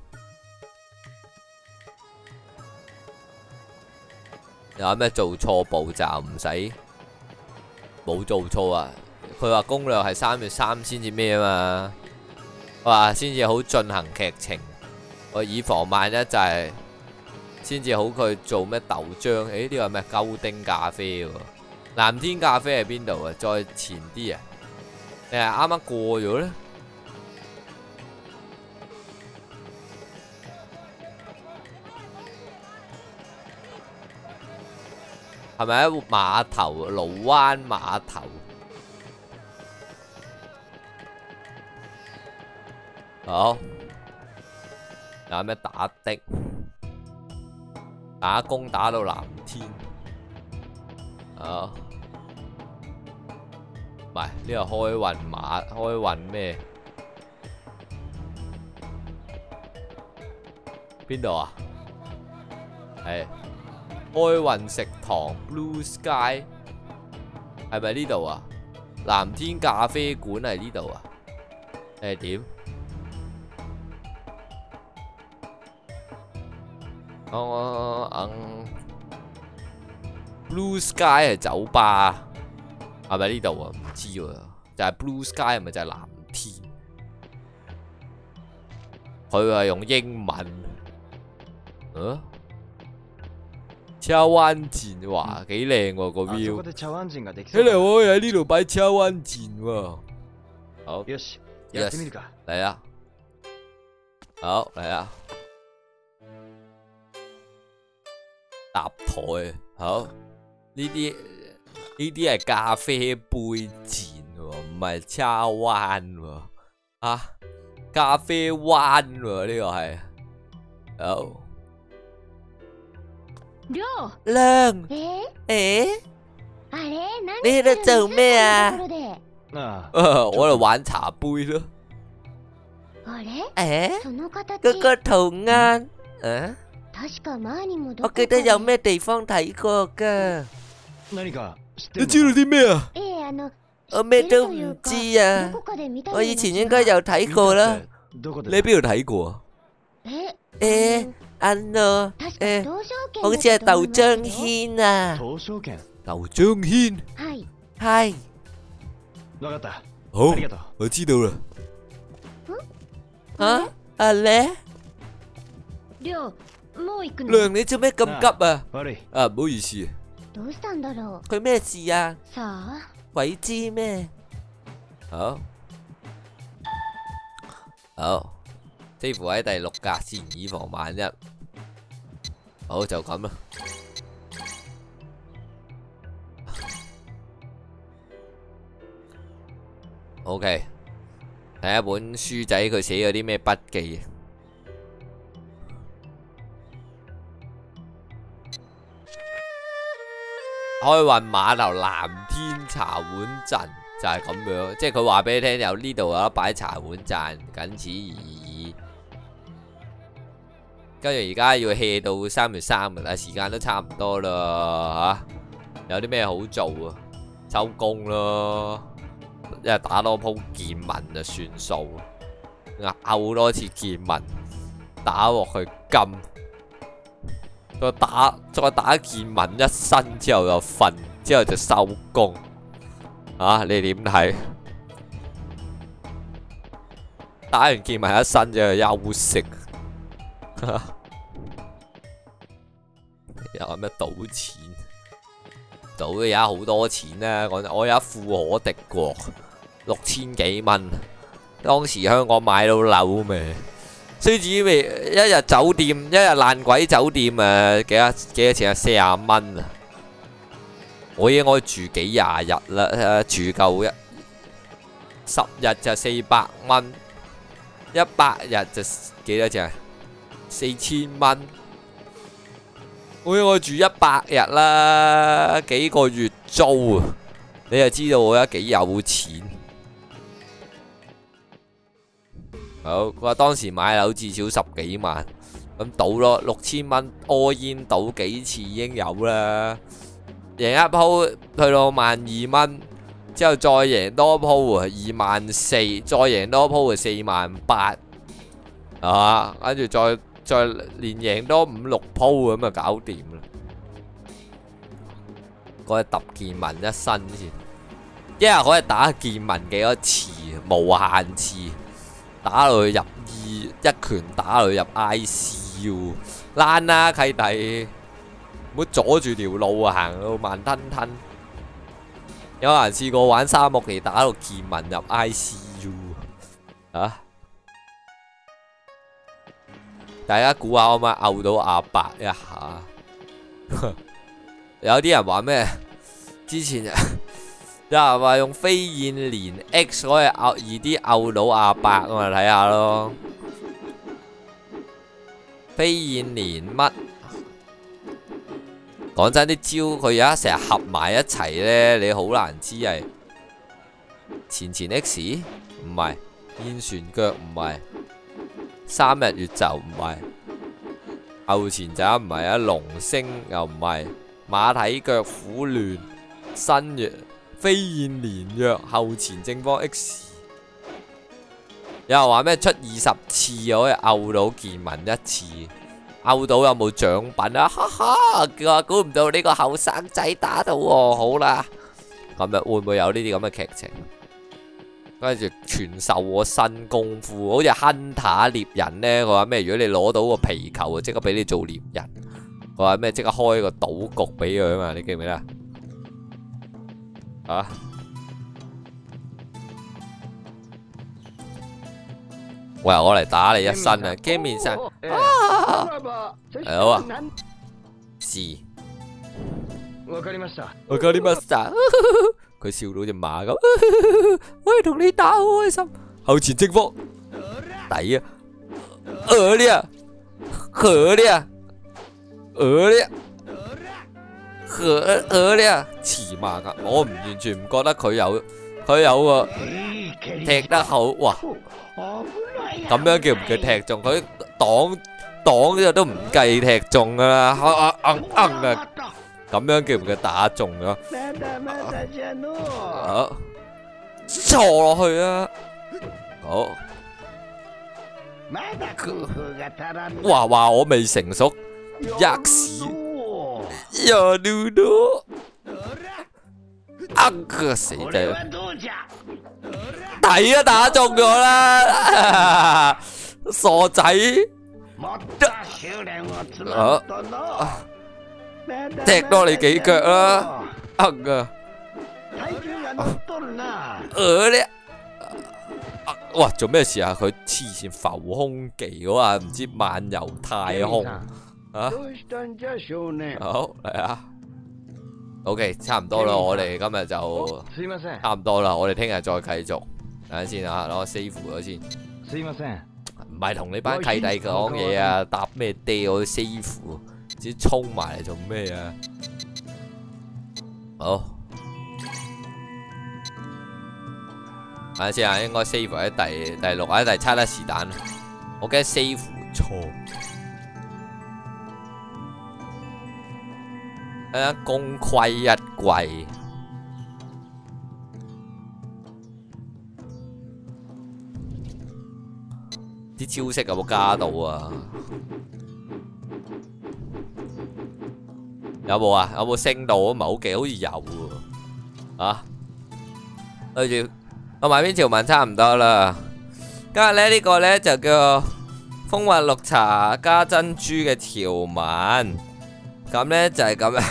有咩做錯步驟唔使冇做錯啊？佢話攻略係3月3先至咩啊嘛？話先至好進行劇情，我以防萬一就係先至好佢做咩豆漿？誒呢個係咩鳩丁咖啡喎？藍天咖啡喺邊度啊？再前啲啊？定係啱啱過咗呢？係咪喺碼頭蘆灣碼頭？好，有咩打的？打工打到藍天。好，唔係呢個開運碼開運咩？ 邊度啊？係開運食堂 Blue Sky 係咪呢度啊？藍天咖啡館係呢度啊？定係點？Blue Sky 係酒吧，係咪呢度啊？唔知喎，就係 Blue Sky 係咪就係藍天？佢係用英文，茶灣站哇，幾靚喎個 view。睇嚟我喺呢度擺茶灣站喎。好，yes，嚟啊！好嚟啊！搭台好，呢啲係咖啡杯戰喎，唔係茶灣喎。啊，咖啡灣喎呢個係。好。 亮，你喺度做咩啊？ 我喺度玩茶杯咯。 嗰個圖案，我記得有咩地方睇過噶。 你知道啲咩啊？ 我咩都唔知啊。我以前應該有睇過啦。 你喺邊度睇過啊？ 好似係豆漿軒啊。 豆漿軒係。 好，我知道啦。 阿咧？亮，你做咩咁急啊？唔好意思。佢咩事啊？鬼知咩？好，幾乎喺第6格先，以防萬一。好，就咁啦。OK，睇一本書仔，佢寫咗啲咩筆記？開運碼頭藍天茶碗陣就係咁樣，即係佢話俾你聽，有呢度有得擺茶碗陣，僅此而已。跟住而家要 hea 到3月3日啦，時間都差唔多啦吓，有啲咩好做啊？收工咯，一係打多鋪劍文就算數，拗多次劍文，打落去金。再打劍文一身之後就瞓，之後就收工。你點睇？打完劍文一身就休息。有咩賭錢？賭而家好多錢啦！講真，我有一富可敵國6000幾蚊，當時香港買到樓未？雖至於一日酒店，一日爛鬼酒店幾多錢啊？40蚊啊！我應該住幾廿日啦，住夠10日就400蚊，100日就幾多錢啊？4000蚊。我應該住100日啦，幾個月租啊！你就知道我而家幾有錢。好，佢話當時買樓至少10幾萬，咁賭咯，6000蚊all in賭幾次已經有啦。贏一鋪去到12000蚊，之後再贏多鋪24000，再贏多鋪48000，係嘛？跟住再連贏多5-6鋪咁就搞掂啦。嗰日揼劍文一身先，一日可以打劍文幾多次？無限次。打落去入一拳打落去入 ICU， 爛啦契弟，唔好阻住條路啊，行到慢吞吞。有人試過玩沙漠期打到劍文入 ICU 啊！大家估下可唔可以拗到阿伯一下？有啲人話咩？之前有人話用飛燕連 X 可以易啲拗到阿伯啊嘛，睇下咯。飛燕連乜？講真啲招佢而家成日合埋一齊咧，你好難知係前 X 唔係，燕旋腳唔係，3日月就唔係， 後前就唔係啊，龍星又唔係，馬體腳虎亂，新月飛燕連躍，後前正方 X。有人話咩出20次可以摳到健文1次，摳到有冇獎品啊？哈哈，我估唔到呢個後生仔打到喎，好啦，咁日會唔會有呢啲咁嘅劇情？跟住傳授我新功夫，好似 Hunter 獵人呢，佢話咩？如果你攞到個皮球啊，即刻俾你做獵人。佢話咩？即刻開個賭局俾佢啊嘛！你記唔記得啊？喂，我嚟打你一身啊！鏡面上啊，係好啊，是。 わかりました。 我教啲乜嘢？佢笑到隻馬咁，我哋同你打好開心。後前正方，抵啊！呢啊，呢啊，呢啊，呢啊，黐馬噶！我完全唔覺得佢有個踢得好哇！咁樣叫唔叫踢中？佢擋呢個都唔計踢中噶啦，啊！咁樣叫唔叫打中啊？好，坐落去啊！好，話我未成熟，吔屎，又嘟嘟，個死仔，抵啊！打中咗啦，傻仔！好。踢多你幾腳啦，哇，做咩事啊？佢黐線浮空技嗰下，唔知漫遊太空啊！好嚟啊 ，OK， 差唔多啦，我哋今日就差唔多啦，我哋聽日再繼續。等陣先啊，攞個 save 咗先。唔係同你班契弟講嘢啊，搭咩爹我 save。自己衝埋嚟做咩啊？好，睇下先啊，應該 save 喺第6或者第7啦，是但。我驚 save 錯。啊，功虧一簣。啲招式有冇加到啊？有冇啊？有冇升到？唔係好記，好似有喎。啊，跟住我埋篇條文差唔多啦。今日咧呢個咧就叫風雲綠茶加珍珠嘅條文。咁咧就係咁樣。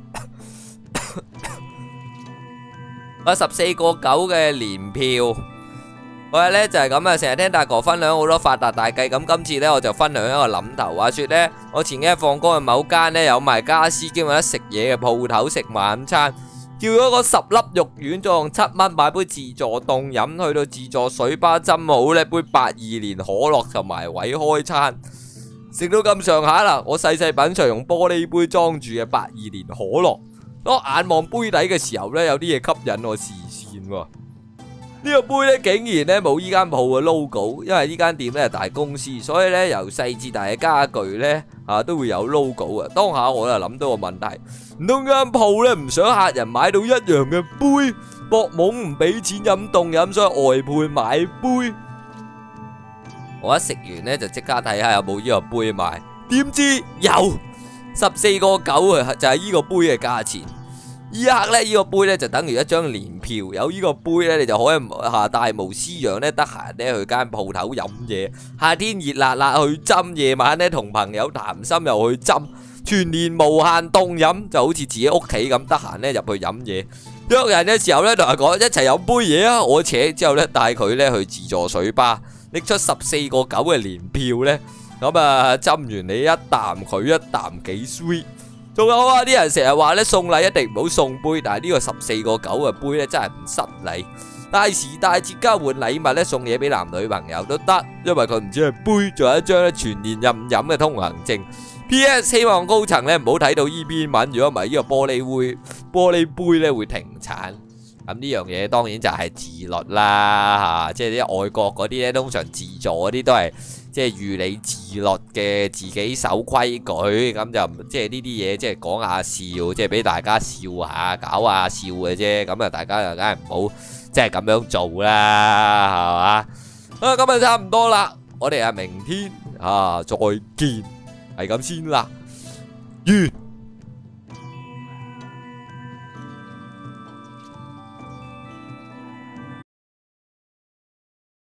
我14個9嘅年票。我哋咧就係咁啊，成日聽大哥分享好多發達大計，咁今次咧我就分享一個諗頭。話說咧，我前幾日放工去某間咧有賣家私兼有得食嘢嘅鋪頭食晚餐，叫咗個10粒肉丸，再用7蚊買杯自助凍飲，去到自助水吧斟好呢杯82年可樂同埋位開餐，食到咁上下啦，我細細品嚐用玻璃杯裝住嘅82年可樂，當我眼望杯底嘅時候咧，有啲嘢吸引我視線喎。呢個杯咧竟然咧冇依間鋪嘅 logo， 因為呢間店咧係大公司，所以咧由細至大嘅家具咧都會有 logo 啊。當下我就諗到個問題，唔通間鋪咧唔想客人買到一樣嘅杯，博懵唔俾錢飲凍飲，所以外判買杯。我一食完咧就即刻睇下有冇呢個杯賣，點知有14個9啊，就係呢個杯嘅價錢。依刻咧，呢個杯咧就等於一張年票，有呢個杯咧，你就可以大無私養咧，得閒咧去間鋪頭飲嘢，夏天熱辣辣去斟，夜晚咧同朋友談心又去斟，全年無限凍飲，就好似自己屋企咁，得閒咧入去飲嘢。約人嘅時候咧，同佢講一齊飲杯嘢啊，我扯之後咧帶佢咧去自助水吧，拎出14個9嘅年票咧，咁啊斟完你一啖佢一啖幾 sweet。仲有啊！啲人成日話咧送禮一定唔好送杯，但係呢個14個9嘅杯咧真係唔失禮。大時大節交換禮物咧送嘢俾男女朋友都得，因為佢唔止係杯，仲有一張咧全年任飲嘅通行證。P.S. 希望高層咧唔好睇到呢篇文，如果唔係呢個玻璃杯咧會停產。咁呢樣嘢當然就係自律啦嚇，即係啲外國嗰啲咧通常自助嗰啲都係即係如你自律嘅自己守規矩，咁就即係呢啲嘢即係講下笑，即係俾大家笑下，搞下笑嘅啫。咁啊，大家就梗係唔好即係咁樣做啦，係嘛？啊，咁啊差唔多啦，我哋啊明天啊再見，係咁先啦，完。